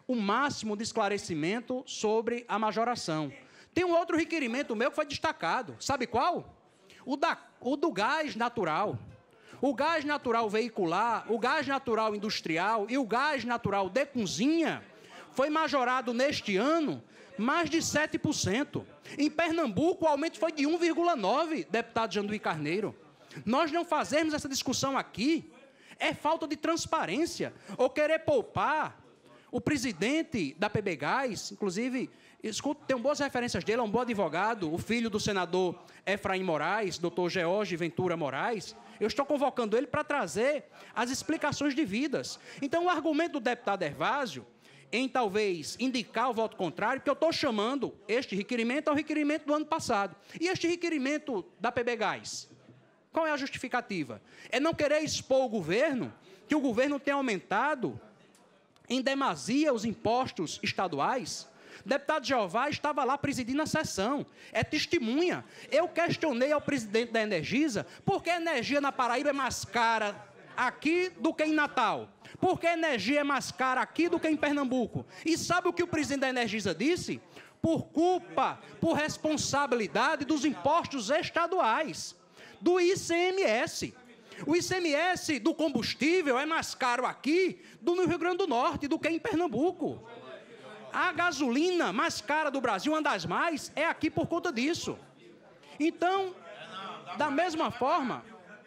o máximo de esclarecimento sobre a majoração. Tem um outro requerimento meu que foi destacado. Sabe qual? O do gás natural. O gás natural veicular, o gás natural industrial e o gás natural de cozinha foi majorado neste ano mais de 7%. Em Pernambuco, o aumento foi de 1,9%, deputado Janduí Carneiro. Nós não fazermos essa discussão aqui é falta de transparência ou querer poupar o presidente da PBGás, inclusive, escuto, tenho boas referências dele, é um bom advogado, o filho do senador Efraim Moraes, doutor George Ventura Moraes. Eu estou convocando ele para trazer as explicações devidas. Então, o argumento do deputado Hervásio em talvez indicar o voto contrário, porque eu estou chamando este requerimento ao requerimento do ano passado. E este requerimento da PBGás? Qual é a justificativa? É não querer expor o governo, que o governo tem aumentado em demasia os impostos estaduais. O deputado Jeová estava lá presidindo a sessão, é testemunha. Eu questionei ao presidente da Energisa por que a energia na Paraíba é mais cara aqui do que em Natal. Por que a energia é mais cara aqui do que em Pernambuco? E sabe o que o presidente da Energisa disse? Por culpa, por responsabilidade dos impostos estaduais, do ICMS. O ICMS do combustível é mais caro aqui do Rio Grande do Norte do que em Pernambuco. A gasolina mais cara do Brasil, uma das mais, é aqui por conta disso. Então, da mesma forma,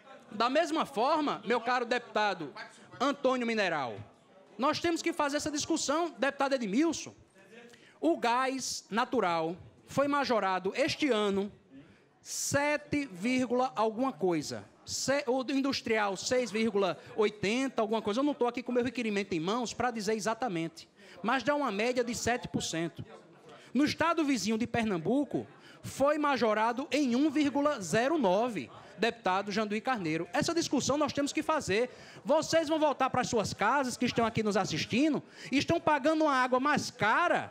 meu caro deputado Antônio Mineral, nós temos que fazer essa discussão, deputado Edmilson. O gás natural foi majorado este ano 7, alguma coisa. O industrial 6,80, alguma coisa. Eu não estou aqui com o meu requerimento em mãos para dizer exatamente, mas dá uma média de 7%. No estado vizinho de Pernambuco, foi majorado em 1,09%, deputado Janduí Carneiro. Essa discussão nós temos que fazer. Vocês vão voltar para as suas casas, que estão aqui nos assistindo, e estão pagando uma água mais cara,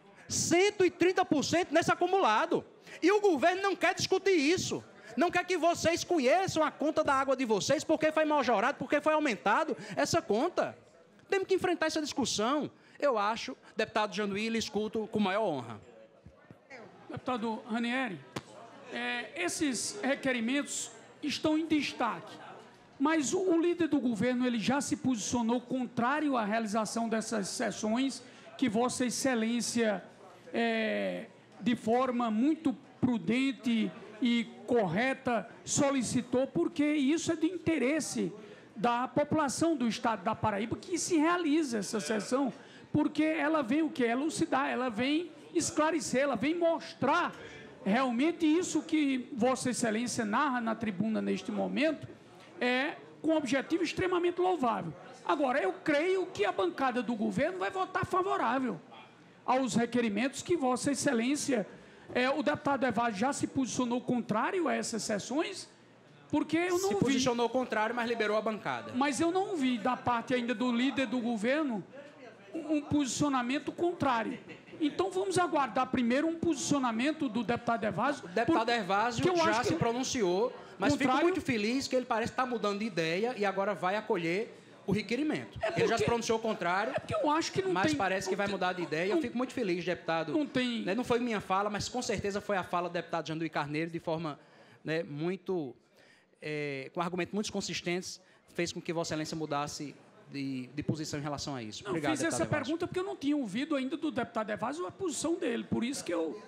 130% nesse acumulado. E o governo não quer discutir isso. Não quer que vocês conheçam a conta da água de vocês, porque foi majorado, porque foi aumentado essa conta. Temos que enfrentar essa discussão. Eu acho, deputado Janduí, lhe escuto com maior honra. Deputado Ranieri, esses requerimentos estão em destaque, mas o líder do governo ele já se posicionou contrário à realização dessas sessões que Vossa Excelência, de forma muito prudente e correta, solicitou, porque isso é de interesse da população do estado da Paraíba que se realiza essa sessão, porque ela vem o quê? Elucidar, ela vem esclarecer, ela vem mostrar realmente isso que Vossa Excelência narra na tribuna neste momento, com um objetivo extremamente louvável. Agora, eu creio que a bancada do governo vai votar favorável aos requerimentos que Vossa Excelência, o deputado Hervásio já se posicionou contrário a essas sessões, porque eu não vi... Se posicionou contrário, mas liberou a bancada. Mas eu não vi da parte ainda do líder do governo um posicionamento contrário. Então vamos aguardar primeiro um posicionamento do deputado Hervásio. O deputado Hervásio já se pronunciou, mas fico muito feliz que ele parece estar mudando de ideia e agora vai acolher o requerimento. Ele já se pronunciou ao contrário, eu acho que mas parece que vai mudar de ideia. Eu fico muito feliz, deputado. Não foi minha fala, mas com certeza foi a fala do deputado Janduí Carneiro, de forma muito... com argumentos muito consistentes, fez com que Vossa Excelência mudasse de posição em relação a isso. Obrigado, fiz essa pergunta porque eu não tinha ouvido ainda do deputado Hervásio a posição dele, por isso que eu...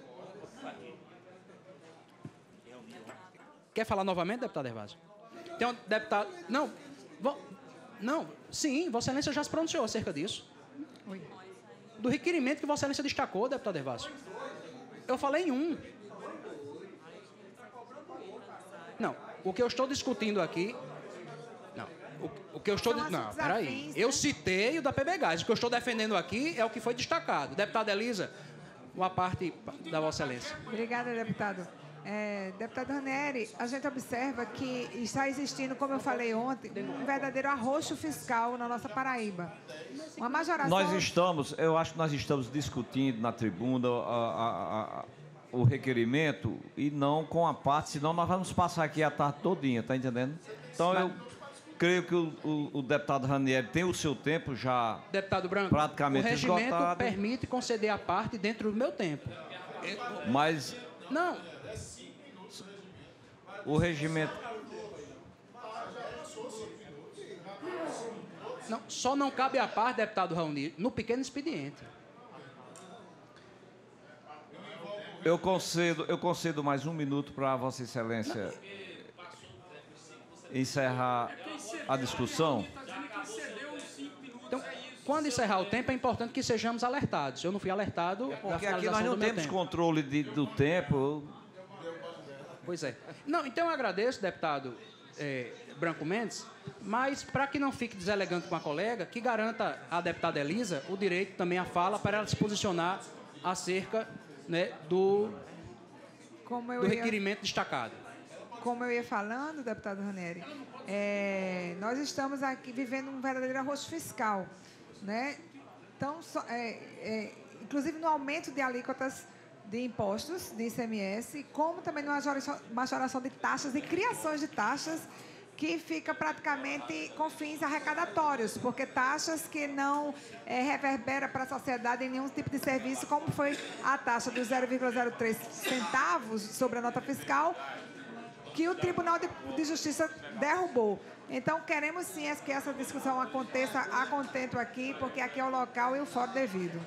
Quer falar novamente, deputado Hervásio? Tem um deputado... Não, sim, Vossa Excelência já se pronunciou acerca disso. Do requerimento que Vossa Excelência destacou, deputado Hervásio. Eu falei em um. Não, o que eu estou discutindo aqui... O que eu estou... Não, peraí. Eu citei o da PBGás. O que eu estou defendendo aqui é o que foi destacado. Deputada Elisa, uma parte da Vossa Excelência. Obrigada, deputado. Deputado Ranieri, a gente observa que está existindo, como eu falei ontem, um verdadeiro arroxo fiscal na nossa Paraíba. Uma majoração... Eu acho que nós estamos discutindo na tribuna o requerimento e não com a parte, senão nós vamos passar aqui a tarde todinha, tá entendendo? Então creio que o deputado Ranieri tem o seu tempo já Deputado Branco, praticamente o regimento esgotado. permite conceder a parte dentro do meu tempo. Mas Não. o regimento... Não, só não cabe a parte, deputado Raoni, no pequeno expediente. Eu concedo mais 1 minuto para Vossa Excelência encerrar a discussão. Então, quando encerrar o tempo, é importante que sejamos alertados. Eu não fui alertado da Porque aqui finalização nós não do meu temos tempo. controle do tempo. Pois é. Não, então eu agradeço, deputado Branco Mendes, mas para que não fique deselegante com a colega, que garanta à deputada Elisa o direito também à fala para ela se posicionar acerca, né, do requerimento destacado. Como eu ia falando, deputado Ranieri, nós estamos aqui vivendo um verdadeiro arroz fiscal, né? Então, inclusive no aumento de alíquotas de impostos, de ICMS, como também numa majoração de taxas e criações de taxas que fica praticamente com fins arrecadatórios, porque taxas que não reverbera para a sociedade em nenhum tipo de serviço, como foi a taxa dos 0,03 centavos sobre a nota fiscal, que o Tribunal de Justiça derrubou. Então, queremos sim que essa discussão aconteça a contento aqui, porque aqui é o local e o fórum devido.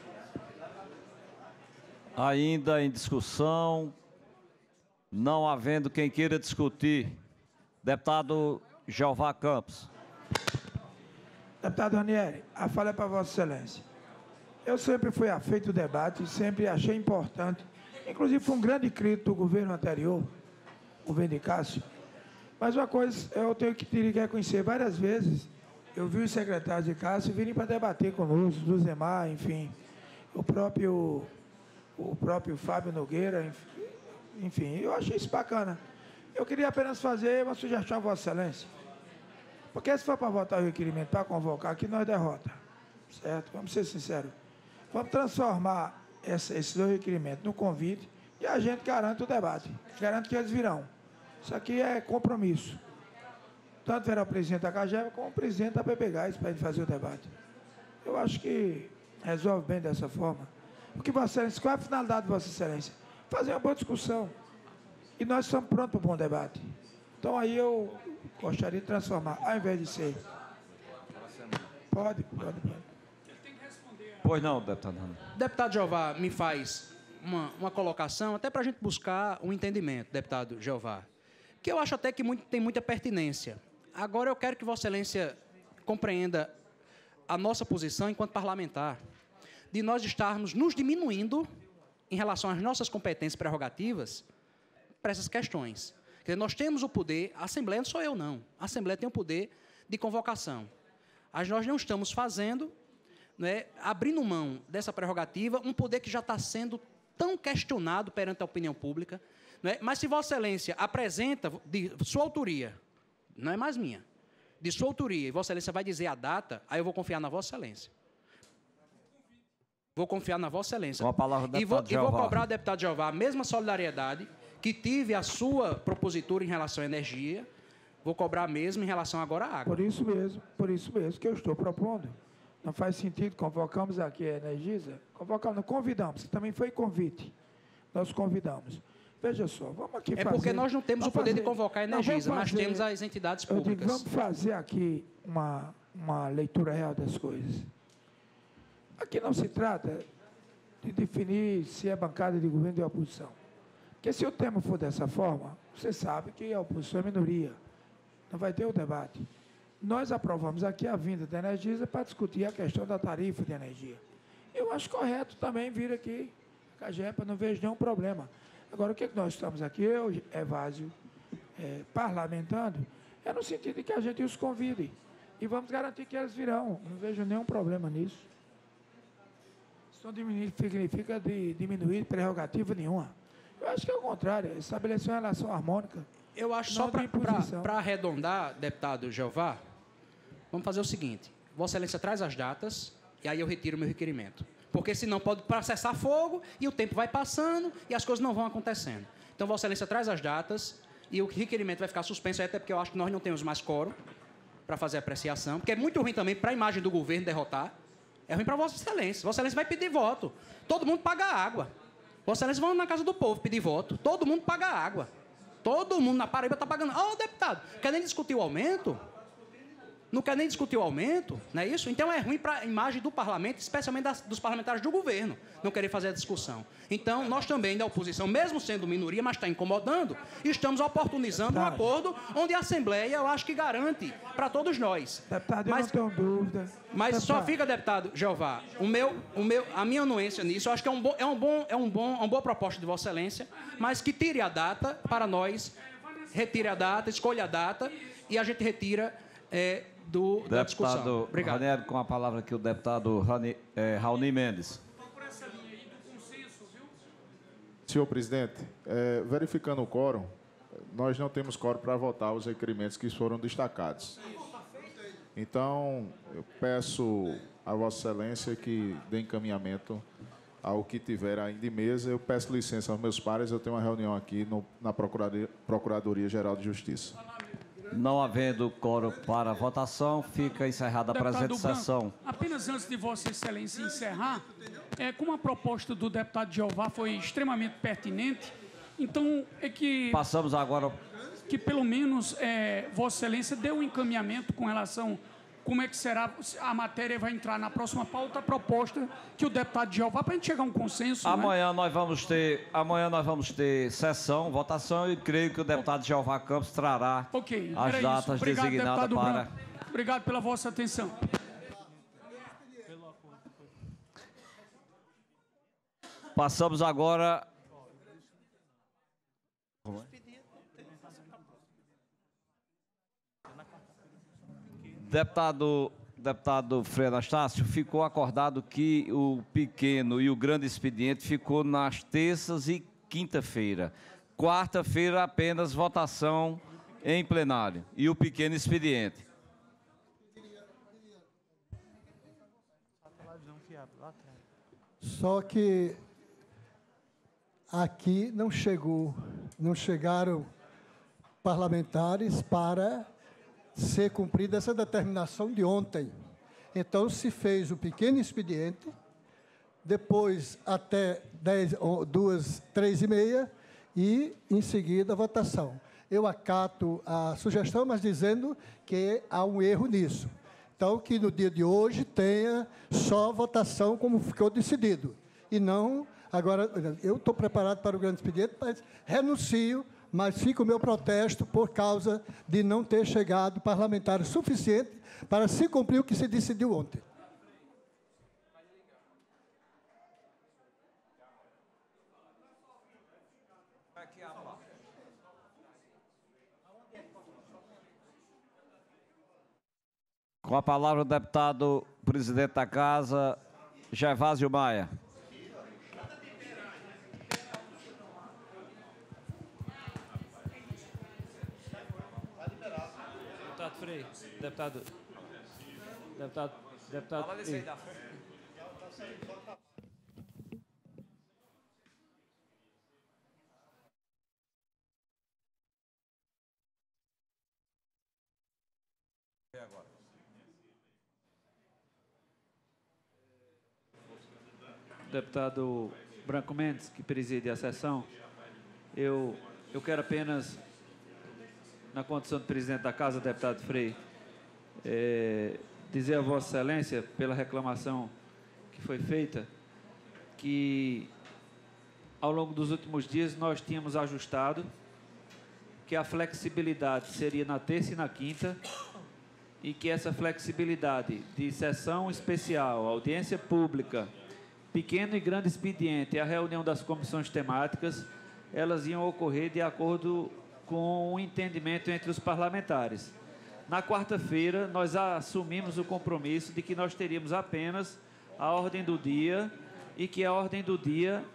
Ainda em discussão, não havendo quem queira discutir, deputado Jeová Campos. Deputado Ranieri, a fala é para Vossa Excelência. Eu sempre fui afeito ao debate, sempre achei importante, inclusive foi um grande crítico do governo anterior, o governo de Cássio. Mas uma coisa eu tenho que reconhecer, várias vezes eu vi os secretários de Cássio virem para debater conosco, do Zemar, enfim, o próprio Fábio Nogueira, enfim, eu achei isso bacana. Eu queria apenas fazer uma sugestão a Vossa Excelência. Porque se for para votar o requerimento para convocar, aqui nós derrota. Certo? Vamos ser sinceros. Vamos transformar esses 2 requerimentos no convite e a gente garante o debate. Garante que eles virão. Isso aqui é compromisso. Tanto verá o presidente da CAGEP como o presidente da PPGás para a gente fazer o debate. Eu acho que resolve bem dessa forma. Porque, Vossa Excelência, qual é a finalidade de Vossa Excelência? Fazer uma boa discussão. E nós estamos prontos para um bom debate. Então, aí eu gostaria de transformar, ao invés de ser... Pode. Pois não, deputado. Deputado Jeová me faz uma colocação, até para a gente buscar um entendimento, deputado Jeová, que eu acho até que tem muita pertinência. Agora, eu quero que Vossa Excelência compreenda a nossa posição enquanto parlamentar, de nós estarmos nos diminuindo em relação às nossas competências prerrogativas para essas questões. Quer dizer, nós temos o poder, a Assembleia não sou eu, não. A Assembleia tem o poder de convocação. Mas nós não estamos fazendo, né, abrindo mão dessa prerrogativa, um poder que já está sendo tão questionado perante a opinião pública. Né? Mas se Vossa Excelência apresenta de sua autoria, não é mais minha, de sua autoria, e Vossa Excelência vai dizer a data, aí eu vou confiar na Vossa Excelência. Vou confiar na Vossa Excelência. Com a palavra do deputado e vou cobrar ao deputado Jeová a mesma solidariedade que tive a sua propositura em relação à energia, vou cobrar mesmo em relação agora à água. Por isso mesmo que eu estou propondo. Não faz sentido, convocamos aqui a Energisa, convidamos, também foi convite. Nós convidamos. Veja só, vamos aqui fazer... É porque nós não temos o poder de convocar a Energisa, mas temos as entidades públicas. Vamos fazer aqui uma leitura real das coisas. Aqui não se trata de definir se é bancada de governo ou de oposição. Porque se o tema for dessa forma, você sabe que a oposição é minoria. Não vai ter o debate. Nós aprovamos aqui a vinda da Energisa para discutir a questão da tarifa de energia. Eu acho correto também vir aqui, a CAGEP, não vejo nenhum problema. Agora, o que nós estamos aqui, eu, Evásio, parlamentando, é no sentido de que a gente os convide. E vamos garantir que eles virão. Não vejo nenhum problema nisso. Isso não significa diminuir prerrogativa nenhuma. Eu acho que é o contrário, é estabelecer uma relação harmônica. Eu acho, só para arredondar, deputado Jeová, vamos fazer o seguinte. Vossa Excelência traz as datas e aí eu retiro o meu requerimento. Porque senão pode processar fogo e o tempo vai passando e as coisas não vão acontecendo. Então, Vossa Excelência traz as datas e o requerimento vai ficar suspenso, até porque eu acho que nós não temos mais quórum. para fazer a apreciação, porque é muito ruim também para a imagem do governo derrotar. É ruim para Vossa Excelência. Vossa Excelência vai pedir voto. Todo mundo paga água. Vossa Excelência vai na casa do povo pedir voto. Todo mundo paga água. Todo mundo na Paraíba está pagando. Ô, deputado, quer nem discutir o aumento? Não quer nem discutir o aumento, não é isso? Então é ruim para a imagem do parlamento, especialmente dos parlamentares do governo, não querer fazer a discussão. Então, nós também, da oposição, mesmo sendo minoria, mas está incomodando, estamos oportunizando um acordo onde a Assembleia, eu acho que garante para todos nós. Deputado, eu não tenho dúvida. Mas deputado. só fica, deputado Jeová, a minha anuência nisso, eu acho que é uma boa proposta de Vossa Excelência, mas que tire a data para nós, retire a data, escolha a data e a gente retira da discussão. Deputado Obrigado. Ranieri, com a palavra aqui o deputado Raoni Mendes. Senhor presidente, verificando o quórum, nós não temos quórum para votar os requerimentos que foram destacados. Então, eu peço a Vossa Excelência que dê encaminhamento ao que tiver ainda em mesa. Eu peço licença aos meus pares, eu tenho uma reunião aqui na Procuradoria-Geral de Justiça. Não havendo quórum para votação, fica encerrada a presente sessão. Apenas antes de Vossa Excelência encerrar, como a proposta do deputado Jeová foi extremamente pertinente, então é que... Passamos agora... Que pelo menos Vossa Excelência dê um encaminhamento com relação como é que será, a matéria vai entrar na próxima pauta, a proposta que o deputado Jeová, para a gente chegar a um consenso. Amanhã nós vamos ter sessão, votação, e creio que o deputado Jeová Campos trará as datas designadas para... Obrigado pela vossa atenção. Passamos agora... Deputado Frei Anastácio, ficou acordado que o pequeno e o grande expediente ficou nas terças e quinta-feira. Quarta-feira apenas votação em plenário. E o pequeno expediente. Só que aqui não chegaram parlamentares para ser cumprida essa determinação de ontem. Então, se fez o pequeno expediente, depois até 3h30 e, em seguida, a votação. Eu acato a sugestão, mas dizendo que há um erro nisso. Então, que no dia de hoje tenha só votação como ficou decidido. E não, agora, eu estou preparado para o grande expediente, mas renuncio, mas fica o meu protesto por causa de não ter chegado parlamentares suficiente para se cumprir o que se decidiu ontem. Com a palavra o deputado presidente da Casa, Gervásio Maia. Deputado Frei, deputado. Fala desse aí da frente. Deputado Branco Mendes, que preside a sessão, eu quero apenas, na condição de presidente da Casa, deputado Frei, dizer a Vossa Excelência, pela reclamação que foi feita, que ao longo dos últimos dias nós tínhamos ajustado que a flexibilidade seria na terça e na quinta, e que essa flexibilidade de sessão especial, audiência pública, pequeno e grande expediente e a reunião das comissões temáticas, elas iam ocorrer de acordo com o entendimento entre os parlamentares. Na quarta-feira, nós assumimos o compromisso de que nós teríamos apenas a ordem do dia e que a ordem do dia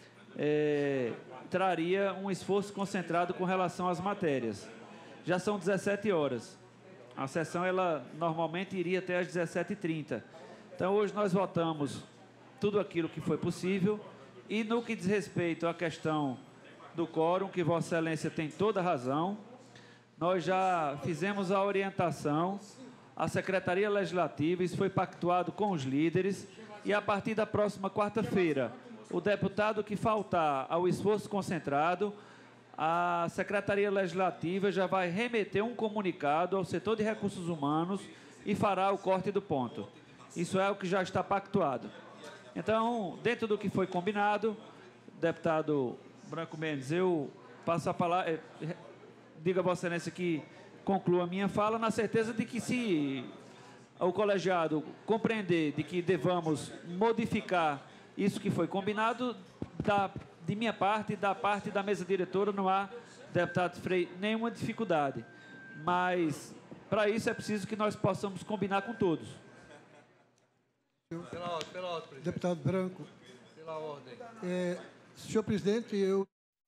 traria um esforço concentrado com relação às matérias. Já são 17 horas. A sessão, ela normalmente iria até às 17h30. Então, hoje nós votamos tudo aquilo que foi possível, e no que diz respeito à questão do quórum, que Vossa Excelência tem toda a razão, nós já fizemos a orientação à Secretaria Legislativa, isso foi pactuado com os líderes, e a partir da próxima quarta-feira, o deputado que faltar ao esforço concentrado, a Secretaria Legislativa já vai remeter um comunicado ao setor de recursos humanos e fará o corte do ponto. Isso é o que já está pactuado. Então, dentro do que foi combinado, deputado Branco Mendes, eu passo a palavra, diga a Vossa Excelência que conclua a minha fala, na certeza de que se o colegiado compreender de que devamos modificar isso que foi combinado, de minha parte e da parte da mesa diretora, não há, deputado Frei, nenhuma dificuldade. Mas, para isso, é preciso que nós possamos combinar com todos. Pela ordem, deputado Branco. Pela ordem. Senhor presidente, eu,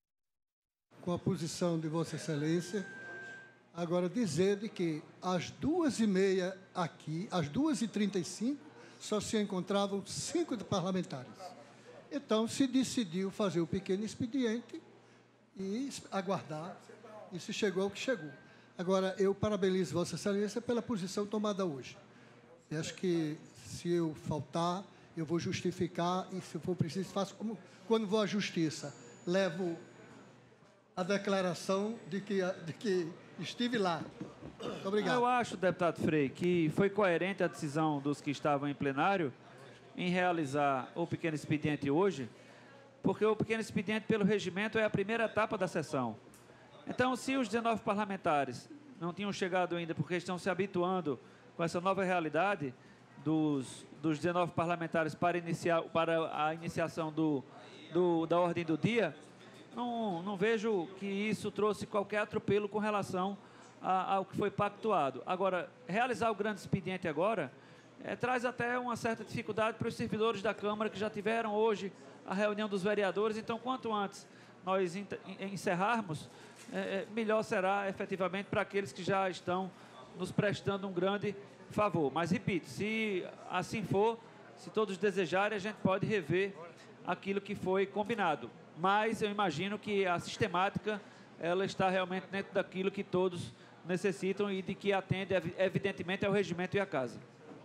com a posição de Vossa Excelência, agora dizer de que às 2h30 aqui, às 2h35, só se encontravam 5 parlamentares. Então, se decidiu fazer o pequeno expediente e aguardar, e se chegou ao que chegou. Agora, eu parabenizo Vossa Excelência pela posição tomada hoje. Eu acho que, se eu faltar, eu vou justificar, e se for preciso, faço como quando vou à Justiça. Levo a declaração de que estive lá. Muito obrigado. Eu acho, deputado Frei, que foi coerente a decisão dos que estavam em plenário em realizar o pequeno expediente hoje, porque o pequeno expediente, pelo regimento, é a primeira etapa da sessão. Então, se os 19 parlamentares não tinham chegado ainda, porque estão se habituando com essa nova realidade dos 19 parlamentares para a iniciação da ordem do dia, não vejo que isso trouxe qualquer atropelo com relação ao que foi pactuado. Agora, realizar o grande expediente agora traz até uma certa dificuldade para os servidores da Câmara que já tiveram hoje a reunião dos vereadores. Então, quanto antes nós encerrarmos, melhor será efetivamente para aqueles que já estão nos prestando um grande favor. Mas, repito, se assim for, se todos desejarem, a gente pode rever aquilo que foi combinado. Mas eu imagino que a sistemática ela está realmente dentro daquilo que todos necessitam e de que atende, evidentemente, ao regimento e à casa.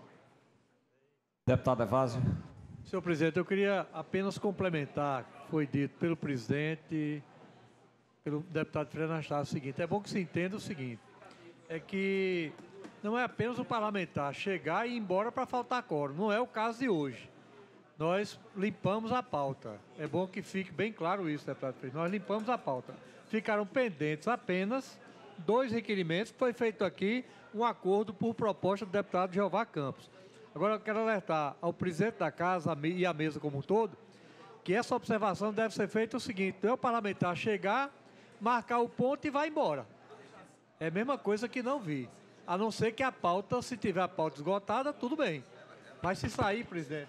Deputado Evásio. Senhor presidente, eu queria apenas complementar, foi dito pelo presidente, pelo deputado Frei Anastácio, o seguinte: é bom que se entenda o seguinte, é que não é apenas o parlamentar chegar e ir embora para faltar quórum, não é o caso de hoje. Nós limpamos a pauta, é bom que fique bem claro isso, deputado Frei, nós limpamos a pauta. Ficaram pendentes apenas 2 requerimentos, foi feito aqui um acordo por proposta do deputado Jeová Campos. Agora, eu quero alertar ao presidente da casa e à mesa como um todo, que essa observação deve ser feita o seguinte: é o parlamentar chegar, marcar o ponto e vai embora. É a mesma coisa que não vi. A não ser que a pauta, se tiver a pauta esgotada, tudo bem. Mas se sair, presidente...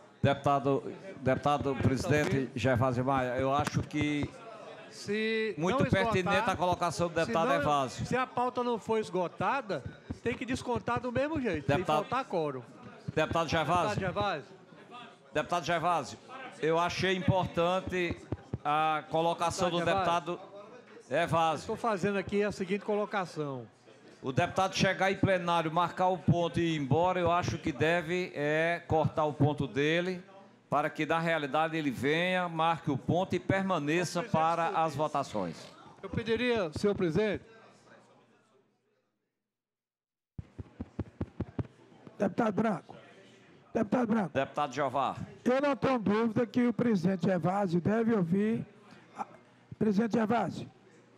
Deputado presidente Gervásio Maia, eu acho que muito pertinente a colocação do deputado Evásio. Se a pauta não for esgotada, tem que descontar do mesmo jeito, sem faltar quórum. Deputado Gervásio, eu achei importante a colocação do deputado Evásio. Estou fazendo aqui a seguinte colocação. O deputado chegar em plenário, marcar o ponto e ir embora, eu acho que deve cortar o ponto dele, para que, na realidade, ele venha, marque o ponto e permaneça para as votações. Eu pediria, senhor presidente... Deputado Branco. Deputado Jeová. Eu não tenho dúvida que o presidente Evásio deve ouvir... Presidente Evásio.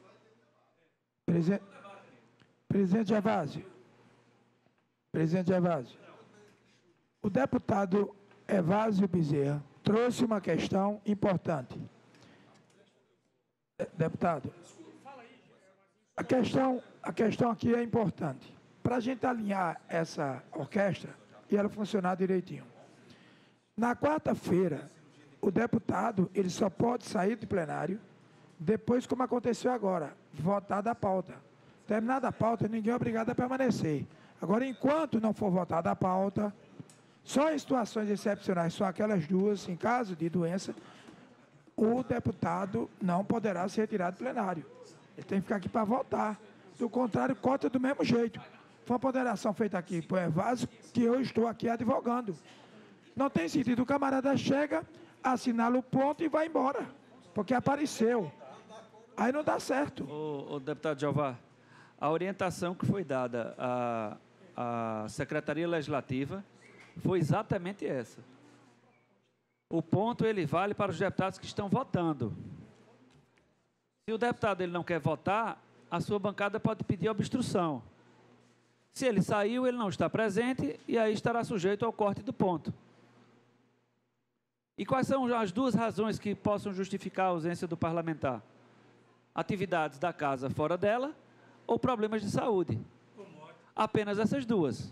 Presidente Evásio. O deputado Evásio Bezerra trouxe uma questão importante. Deputado, a questão aqui é importante. Para a gente alinhar essa orquestra e ela funcionar direitinho. Na quarta-feira, o deputado ele só pode sair do plenário depois, como aconteceu agora, votada a pauta. Terminada a pauta, ninguém é obrigado a permanecer. Agora, enquanto não for votada a pauta, só em situações excepcionais, só aquelas duas, em caso de doença, o deputado não poderá ser retirado do plenário. Ele tem que ficar aqui para votar. Do contrário, corta do mesmo jeito. Foi uma ponderação feita aqui por Evásio, que eu estou aqui advogando. Não tem sentido. O camarada chega, assinala o ponto e vai embora. Porque apareceu. Aí não dá certo. O deputado Jeová, a orientação que foi dada à Secretaria Legislativa foi exatamente essa. O ponto, ele vale para os deputados que estão votando. Se o deputado ele não quer votar, a sua bancada pode pedir obstrução. Se ele saiu, ele não está presente e aí estará sujeito ao corte do ponto. E quais são as duas razões que possam justificar a ausência do parlamentar? Atividades da casa fora dela ou problemas de saúde? Apenas essas duas.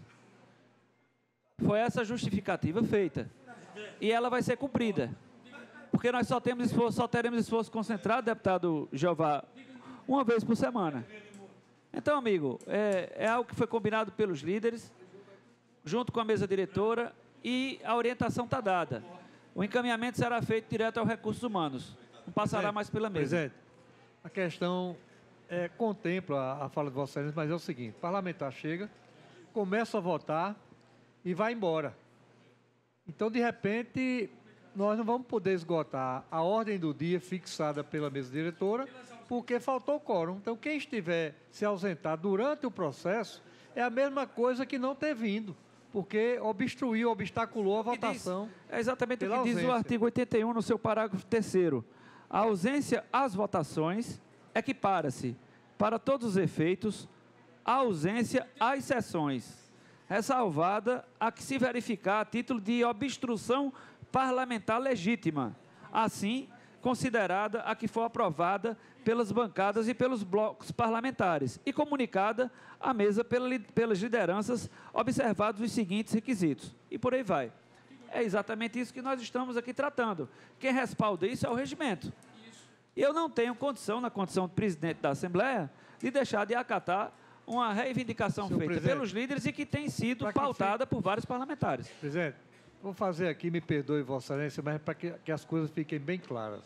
Foi essa a justificativa feita. E ela vai ser cumprida. Porque nós só teremos esforço concentrado, deputado Jeová, uma vez por semana. Então, amigo, é algo que foi combinado pelos líderes, junto com a mesa diretora, e a orientação está dada. O encaminhamento será feito direto aos recursos humanos. Não passará mais pela mesa. Presidente, a questão contempla a fala de Vossa Excelência, mas é o seguinte: o parlamentar chega, começa a votar e vai embora. Então, de repente, nós não vamos poder esgotar a ordem do dia fixada pela mesa diretora, porque faltou quórum. Então, quem estiver se ausentar durante o processo é a mesma coisa que não ter vindo, porque obstruiu, obstaculou a votação. É exatamente o que diz o artigo 81 no seu parágrafo 3º. A ausência às votações equipara-se, para todos os efeitos, a ausência às sessões, ressalvada a que se verificar a título de obstrução parlamentar legítima, assim considerada a que for aprovada pelas bancadas e pelos blocos parlamentares e comunicada à mesa pelas lideranças, observados os seguintes requisitos. E por aí vai. É exatamente isso que nós estamos aqui tratando. Quem respalda isso é o regimento. E eu não tenho condição, na condição de presidente da Assembleia, de deixar de acatar uma reivindicação feita pelos líderes e que tem sido pautada por vários parlamentares. Presidente, vou fazer aqui, me perdoe, Vossa Excelência, mas para que as coisas fiquem bem claras.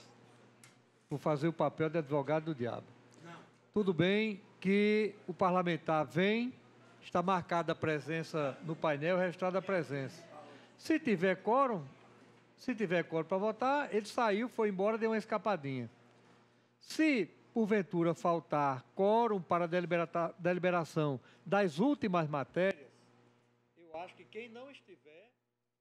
Vou fazer o papel de advogado do diabo. Tudo bem que o parlamentar vem, está marcada a presença no painel, o resultado da presença. Se tiver quórum para votar, ele saiu, foi embora, deu uma escapadinha. Se porventura faltar quórum para a deliberação das últimas matérias, eu acho que quem não estiver...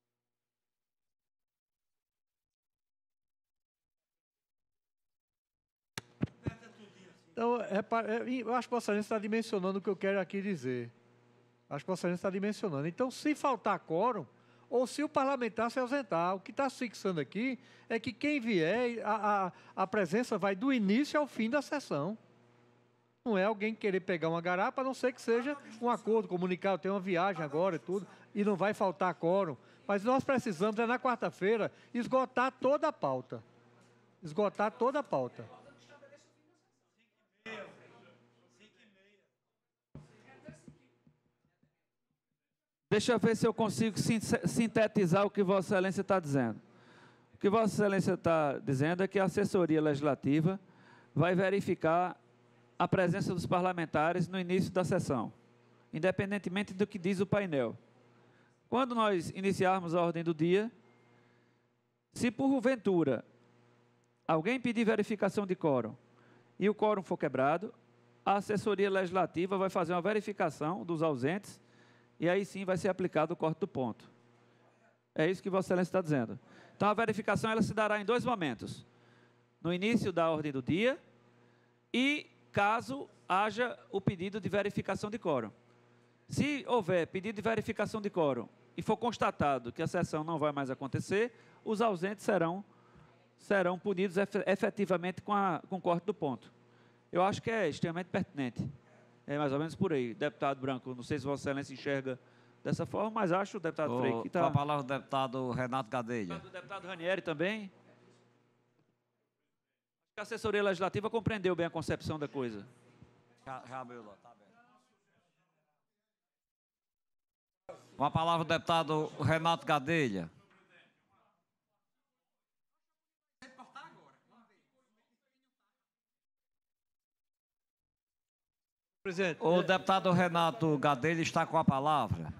Então, eu acho que Vossa Excelência está dimensionando o que eu quero aqui dizer. Acho que Vossa Excelência está dimensionando. Então, se faltar quórum, ou se o parlamentar se ausentar, o que está se fixando aqui é que quem vier, a presença vai do início ao fim da sessão. Não é alguém querer pegar uma garapa, a não ser que seja um acordo comunicado, tem uma viagem agora e tudo, e não vai faltar quórum. Mas nós precisamos, na quarta-feira, esgotar toda a pauta. Esgotar toda a pauta. Deixa eu ver se eu consigo sintetizar o que Vossa Excelência está dizendo. O que Vossa Excelência está dizendo é que a assessoria legislativa vai verificar a presença dos parlamentares no início da sessão, independentemente do que diz o painel. Quando nós iniciarmos a ordem do dia, se porventura alguém pedir verificação de quórum e o quórum for quebrado, a assessoria legislativa vai fazer uma verificação dos ausentes e aí sim vai ser aplicado o corte do ponto. É isso que Vossa Excelência está dizendo. Então, a verificação ela se dará em dois momentos. No início da ordem do dia e caso haja o pedido de verificação de quórum. Se houver pedido de verificação de quórum e for constatado que a sessão não vai mais acontecer, os ausentes serão punidos efetivamente com o corte do ponto. Eu acho que é extremamente pertinente. É mais ou menos por aí. Deputado Branco, não sei se Vossa Excelência enxerga dessa forma, mas acho o deputado Frei que está... Com a palavra o deputado Renato Gadelha. O deputado Ranieri também. A assessoria legislativa compreendeu bem a concepção da coisa. Já abriu lá, tá bem. Com a palavra o deputado Renato Gadelha. Presidente. O deputado Renato Gadelha está com a palavra.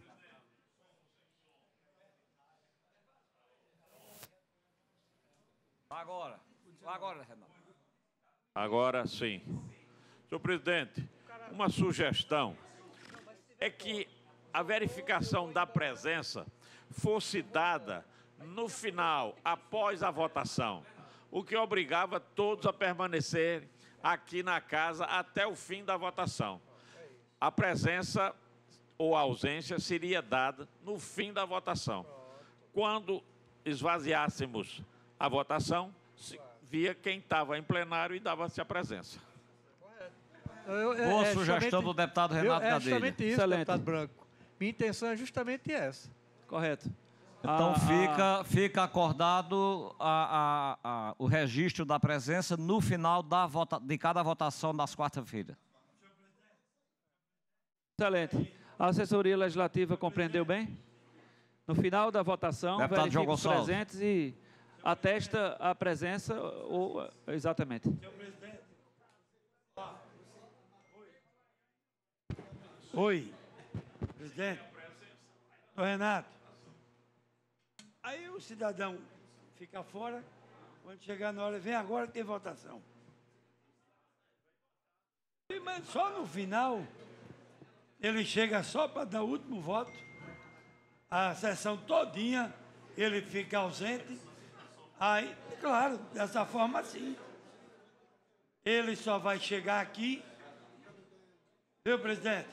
Agora, Renato. Agora sim. Senhor presidente, uma sugestão é que a verificação da presença fosse dada no final, após a votação, o que obrigava todos a permanecer aqui na casa até o fim da votação. A presença ou a ausência seria dada no fim da votação. Quando esvaziássemos a votação, via quem estava em plenário e dava-se a presença. Boa sugestão do deputado Renato Gadelha. É justamente isso, Excelente. deputado Branco. Minha intenção é justamente essa. Correto. Então fica acordado o registro da presença no final de cada votação das quarta-feiras. Excelente. A assessoria legislativa compreendeu bem? No final da votação, Deputado João verifica os Gonçalves. presentes e atesta a presença, ou exatamente. Oi, presidente. Ô, Renato. Aí o cidadão fica fora, quando chegar na hora, vem agora que tem votação. Mas só no final, ele chega só para dar o último voto, a sessão todinha, ele fica ausente. Aí, claro, dessa forma sim. Ele só vai chegar aqui, viu, presidente?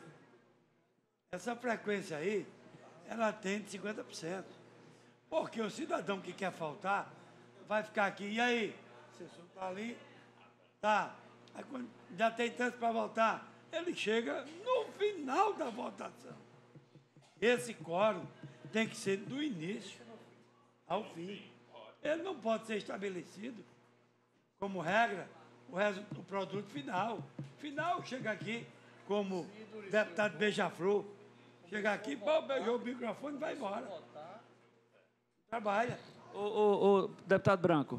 Essa frequência aí, ela tem de 50%. Porque o cidadão que quer faltar, vai ficar aqui. E aí? A sessão está ali, tá. Aí, quando já tem tanto para voltar, ele chega no final da votação. Esse quórum tem que ser do início ao fim. Ele não pode ser estabelecido como regra o produto final. Final chega aqui como deputado Beija-Flor. Chega aqui, beijou o microfone e vai embora. Trabalha. O deputado Branco,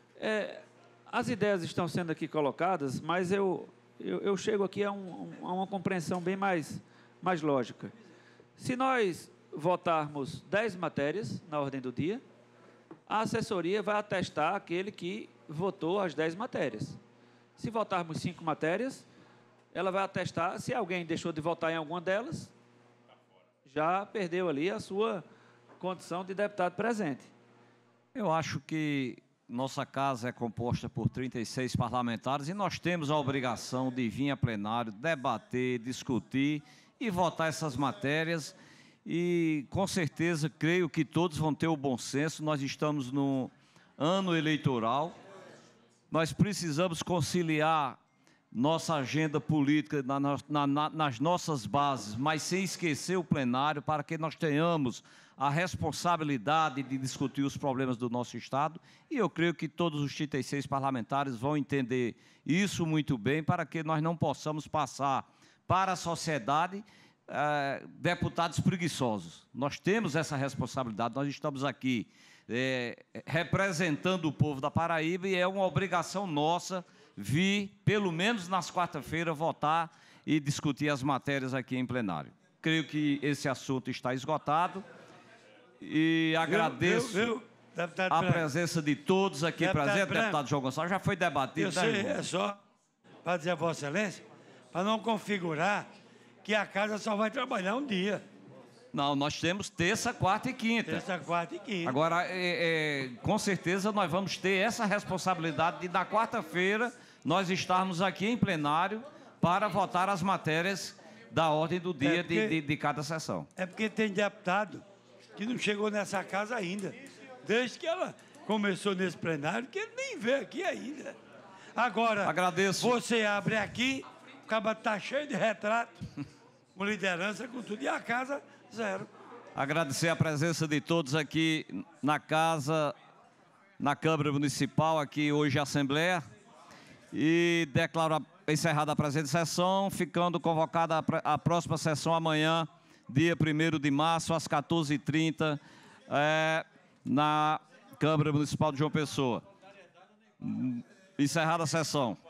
as ideias estão sendo aqui colocadas, mas eu chego aqui a uma compreensão bem mais lógica. Se nós votarmos 10 matérias na ordem do dia, a assessoria vai atestar aquele que votou as 10 matérias. Se votarmos 5 matérias, ela vai atestar se alguém deixou de votar em alguma delas, já perdeu ali a sua condição de deputado presente. Eu acho que nossa casa é composta por 36 parlamentares e nós temos a obrigação de vir a plenário, debater, discutir e votar essas matérias. E, com certeza, creio que todos vão ter o bom senso. Nós estamos no ano eleitoral. Nós precisamos conciliar nossa agenda política nas nossas bases, mas sem esquecer o plenário, para que nós tenhamos a responsabilidade de discutir os problemas do nosso Estado. E eu creio que todos os 36 parlamentares vão entender isso muito bem, para que nós não possamos passar para a sociedade deputados preguiçosos. Nós temos essa responsabilidade, nós estamos aqui representando o povo da Paraíba e é uma obrigação nossa vir, pelo menos nas quarta-feiras, votar e discutir as matérias aqui em plenário. Creio que esse assunto está esgotado e agradeço a presença de todos aqui presentes. Deputado João Gonçalves, já foi debatido. Eu sei, é só para dizer a Vossa Excelência, para não configurar que a casa só vai trabalhar um dia. Não, nós temos terça, quarta e quinta. Terça, quarta e quinta. Agora, com certeza, nós vamos ter essa responsabilidade de, na quarta-feira, nós estarmos aqui em plenário para votar as matérias da ordem do dia de cada sessão. É porque tem deputado que não chegou nessa casa ainda, desde que ela começou nesse plenário, que ele nem veio aqui ainda. Agora, agradeço. Você abre aqui, o cabo está cheio de retrato, com liderança, com tudo, e a casa, zero. Agradecer a presença de todos aqui na casa, na Câmara Municipal, aqui hoje a Assembleia, e declaro encerrada a presente sessão, ficando convocada a próxima sessão amanhã, dia 1º de março, às 14h30, na Câmara Municipal de João Pessoa. Encerrada a sessão.